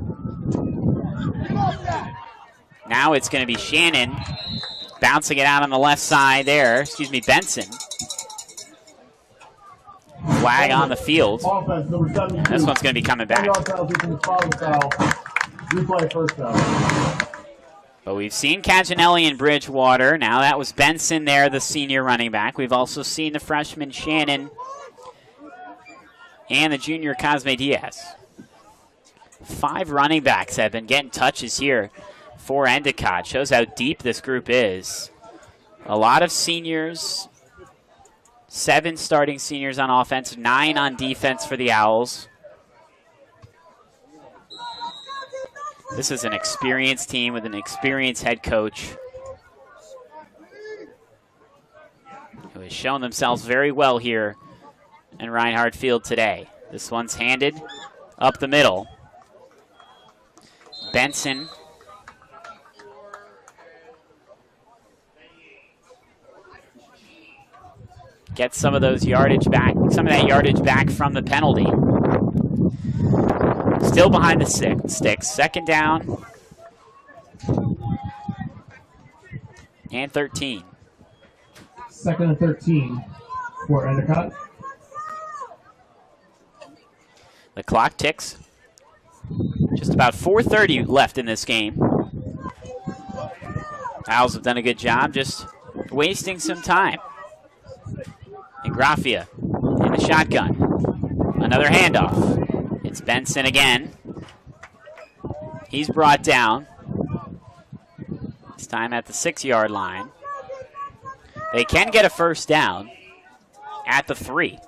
C: now it's going to be Shannon bouncing it out on the left side there. Excuse me, Benson. Flag on the field.
D: Offense, number 72.
C: This one's going to be coming back.
D: 10-yard penalty from the foul. Replay first down.
C: But we've seen Caginelli in Bridgewater. Now that was Benson there, the senior running back. We've also seen the freshman Shannon and the junior Cosme Diaz. 5 running backs have been getting touches here for Endicott. Shows how deep this group is. A lot of seniors. 7 starting seniors on offense, 9 on defense for the Owls. This is an experienced team with an experienced head coach. has shown themselves very well here in Reinhardt Field today. This one's handed up the middle. Benson gets some of those yardage back, some of that yardage back from the penalty. Still behind the sticks. Second down and 13.
B: Second and 13 for Endicott.
C: The clock ticks. Just about 4:30 left in this game. Owls have done a good job just wasting some time. And Grafia in the shotgun. Another handoff. It's Benson again. He's brought down. This time at the 6-yard line. They can get a first down at the 3.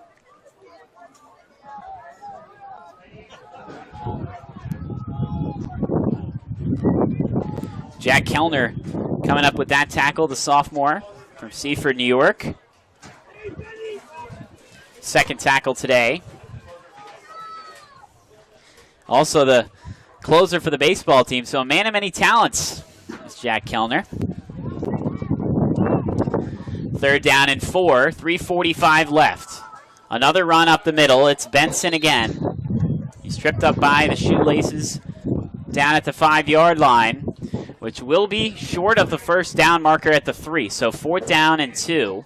C: Jack Kellner coming up with that tackle, the sophomore from Seaford, New York. Second tackle today. Also the closer for the baseball team, so a man of many talents is Jack Kellner. Third down and 4, 3:45 left. Another run up the middle. It's Benson again. He's tripped up by the shoelaces down at the 5-yard line, which will be short of the first down marker at the 3. So 4th down and 2.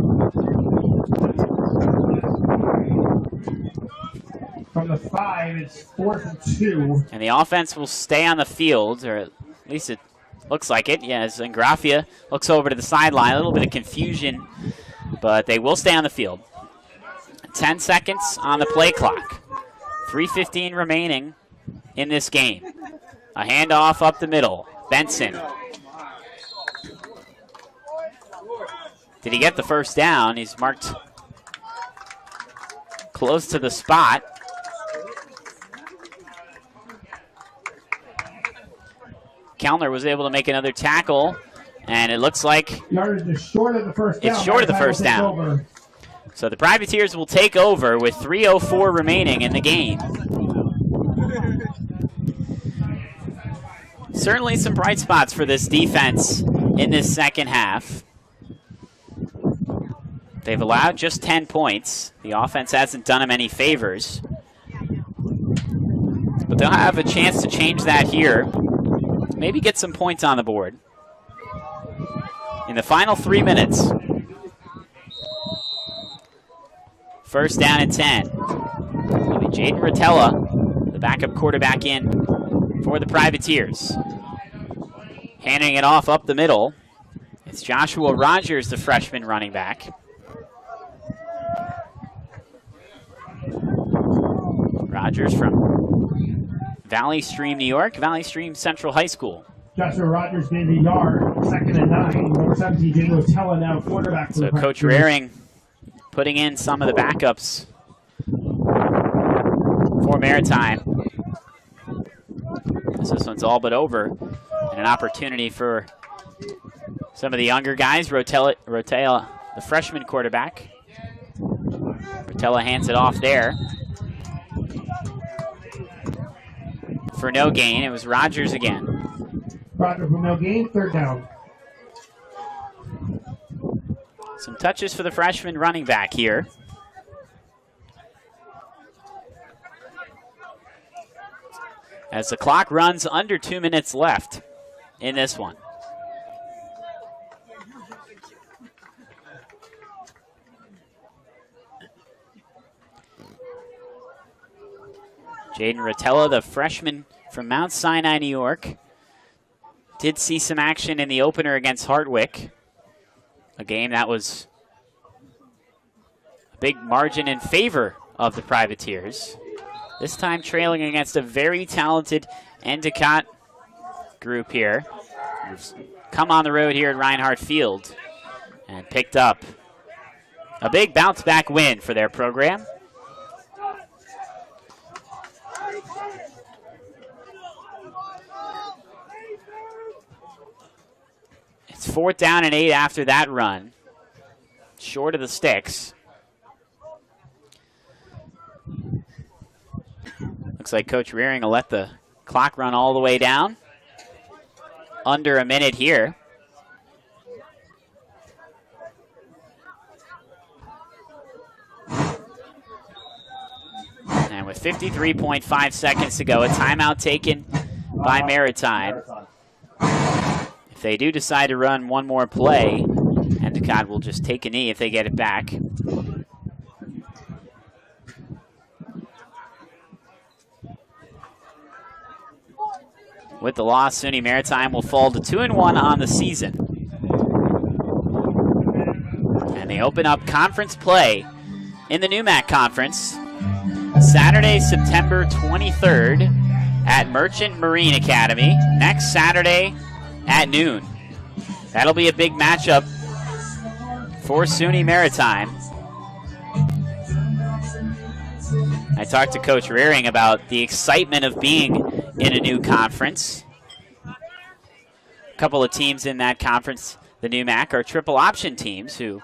B: From the 5, it's 4th and 2.
C: And the offense will stay on the field, or at least it looks like it. Yes, and Grafia looks over to the sideline. A little bit of confusion, but they will stay on the field. 10 seconds on the play clock. 3:15 remaining in this game. A handoff up the middle. Benson. Did he get the first down? He's marked close to the spot. Kellner was able to make another tackle, and it looks like
B: Yardage is short of the first down.
C: it's short of the first down. So the Privateers will take over with 3:04 remaining in the game. Certainly some bright spots for this defense in this second half. They've allowed just 10 points. The offense hasn't done them any favors. But they'll have a chance to change that here. Maybe get some points on the board. In the final 3 minutes. First down and 10. It'll be Jaden Rotella, the backup quarterback in for the Privateers. Handing it off up the middle. It's Joshua Rogers, the freshman running back. Rogers from Valley Stream, New York, Valley Stream Central High School.
B: Joshua Rogers gained a yard, 2nd and 9. Number 17, Jaden Rotella, now quarterback.
C: So Coach Raring putting in some of the backups for Maritime. As this one's all but over. And an opportunity for some of the younger guys. Rotella, the freshman quarterback. Rotella hands it off there. For no gain, it was Rogers again.
B: Rogers for no gain, 3rd down.
C: Some touches for the freshman running back here. As the clock runs under 2 minutes left in this one. Jaden Rotella, the freshman from Mount Sinai, New York, did see some action in the opener against Hartwick. A game that was a big margin in favor of the Privateers. This time trailing against a very talented Endicott group here. Who's come on the road here at Reinhardt Field and picked up a big bounce back win for their program. It's 4th down and 8 after that run. short of the sticks. Looks like Coach Rearing will let the clock run all the way down. Under a minute here. And with 53.5 seconds to go, a timeout taken by Maritime. If they do decide to run one more play, Endicott will just take a knee if they get it back. With the loss, SUNY Maritime will fall to 2-1 on the season. And they open up conference play in the NEWMAC Conference Saturday, September 23rd at Merchant Marine Academy. Next Saturday at noon. That'll be a big matchup for SUNY Maritime. I talked to Coach Rearing about the excitement of being in a new conference. A couple of teams in that conference, the NEWMAC, are triple option teams who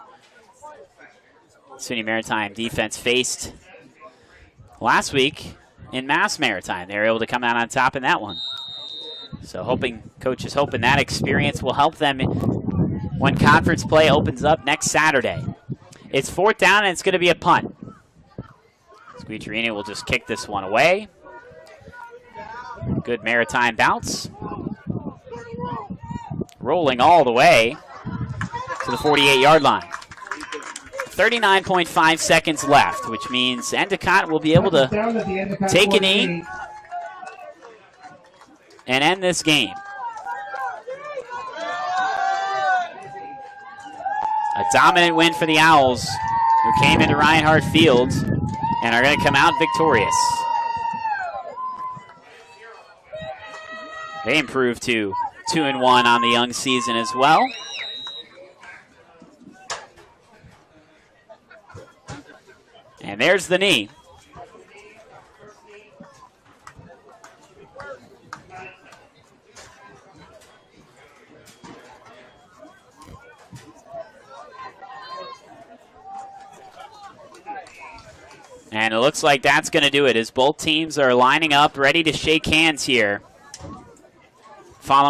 C: SUNY Maritime defense faced last week in Mass Maritime. They were able to come out on top in that one. So Coach is hoping that experience will help them when conference play opens up next Saturday. It's 4th down, and it's going to be a punt. Squeecherino will just kick this one away. Good Maritime bounce. Rolling all the way to the 48-yard line. 39.5 seconds left, which means Endicott will be able to take a knee and end this game. A dominant win for the Owls, who came into Reinhardt Field and are going to come out victorious. They improved to 2-1 on the young season as well. And there's the knee. And it looks like that's going to do it as both teams are lining up ready to shake hands here. Following